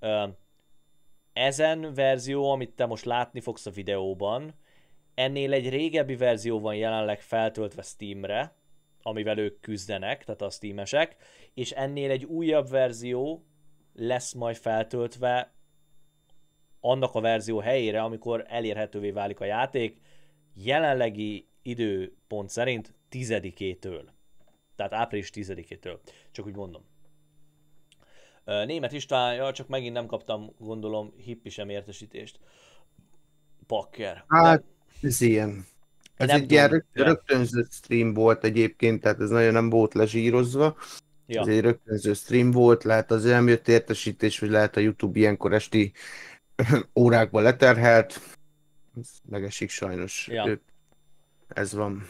ezen verzió, amit te most látni fogsz a videóban, ennél egy régebbi verzió van jelenleg feltöltve Steamre, amivel ők küzdenek, tehát a Steamesek, és ennél egy újabb verzió lesz majd feltöltve annak a verzió helyére, amikor elérhetővé válik a játék, jelenlegi időpont szerint 10-től. Tehát április 10-től. Csak úgy mondom. Német István, csak megint nem kaptam, gondolom, hippi sem értesítést. Pakker. Hát, ez ilyen. Ez Nem egy ilyen tudom, rögtönzött stream volt egyébként, tehát ez nagyon nem volt lezsírozva. Ez ja. egy rögtönző stream volt, lehet azért nem jött értesítés, vagy lehet a YouTube ilyenkor esti órákban leterhelt. Ez megesik sajnos. Ja. Ez van.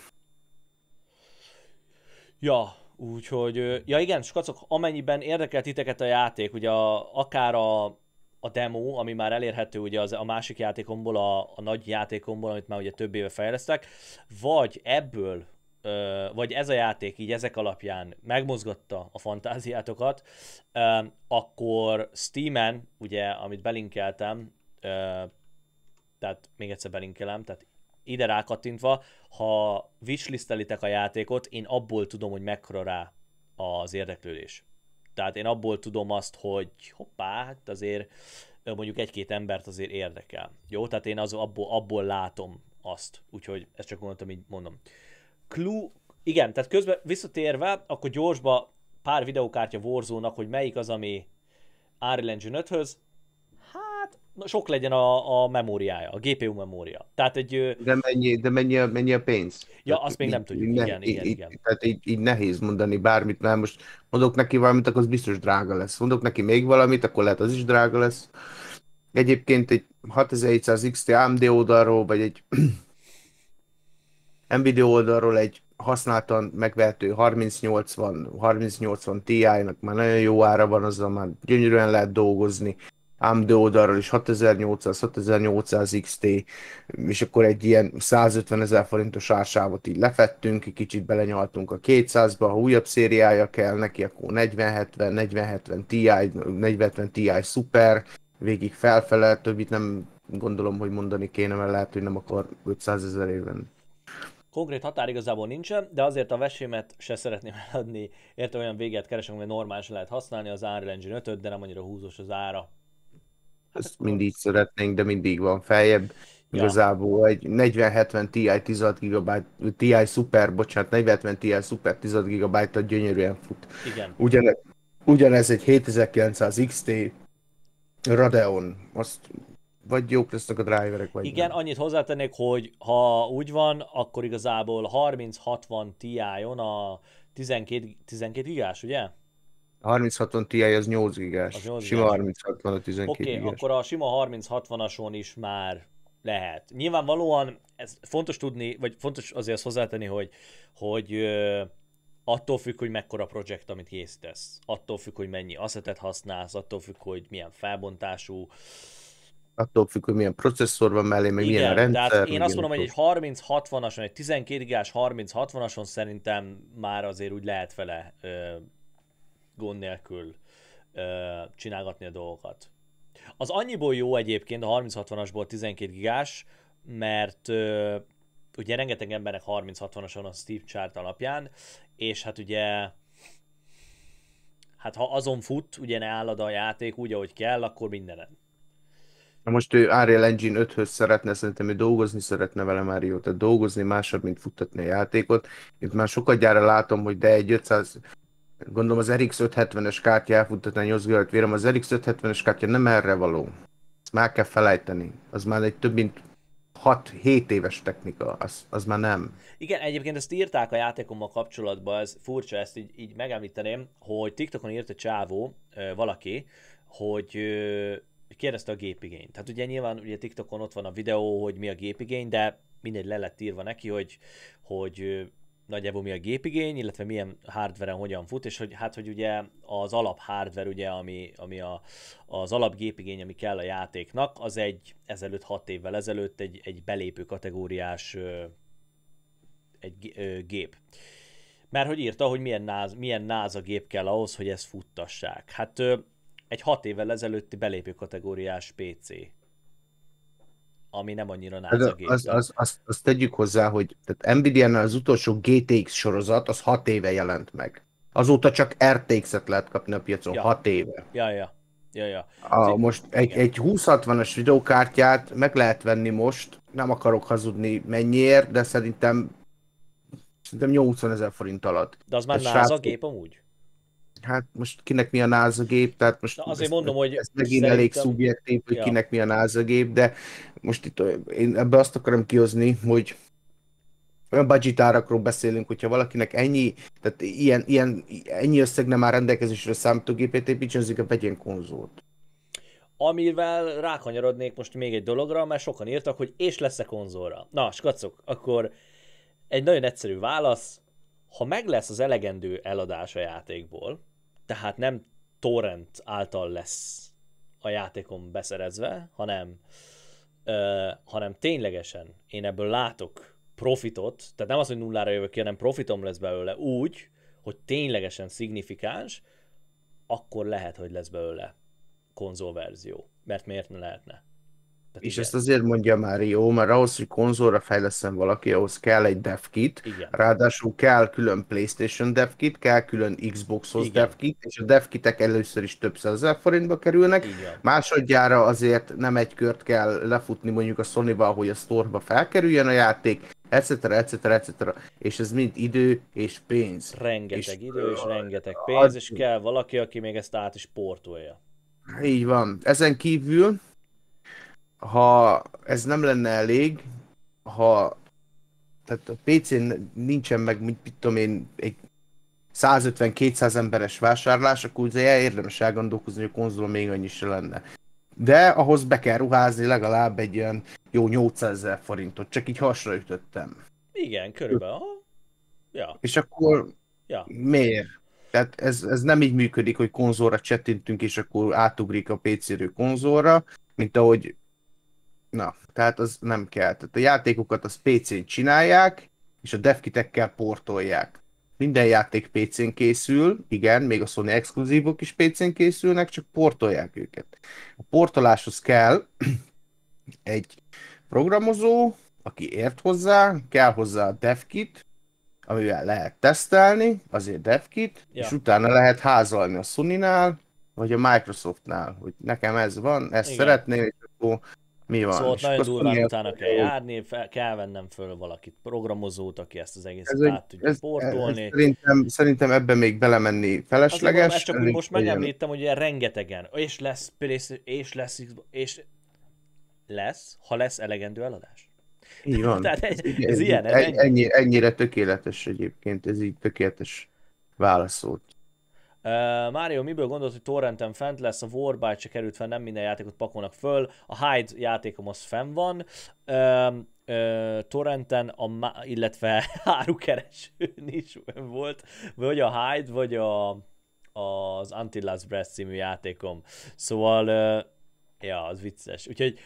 Ja, úgyhogy, ja igen, skacok, amennyiben érdekel titeket a játék, ugye akár a demo, ami már elérhető ugye a másik játékomból, a nagy játékomból, amit már ugye több éve fejlesztek, vagy ebből, vagy ez a játék így ezek alapján megmozgatta a fantáziátokat, akkor Steamen, ugye, amit belinkeltem, tehát még egyszer belinkelem, tehát ide rákattintva, ha wishlistelitek a játékot, én abból tudom, hogy mekkora rá az érdeklődés. Tehát én abból tudom azt, hogy hoppá, hát azért mondjuk egy-két embert azért érdekel. Jó, tehát én abból látom azt. Úgyhogy ezt csak mondtam, így mondom. Clue, igen, tehát közben visszatérve, akkor gyorsba pár videókártya Warzone-nak, hogy melyik az, ami Unreal Engine 5-höz, hát sok legyen a memóriája, a GPU memória. Tehát egy... De mennyi a pénz? Ja, Tehát azt még nem tudjuk. Igen. Tehát így nehéz mondani bármit, mert most mondok neki valamit, akkor az biztos drága lesz. Mondok neki még valamit, akkor lehet az is drága lesz. Egyébként egy 6700 XT AMD oldalról, vagy egy Nvidia oldalról egy használtan megvehető 3080 Ti-nak már nagyon jó ára van, azzal már gyönyörűen lehet dolgozni. AMD oldalról is 6800 XT, és akkor egy ilyen 150 000 forintos ársávot így lefettünk, kicsit belenyaltunk a 200-ba, ha újabb szériája kell neki, akkor 4070 Ti, 4070 Ti Super, végig felfele, többit nem gondolom, hogy mondani kéne, mert lehet, hogy nem akar 500 000 éven. Konkrét határ igazából nincsen, de azért a vesémet se szeretném eladni. Érte olyan véget keresem, hogy normálisan lehet használni az Unreal Engine 5-öt, de nem annyira húzós az ára. Hát Ezt akkor... mindig szeretnénk, de mindig van feljebb. Ja. Igazából egy 4070 Ti 16 GB, Ti Super, bocsánat, 4070 Ti Super 16 GB-a gyönyörűen fut. Igen. Ugyanez egy 7900 XT Radeon, azt vagy jók lesznek a driverek, vagy Igen, nem. annyit hozzátennék, hogy ha úgy van, akkor igazából 3060 Ti-on a 12 gigás, ugye? A 3060 Ti az 8 gigás, Az 8 sima gigás. 3060 a 12 Oké, gigás. akkor a sima 3060-ason is már lehet. Nyilvánvalóan ez fontos tudni, vagy fontos azért azt hozzátenni, hogy attól függ, hogy mekkora projekt, amit készítesz. Attól függ, hogy mennyi asszetet használsz, attól függ, hogy milyen felbontású. Attól függ, hogy milyen processzor van mellé, meg milyen a rendszer. Tehát én azt mondom, hogy egy 3060-ason, egy 12 gigás 3060-ason szerintem már azért úgy lehet vele gond nélkül csinálgatni a dolgokat. Az annyiból jó egyébként a 3060-asból 12 gigás, mert ugye rengeteg embernek 3060-ason a Steam Chart alapján, és hát ugye hát ha azon fut, ugye ne állad a játék úgy, ahogy kell, akkor mindenen. Na most ő Unreal Engine 5-höz szeretne, szerintem ő dolgozni szeretne vele már jó, tehát dolgozni másabb, mint futtatni a játékot. Itt már sokat gyára látom, hogy de egy 500, gondolom az RX 570-es kártya elfuttatni a 8 GB vérem, az RX 570-es kártya nem erre való. Ezt már kell felejteni. Az már egy több mint 6-7 éves technika, az már nem. Igen, egyébként ezt írták a játékommal kapcsolatban, ez furcsa, ezt így megemlíteném, hogy TikTokon írt egy csávó, valaki, hogy kérdezte a gépigényt. Tehát ugye nyilván ugye TikTokon ott van a videó, hogy mi a gépigény, de mindegy le lett írva neki, hogy nagyjából mi a gépigény, illetve milyen hardveren hogyan fut, és hogy ugye az alap hardware, ugye, ami az alap gépigény, ami kell a játéknak, az ezelőtt 6 évvel ezelőtt egy belépő kategóriás gép. Mert hogy írta, hogy milyen náz a gép kell ahhoz, hogy ezt futtassák. Hát egy 6 évvel ezelőtti belépő kategóriás PC, ami nem annyira Hát náz a gép, de... azt tegyük hozzá, hogy tehát Nvidia-nál az utolsó GTX sorozat az 6 éve jelent meg. Azóta csak RTX-et lehet kapni a piacon, Ja, 6 éve. ja. Most Igen. egy 2060-as videókártyát meg lehet venni most, nem akarok hazudni mennyiért, de szerintem 80 000 forint alatt. De az már Ez náz a srácok, gép amúgy? hát most kinek mi a NASA gép, tehát most Na azért mondom, hogy ez megint elég szerintem... szubjektív, hogy Ja, kinek mi a NASA gép, de most itt én ebbe azt akarom kihozni, hogy olyan budget árakról beszélünk, hogyha valakinek ennyi, tehát ennyi összeg nem áll rendelkezésre a számítógépét építsen, azért vegyen konzolt. amivel rákanyarodnék most még egy dologra, mert sokan írtak, hogy és lesz-e konzolra. Na, skacok, akkor egy nagyon egyszerű válasz, ha meg lesz az elegendő eladás a játékból, tehát nem torrent által lesz a játékon beszerezve, hanem ténylegesen én ebből látok profitot, tehát nem az, hogy nullára jövök ki, hanem profitom lesz belőle úgy, hogy ténylegesen szignifikáns, akkor lehet, hogy lesz belőle konzolverzió. Mert miért ne lehetne? Tehát És igen. ezt azért mondja már jó, mert ahhoz, hogy konzolra fejleszten valaki, ahhoz kell egy devkit, Igen. ráadásul kell külön PlayStation devkit, kell külön Xboxhoz Igen. devkit, és a devkitek először is több 100 000 forintba kerülnek, Igen. másodjára azért nem egy kört kell lefutni mondjuk a Sony-val, hogy a store-ba felkerüljen a játék, etc. És ez mind idő és pénz. Rengeteg idő és rengeteg pénz, az, és kell valaki, aki még ezt át is portolja. így van. Ezen kívül, ha ez nem lenne elég, ha tehát a PC-n nincsen meg, mit tudom én, egy 150-200 emberes vásárlás, akkor ugye érdemes elgondolkozni, hogy a konzolon még annyi se lenne. De ahhoz be kell ruházni legalább egy ilyen jó 800 000 forintot, csak így hasraütöttem. Igen, körülbelül. Aha. Ja, És akkor ja. miért? Tehát ez nem így működik, hogy konzolra csettintünk, és akkor átugrik a PC-ről konzolra, mint ahogy na, tehát az nem kell. Tehát a játékokat az PC-n csinálják, és a devkitekkel portolják. Minden játék PC-n készül, igen, még a Sony exkluzívok is PC-n készülnek, csak portolják őket. A portoláshoz kell egy programozó, aki ért hozzá, kell hozzá a devkit, amivel lehet tesztelni, azért devkit, Ja. és utána lehet házalni a Sony-nál, vagy a Microsoftnál, hogy nekem ez van, ezt Igen. szeretném, és akkor mi van? Szóval ott És nagyon akkor durván Sony utána azt kell mondja, hogy járni, kell vennem föl valakit, programozót, aki ezt az egészet ez, át tudja portolni. szerintem ebben még belemenni Azért mondom, felesleges. ezt csak úgy elég most legyen. megemlítem, hogy ilyen rengetegen, és lesz PlayStation, és lesz Xbox, és lesz, ha lesz elegendő eladás. Így van. Tehát ez ilyen, ez Ennyire tökéletes egyébként, ez így tökéletes válasz volt. Mário, miből gondolod, hogy torrenten fent lesz? A Warbite se került fel, nem minden játékot pakolnak föl. A Hyde játékom az fenn van. Torrenten, illetve árukeresőn is volt. Vagy a Hyde, vagy az Until Last Breath című játékom. Szóval, ja, az vicces. Úgyhogy,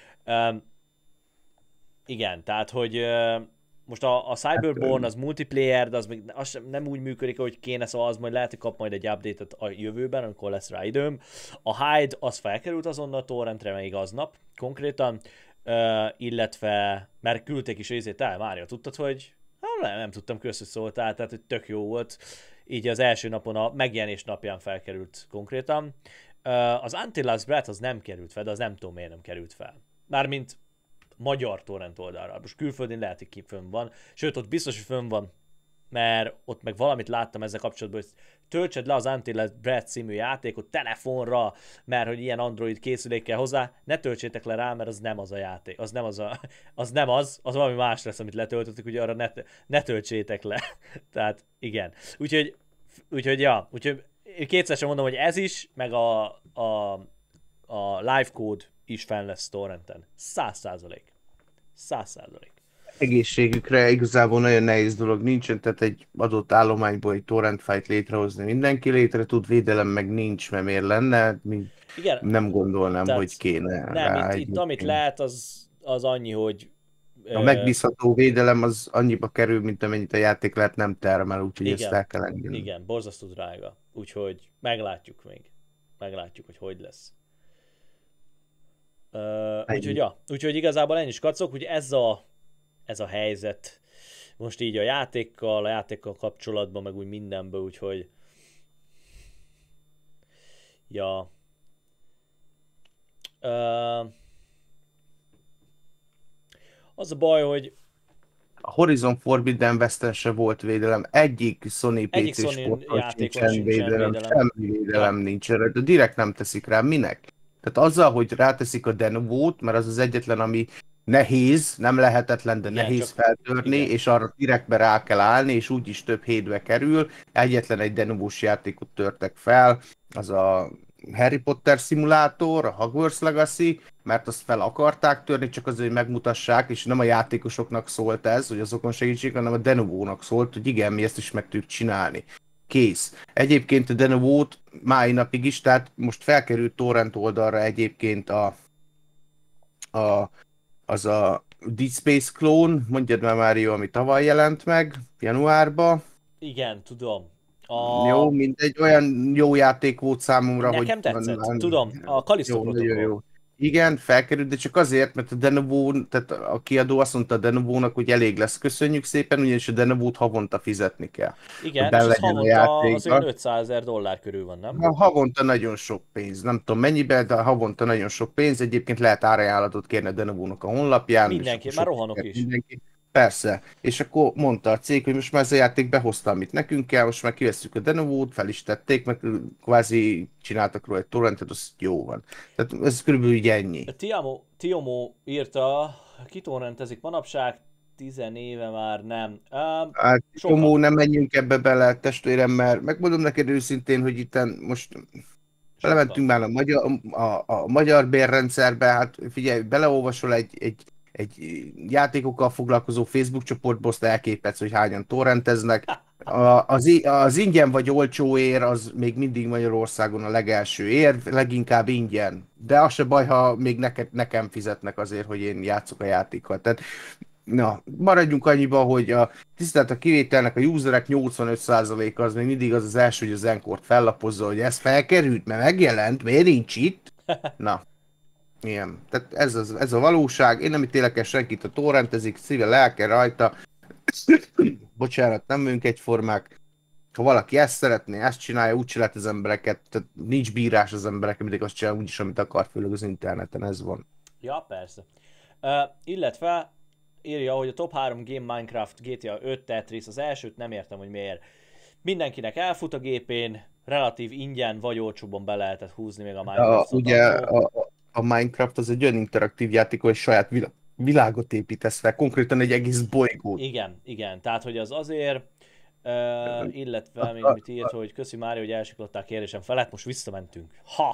igen, tehát, hogy most a Cyberborn az multiplayer, de az még nem úgy működik, hogy kéne, szóval az majd lehet, hogy kap majd egy update-et a jövőben, amikor lesz rá időm. A Hyde az felkerült azonnal torrentre még aznap konkrétan, illetve, mert küldték is részét el, Mária, tudtad, hogy nem tudtam, kösz, hogy szóltál, tehát hogy tök jó volt. Így az első napon, a megjelenés napján felkerült konkrétan. Az Until Last Breath az nem került fel, de az nem tudom miért nem került fel. Mármint magyar torrent oldalra. Most külföldén lehet, hogy fönn van. Sőt, ott biztos, hogy fönn van, mert ott meg valamit láttam ezzel kapcsolatban, hogy töltsed le az Until Last Breath című játékot telefonra, mert hogy ilyen Android készülék kell hozzá, ne töltsétek le rá, mert az nem az a játék, az nem az valami más lesz, amit letöltöttük, ugye arra ne töltsétek le. Tehát igen. Úgyhogy ja, kétszer sem mondom, hogy ez is, meg a live code is fenn lesz torrenten. 100%. 100%. Egészségükre igazából nagyon nehéz dolog nincsen, tehát egy adott állományból egy torrent file-t létrehozni mindenki létre tud, védelem meg nincs, mert miért lenne, Igen, nem gondolnám, tehát hogy kéne nem, rá itt amit lehet, az annyi, hogy A megbízható védelem az annyiba kerül, mint amennyit a játék lehet nem termel, úgyhogy ezt Igen, el kell engedni. igen, borzasztó drága. Úgyhogy meglátjuk még. Meglátjuk, hogy lesz. Úgyhogy, Ennyi. ja, úgyhogy igazából ennyi is kacok, hogy ez a helyzet most így a játékkal kapcsolatban, meg úgy mindenből, úgyhogy ja. Ö, az a baj, hogy A Horizon Forbidden West-en se volt védelem, egyik Sony egyik PC Sony sporton játékon sincsen sincsen védelem, védelem. semmi védelem Ja, nincs erre, de direkt nem teszik rá, minek? Tehát azzal, hogy ráteszik a Denovót, mert az az egyetlen, ami nehéz, nem lehetetlen, de igen, nehéz csak feltörni, igen. és arra direktbe rá kell állni, és úgyis több hétbe kerül. Egyetlen egy Denovós játékot törtek fel, az a Harry Potter szimulátor, a Hogwarts Legacy, mert azt fel akarták törni, csak azért, hogy megmutassák, és nem a játékosoknak szólt ez, hogy azokon segítség, hanem a Denovónak szólt, hogy igen, mi ezt is meg tudjuk csinálni. Kész. Egyébként a Denovót mai napig is, tehát most felkerült torrent oldalra egyébként a, az a Dead Space Clone, mondjad már Mário, ami tavaly jelent meg, januárban. Igen, tudom. Jó, mindegy, olyan jó játék volt számomra, hogy Nekem tetszett, tudom, a Callisto jó, nagyon protokoll. jó. Igen, felkerült, de csak azért, mert a Denovó, tehát a kiadó azt mondta a Denovónak, hogy elég lesz, köszönjük szépen, ugyanis a Denovót havonta fizetni kell, hogy Igen, és benne az legyen a havonta az olyan játékba. 500 000 dollár körül van, nem? Havonta nagyon sok pénz, nem tudom mennyibe, de havonta nagyon sok pénz. Egyébként lehet árajánlatot kérni a Denovónak a honlapján, és Mindenki, akkor már sok rohanok sikert is. mindenki. Persze, és akkor mondta a cég, hogy most már ez a játék behozta, amit nekünk kell, most már kivesszük a Denovót, fel is tették, meg kvázi csináltak róla egy torrentet, az jó van. Tehát ez körülbelül így ennyi. Tiomo írta, kitorrentezik manapság, 10 éve már nem. Hát, Tomó, Sokan, nem menjünk ebbe bele, testvérem, mert megmondom neked őszintén, hogy itt most sokan. belementünk már a magyar bérrendszerbe, hát figyelj, beleolvasol egy játékokkal foglalkozó Facebook csoportba, azt elképedsz, hogy hányan torrenteznek. Az ingyen vagy olcsó ér, az még mindig Magyarországon a legelső ér, leginkább ingyen. De az se baj, ha még nekem fizetnek azért, hogy én játszok a játékkal. Tehát, na, maradjunk annyiba, hogy tisztelt a kivételnek a userek 85%-a az még mindig az első, hogy az Enkort fellapozza, hogy ez felkerült, mert megjelent, miért nincs itt? Na, ilyen. Tehát ez a valóság. Én nem ítélek el senkit, a torrentezik, szíve, lelke rajta. Bocsánat, nem vagyunk egyformák. Ha valaki ezt szeretné, ezt csinálja, úgy csinált az embereket, tehát nincs bírás az emberek, mindig azt csinál úgyis, amit akar, főleg az interneten, ez van. Ja, persze. Illetve írja, hogy a top 3 game Minecraft, GTA 5, Tetris, az elsőt nem értem, hogy miért. Mindenkinek elfut a gépén, relatív ingyen vagy olcsóban be lehetett húzni még a Microsoft Ugye annó. a Minecraft az egy olyan interaktív játék, hogy saját világot építesz fel, konkrétan egy egész bolygót. Igen, igen, tehát hogy az azért, illetve még A, amit írt, hogy köszi Mária, hogy elsiklottál kérdésem felett, most visszamentünk. Ha!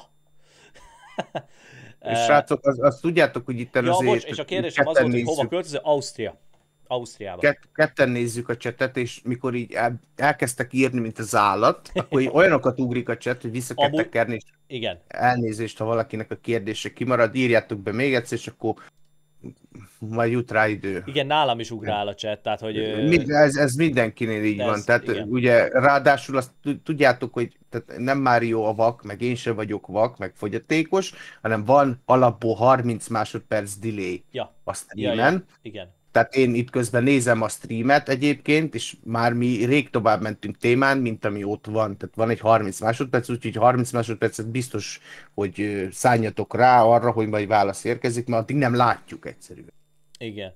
és Uh, srácok, azt tudjátok, hogy itt ja, bocs, azért és a kérdésem az ketten volt, hogy hova nézzük, költöző? Ausztria. Ausztriába. ketten nézzük a csetet, és mikor így elkezdtek írni, mint az állat, akkor így olyanokat ugrik a cset, hogy vissza kell Amúgy, tekerni, és igen, elnézést, ha valakinek a kérdése kimarad, írjátok be még egyszer, és akkor majd jut rá idő. igen, nálam is ugrál a chat, tehát hogy Ez mindenkinél így van. ez, Tehát igen. ugye ráadásul azt tudjátok, hogy tehát nem Mário a vak, meg én sem vagyok vak, meg fogyatékos, hanem van alapból 30 másodperc delay Ja, a ja, streamen. igen. Tehát én itt közben nézem a streamet egyébként, és már mi rég tovább mentünk témán, mint ami ott van. Tehát van egy 30 másodperc, úgyhogy 30 másodpercet biztos, hogy szálljatok rá arra, hogy majd válasz érkezik, mert addig nem látjuk egyszerűen. Igen.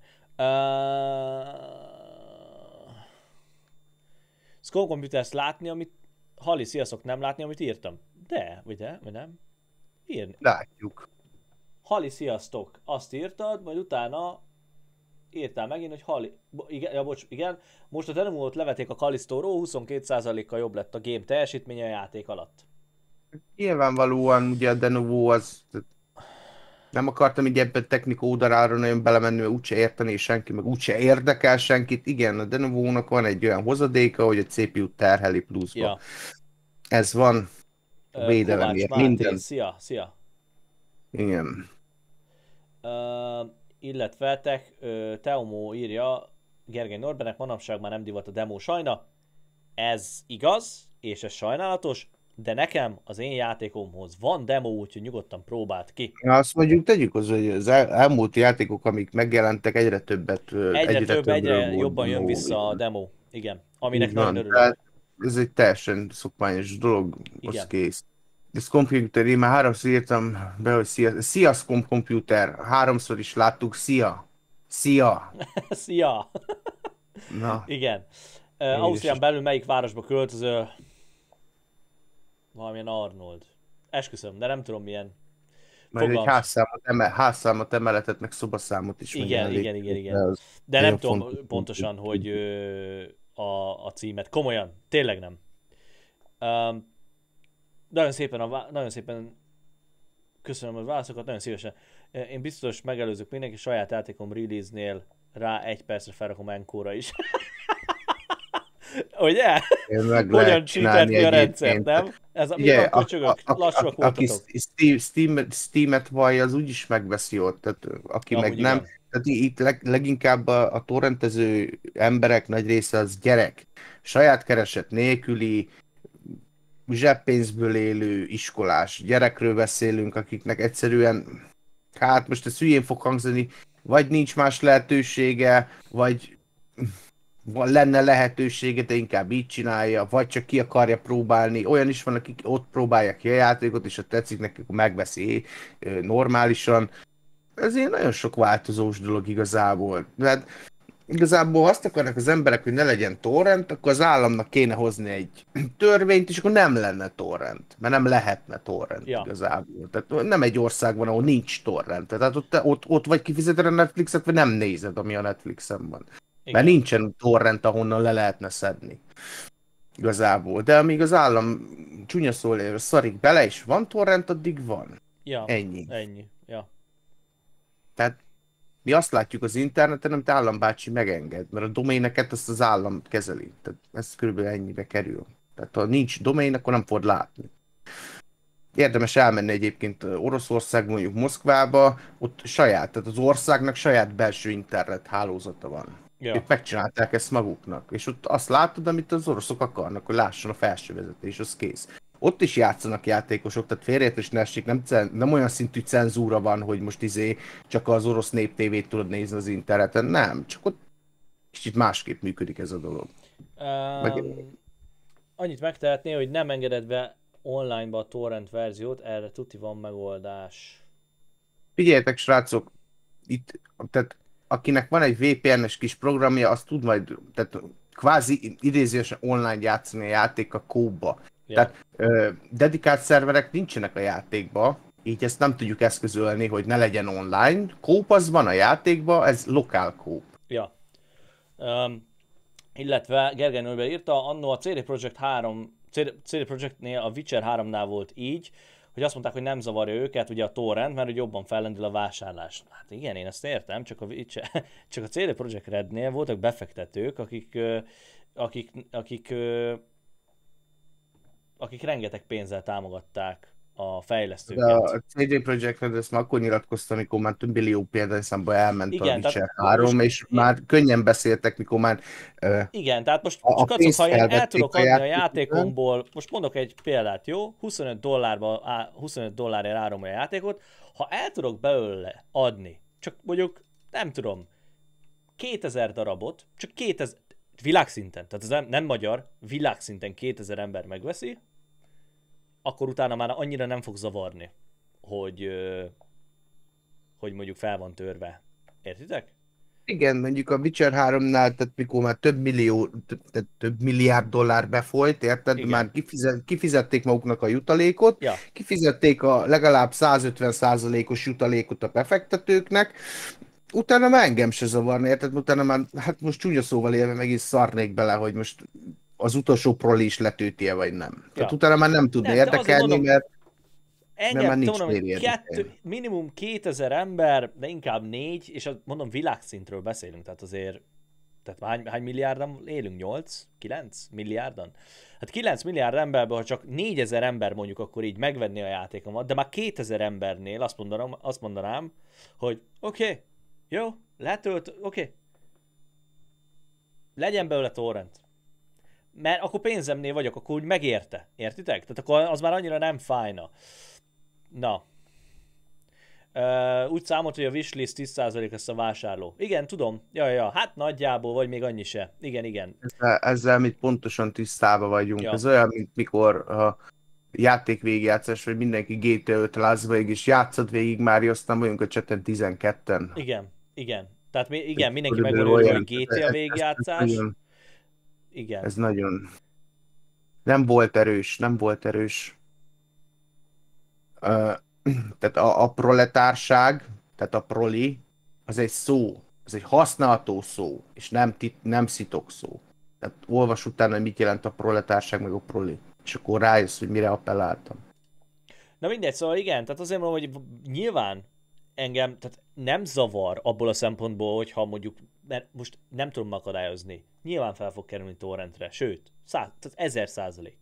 Skull Computers látni, amit... Halli, sziasztok, nem látni, amit írtam? De, vagy nem? Írni. Látjuk. Halli, sziasztok, azt írtad, majd utána írtál megint, hogy Halli... Igen, ja, bocs, igen. Most a Denomót levették a Callisto-ról, 22%-kal jobb lett a game teljesítménye a játék alatt. Nyilvánvalóan ugye a Denuvo az nem akartam így ebben technika oldalára nagyon belemenni, mert úgyse érteni senki, meg úgyse érdekel senkit. Igen, a Denuvo-nak van egy olyan hozadéka, hogy a CPU terheli pluszba. Ja. Ez van a Kovács védelemért, Máté, minden. szia, szia. Igen. Ö, illetve Teomó írja, Gergely Norbernek manapság már nem divat a demo sajna. Ez igaz, és ez sajnálatos, de nekem az én játékomhoz van demo, úgyhogy nyugodtan próbáld ki. Azt mondjuk tegyük hozzá, hogy az elmúlt játékok, amik megjelentek, egyre többet, Egyre volt jobban jön demo. vissza a demo. Igen. Aminek Így nagyon van, örülök. tehát ez egy teljesen szokványos dolog, Igen. az kész. Ez komputer, én már háromszor írtam be, hogy szia komputer, háromszor is láttuk, szia, szia. Szia! Na, Igen. Én Ausztrián is. belül melyik városba költözöl? Valamilyen Arnold. Esküszöm, de nem tudom milyen. majd egy Fogalmas. házszámot, emeletet, meg szobaszámot is Igen. De az De nem nagyon tudom fontos pontosan, pont. hogy a címet. Komolyan, tényleg nem. Nagyon szépen köszönöm a válaszokat, nagyon szívesen. Én biztos megelőzök mindenki, saját játékom release-nél rá 1 percre felrakom Encore-ra is. Ugye? Meg Hogyan lehet cheatelt csinálni ki a rendszert, egyébként. nem? Ez a mi Ugye, van, köcsögök? Lassúak aki voltatok. Steam-et vallja, az úgyis megveszi ott, tehát aki Amúgy meg nem. igen. Tehát itt leginkább a torrentező emberek nagy része az gyerek. Saját kereset nélküli, zseppénzből élő iskolás gyerekről beszélünk, akiknek egyszerűen, hát most ez hülyén fog hangzani, vagy nincs más lehetősége, vagy lenne lehetősége, de inkább így csinálja, vagy csak ki akarja próbálni. Olyan is van, akik ott próbálják ki a játékot, és ha tetszik nekik, akkor megveszi normálisan. Ez ilyen nagyon sok változós dolog igazából. Tehát igazából ha azt akarnak az emberek, hogy ne legyen torrent, akkor az államnak kéne hozni egy törvényt, és akkor nem lenne torrent, mert nem lehetne torrent igazából. Tehát nem egy ország van, ahol nincs torrent. Tehát ott vagy kifizeted a Netflixet, vagy nem nézed, ami a Netflixen van. Igen. Mert nincsen torrent, ahonnan le lehetne szedni. Igazából. De amíg az állam csúnya szól ér, szarik bele, és van torrent, addig van. Ja, Ennyi. Ja. Tehát mi azt látjuk az interneten, amit állambácsi megenged, mert a doméneket azt az állam kezeli. Tehát ez körülbelül ennyibe kerül. Tehát ha nincs domén, akkor nem fogod látni. Érdemes elmenni egyébként Oroszország, mondjuk Moszkvába, ott saját, tehát az országnak saját belső internet hálózata van. Ja. Ők megcsinálták ezt maguknak, és ott azt látod, amit az oroszok akarnak, hogy lásson a felső vezetés, az kész. Ott is játszanak játékosok, tehát félreértés ne essék, nem olyan szintű cenzúra van, hogy most csak az orosz néptévét tudod nézni az interneten, nem, csak ott kicsit másképp működik ez a dolog. Annyit megtehetné, hogy nem engeded be online-ba a torrent verziót, erre tuti van megoldás. Figyeljetek, srácok, itt, tehát akinek van egy VPN-es kis programja, az tud majd, tehát kvázi idézősen online játszani a játék a kóba. Ja. Tehát dedikált szerverek nincsenek a játékba, így ezt nem tudjuk eszközölni, hogy ne legyen online. Kóp az van a játékba, ez lokál kóp. Ja. Illetve Gergely Nőbe írta, annó a CD Projektnél a Witcher 3-nál volt így, hogy azt mondták, hogy nem zavarja őket ugye a torrent, mert hogy jobban fellendül a vásárlás. Hát igen, én ezt értem, csak a CD Projekt Rednél voltak befektetők, akik rengeteg pénzzel támogatták a fejlesztőket. De a CD Projekt Red ezt már akkor nyilatkozta, amikor már több millió példányszámba elment igen, a Witcher 3, és már könnyen beszéltek, mikor már... Igen, tehát most csak azt, ha én el tudok adni a játékomból, most mondok egy példát, jó? $25 árom a játékot, ha el tudok belőle adni, csak mondjuk, nem tudom, 2000 darabot, csak 2000, világszinten, tehát ez nem magyar, világszinten 2000 ember megveszi, akkor utána már annyira nem fog zavarni, hogy mondjuk fel van törve. Értitek? Igen, mondjuk a Witcher 3-nál, tehát mikor már több milliárd dollár befolyt, érted? Igen. Már kifizették maguknak a jutalékot, ja. Kifizették a legalább 150%-os jutalékot a befektetőknek, utána már engem se zavarni, érted? Utána már, hát most csúnya szóval élve meg is szarnék bele, hogy most az utolsó proli is letűti-e, vagy nem. Ja. Tehát utána már nem tudna érdekelni, mondom, mert engem, már nincs minimum 2000 ember, de inkább 4, és mondom világszintről beszélünk, tehát azért, tehát hány milliárdan élünk? 8? 9 milliárdan? Hát 9 milliárd emberből, ha csak 4000 ember mondjuk akkor így megvenni a játékomat, de már 2000 embernél azt mondanám, hogy oké, Jó, letölt, oké. Legyen belőle torrent. Mert akkor pénzemnél vagyok, akkor úgy megérte. Értitek? Tehát akkor az már annyira nem fájna. Na. Úgy számolt, hogy a wishlist 10% lesz a vásárló. Igen, tudom. Ja, hát nagyjából, vagy még annyi se. Igen. Ezzel mi pontosan tisztában vagyunk. Ja, Ez olyan, mint mikor a játék végigjátszás, vagy mindenki GTA 5 láz végig, és játszod végig már, aztán vagyunk a cseten 12-en. igen. Tehát igen, mindenki meg van Körülbelül őrülve, olyan. hogy GTA Ez végigjátszás. nagyon, Igen. ez nagyon nem volt erős, nem volt erős. Ö, tehát a proletárság, tehát a proli, az egy szó, az egy használható szó, és nem szitok szó. Tehát olvas utána, hogy mit jelent a proletárság, meg a proli. És akkor rájössz, hogy mire appelláltam. Na mindegy, szóval igen, tehát azért mondom, hogy nyilván engem, tehát nem zavar abból a szempontból, hogyha mondjuk, mert most nem tudom akadályozni. Nyilván fel fog kerülni torrentre, sőt, tehát 1000%.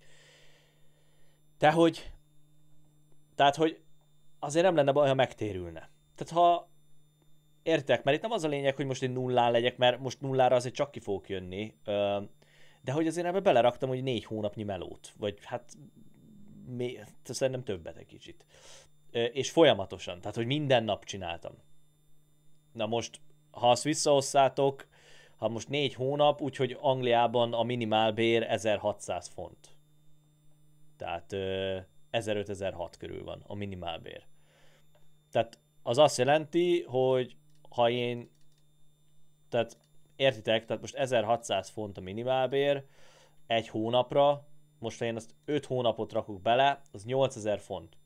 Tehát, hogy azért nem lenne baj, ha megtérülne. Tehát ha értek, mert itt nem az a lényeg, hogy most én nullán legyek, mert most nullára azért csak ki fogok jönni, de hogy azért ebbe beleraktam, hogy 4 hónapnyi melót, vagy hát szerintem többet egy kicsit. És folyamatosan, tehát hogy minden nap csináltam. Na most, ha azt visszahosszátok, ha most 4 hónap, úgyhogy Angliában a minimálbér 1600 font. Tehát 1500-1600 körül van a minimálbér. Tehát az azt jelenti, hogy ha én, tehát értitek, tehát most 1600 font a minimálbér egy hónapra, most ha én azt 5 hónapot rakok bele, az 8000 font.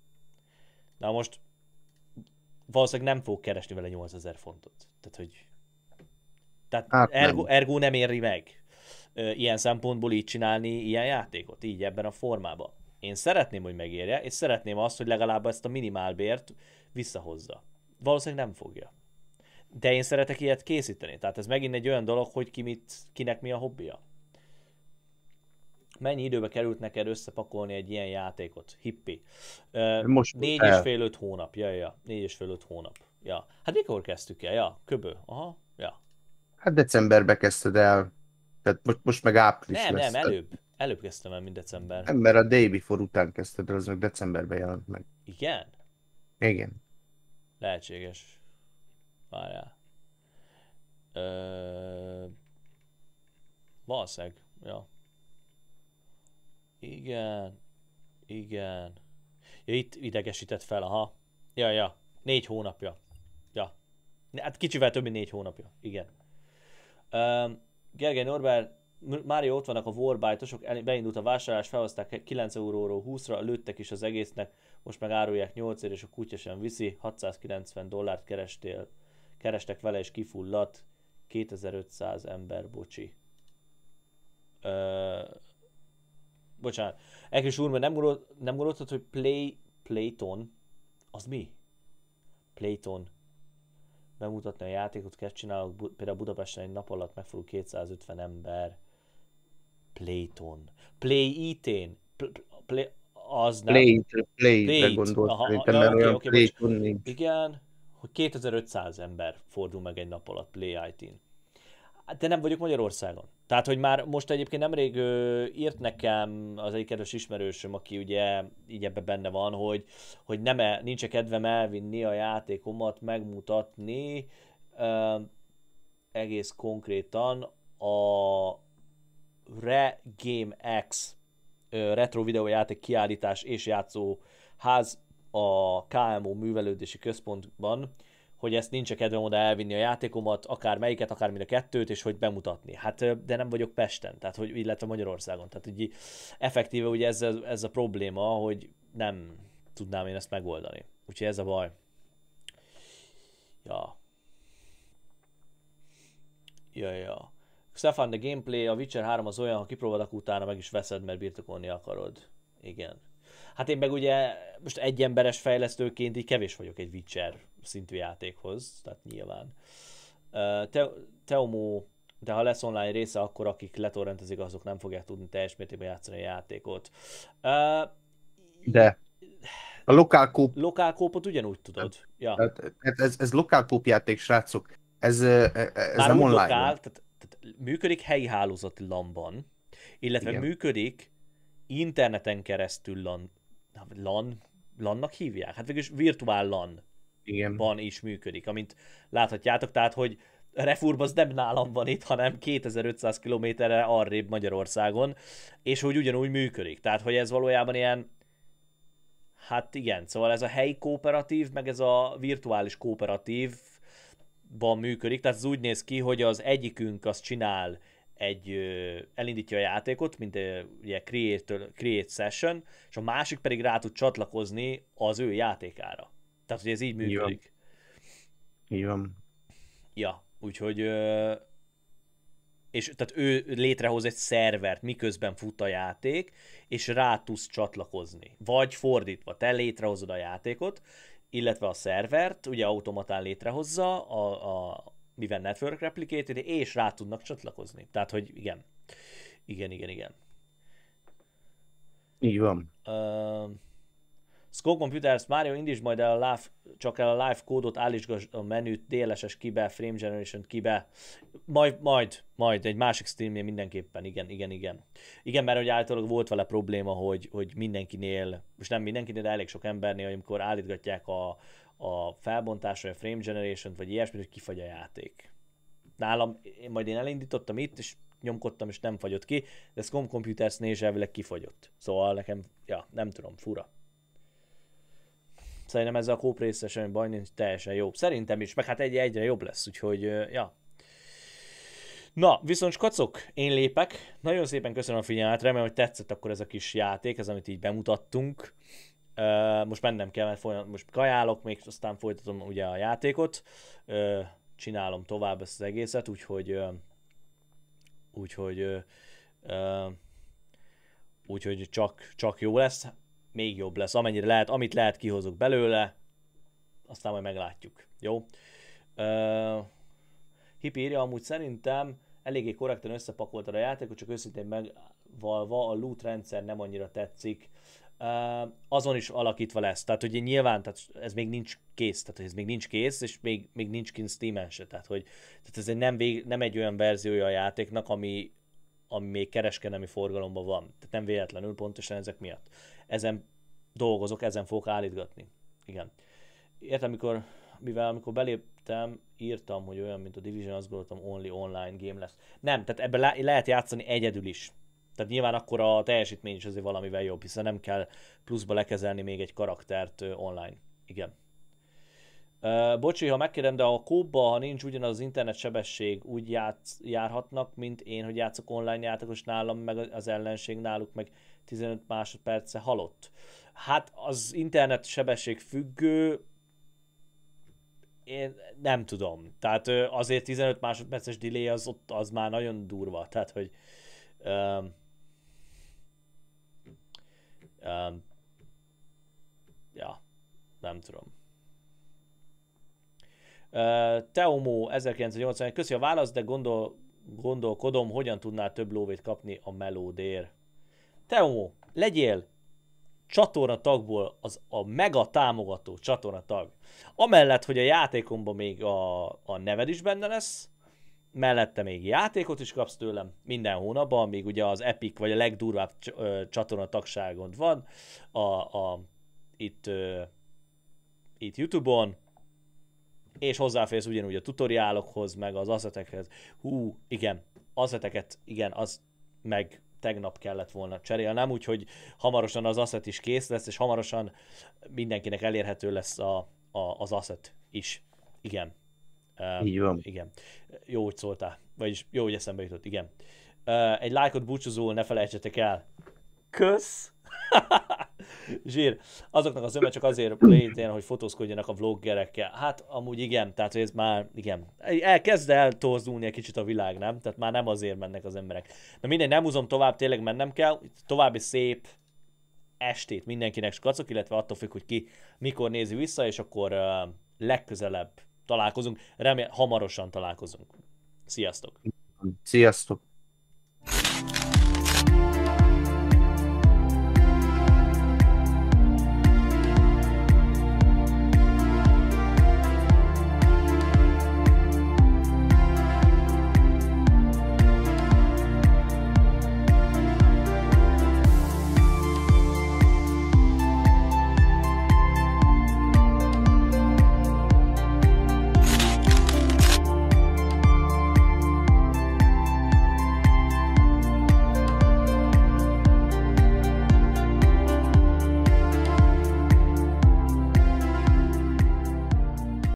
Na most valószínűleg nem fog keresni vele 8000 fontot. Tehát, hogy Hát ergo nem éri meg ilyen szempontból így csinálni ilyen játékot, így ebben a formában. Én szeretném, hogy megérje, és szeretném azt, hogy legalább ezt a minimálbért visszahozza. Valószínűleg nem fogja. De én szeretek ilyet készíteni. Tehát ez megint egy olyan dolog, hogy kinek mi a hobbija. Mennyi időbe került neked összepakolni egy ilyen játékot? Hippi. most 4,5-5 hónap. Ja. 4,5-5 hónap. Ja. Hát mikor kezdtük el? Ja, köbö. Aha. Ja. Hát decemberbe kezdted el, tehát most meg április lesz. Nem, előbb. Előbb kezdtem el, mint december. Nem, mert a Day Before után kezdted el, az meg decemberben jelent meg. Igen? Igen. Lehetséges. Várjál. Valószínűleg. Ja. Igen. Ja, itt idegesített fel, aha. Ja. 4 hónapja. Ja. Hát kicsivel több, mint 4 hónapja. Igen. Gergely Norbert, Mário ott vannak a Warbite-osok, beindult a vásárlás, felhozták 9 euróról 20-ra, lőttek is az egésznek, most meg árulják 8 ér, és a kutya sem viszi, 690 dollárt kerestek vele, és kifulladt, 2500 ember, bocsi. Bocsánat. Ekis úr, mert nem gondoltad, hogy Playton, az mi? Playton. Bemutatni a játékot, kezd csinálok, például Budapesten egy nap alatt megfordul 250 ember. Playton. Play-Eaten. Az nem. Play-re gondolt szerintem, Ja, mert olyan oké, Playton nincs. igen, hogy 2500 ember fordul meg egy nap alatt Play-Eaten. De nem vagyok Magyarországon. Tehát, hogy már most egyébként nemrég írt nekem az egy kedves ismerősöm, aki ugye így ebben benne van, hogy nincs kedvem elvinni a játékomat, megmutatni egész konkrétan a Game X retro videójáték kiállítás és játszóház a KMO művelődési központban, hogy ezt nincs kedvem oda elvinni a játékomat, akár melyiket, akár mind a kettőt, és hogy bemutatni. Hát, de nem vagyok Pesten, tehát hogy illetve Magyarországon. Tehát így effektíve ugye ez a probléma, hogy nem tudnám én ezt megoldani. Úgyhogy ez a baj. Ja. Stefan, the gameplay, a Witcher 3 az olyan, ha kipróbálod, utána meg is veszed, mert birtokolni akarod. Igen. Hát én meg ugye most egyemberes fejlesztőként így kevés vagyok egy Witcher szintű játékhoz, tehát nyilván. Teomo, de ha lesz online része, akkor akik letorrentezik, azok nem fogják tudni teljes mértékben játszani a játékot. De. A lokál kóp, Lokál kópot ugyanúgy tudod. Ja. ez lokál kóp játék, srácok. Ez Már nem úgy online van. lokál, tehát működik helyi hálózati LAN-ban, illetve Igen. működik interneten keresztül LAN-nak hívják? Hát végülis virtuál Igen. LAN-ban is működik, amint láthatjátok, tehát hogy Refurb az nem nálam van itt, hanem 2500 kilométerre arrébb Magyarországon, és hogy ugyanúgy működik. Tehát, hogy ez valójában ilyen, hát igen, szóval ez a helyi kooperatív, meg ez a virtuális kooperatív működik, tehát ez úgy néz ki, hogy az egyikünk azt csinál elindítja a játékot, mint ugye create session, és a másik pedig rá tud csatlakozni az ő játékára. Tehát, hogy ez így Így van. működik. Így van. Ja, úgyhogy és tehát ő létrehoz egy szervert, miközben fut a játék, és rá tudsz csatlakozni. Vagy fordítva, te létrehozod a játékot, illetve a szervert, ugye automatán létrehozza, mivel network replicated, és rá tudnak csatlakozni. Tehát, hogy igen. Igen. Így van. Skull Computers, Mario, indítsd majd el csak el a live kódot, állítsd a menüt, DLSS kibe, Frame Generation kibe. Majd egy másik streamnél mindenképpen, igen. Igen, mert hogy általában volt vele probléma, hogy mindenkinél, most nem mindenkinél, de elég sok embernél, amikor állítgatják a felbontásra, a Frame Generation-t, vagy ilyesmit, hogy kifagy a játék. Nálam, én elindítottam itt, és nyomkodtam, és nem fagyott ki, de Skull Computers-nél is elvileg kifagyott. Szóval nekem, ja, nem tudom, fura. Szerintem ezzel a kóp része semmi baj nincs, teljesen jó. Szerintem is, meg hát egyre jobb lesz, úgyhogy ja. Na, viszont kacok, én lépek. Nagyon szépen köszönöm a figyelmet, remélem, hogy tetszett akkor ez a kis játék, ez amit így bemutattunk. Most mennem kell, mert most kajálok, még aztán folytatom ugye a játékot. Csinálom tovább ezt az egészet, úgyhogy csak jó lesz. Még jobb lesz, amennyire lehet, amit lehet kihozok belőle, aztán majd meglátjuk, jó? Hippi írja, amúgy szerintem eléggé korrekten összepakoltad a játékot, csak őszintén megvalva a loot rendszer nem annyira tetszik. Azon is alakítva lesz, tehát hogy nyilván tehát ez még nincs kész, tehát ez még nincs kész, és még nincs kint Steamen se, tehát ez nem egy olyan verziója a játéknak, ami még kereskedelmi forgalomban van. Tehát nem véletlenül pontosan ezek miatt. Ezen dolgozok, ezen fogok állítgatni. Igen. Értem, amikor beléptem, írtam, hogy olyan, mint a Division, azt gondoltam, only online game lesz. Nem, tehát ebben lehet játszani egyedül is. Tehát nyilván akkor a teljesítmény is azért valamivel jobb, hiszen nem kell pluszba lekezelni még egy karaktert online. Igen. Bocsi, ha megkérdem, de a kódba, ha nincs ugyanaz az internet sebesség, úgy járhatnak, mint én, hogy játszok online játékos nálam, meg az ellenség náluk, meg 15 másodperce halott. Hát az internet sebesség függő, én nem tudom. Tehát azért 15 másodperces delay az már nagyon durva. Tehát, hogy ja, nem tudom. Teomo 1981, köszi a választ, de gondolkodom, hogyan tudnál több lóvét kapni a melódér. Teomo, legyél csatornatagból a mega támogató csatornatag. Amellett, hogy a játékomban még a neved is benne lesz, mellette még játékot is kapsz tőlem minden hónapban, még ugye az Epic vagy a legdurvább csatornatagságod van itt YouTube-on, és hozzáférsz ugyanúgy a tutoriálokhoz, meg az assetekhez. Igen, asseteket, igen, az meg tegnap kellett volna cserélnem, úgyhogy hamarosan az asset is kész lesz, és hamarosan mindenkinek elérhető lesz az asset is. Igen. Így van. Igen. Jó, hogy szóltál. Vagyis jó, hogy eszembe jutott. Igen. Egy lájkot búcsúzóul ne felejtsetek el. Kösz! Zsír. Azoknak az öme csak azért létén, hogy fotózkodjanak a vloggerekkel. Hát amúgy igen, tehát ez már, igen. Elkezd el torzulni egy kicsit a világ, nem? Tehát már nem azért mennek az emberek. Na mindegy, nem húzom tovább, tényleg mennem kell. További szép estét mindenkinek, skacok, illetve attól függ, hogy ki mikor nézi vissza, és akkor legközelebb találkozunk. Hamarosan találkozunk. Sziasztok! Sziasztok!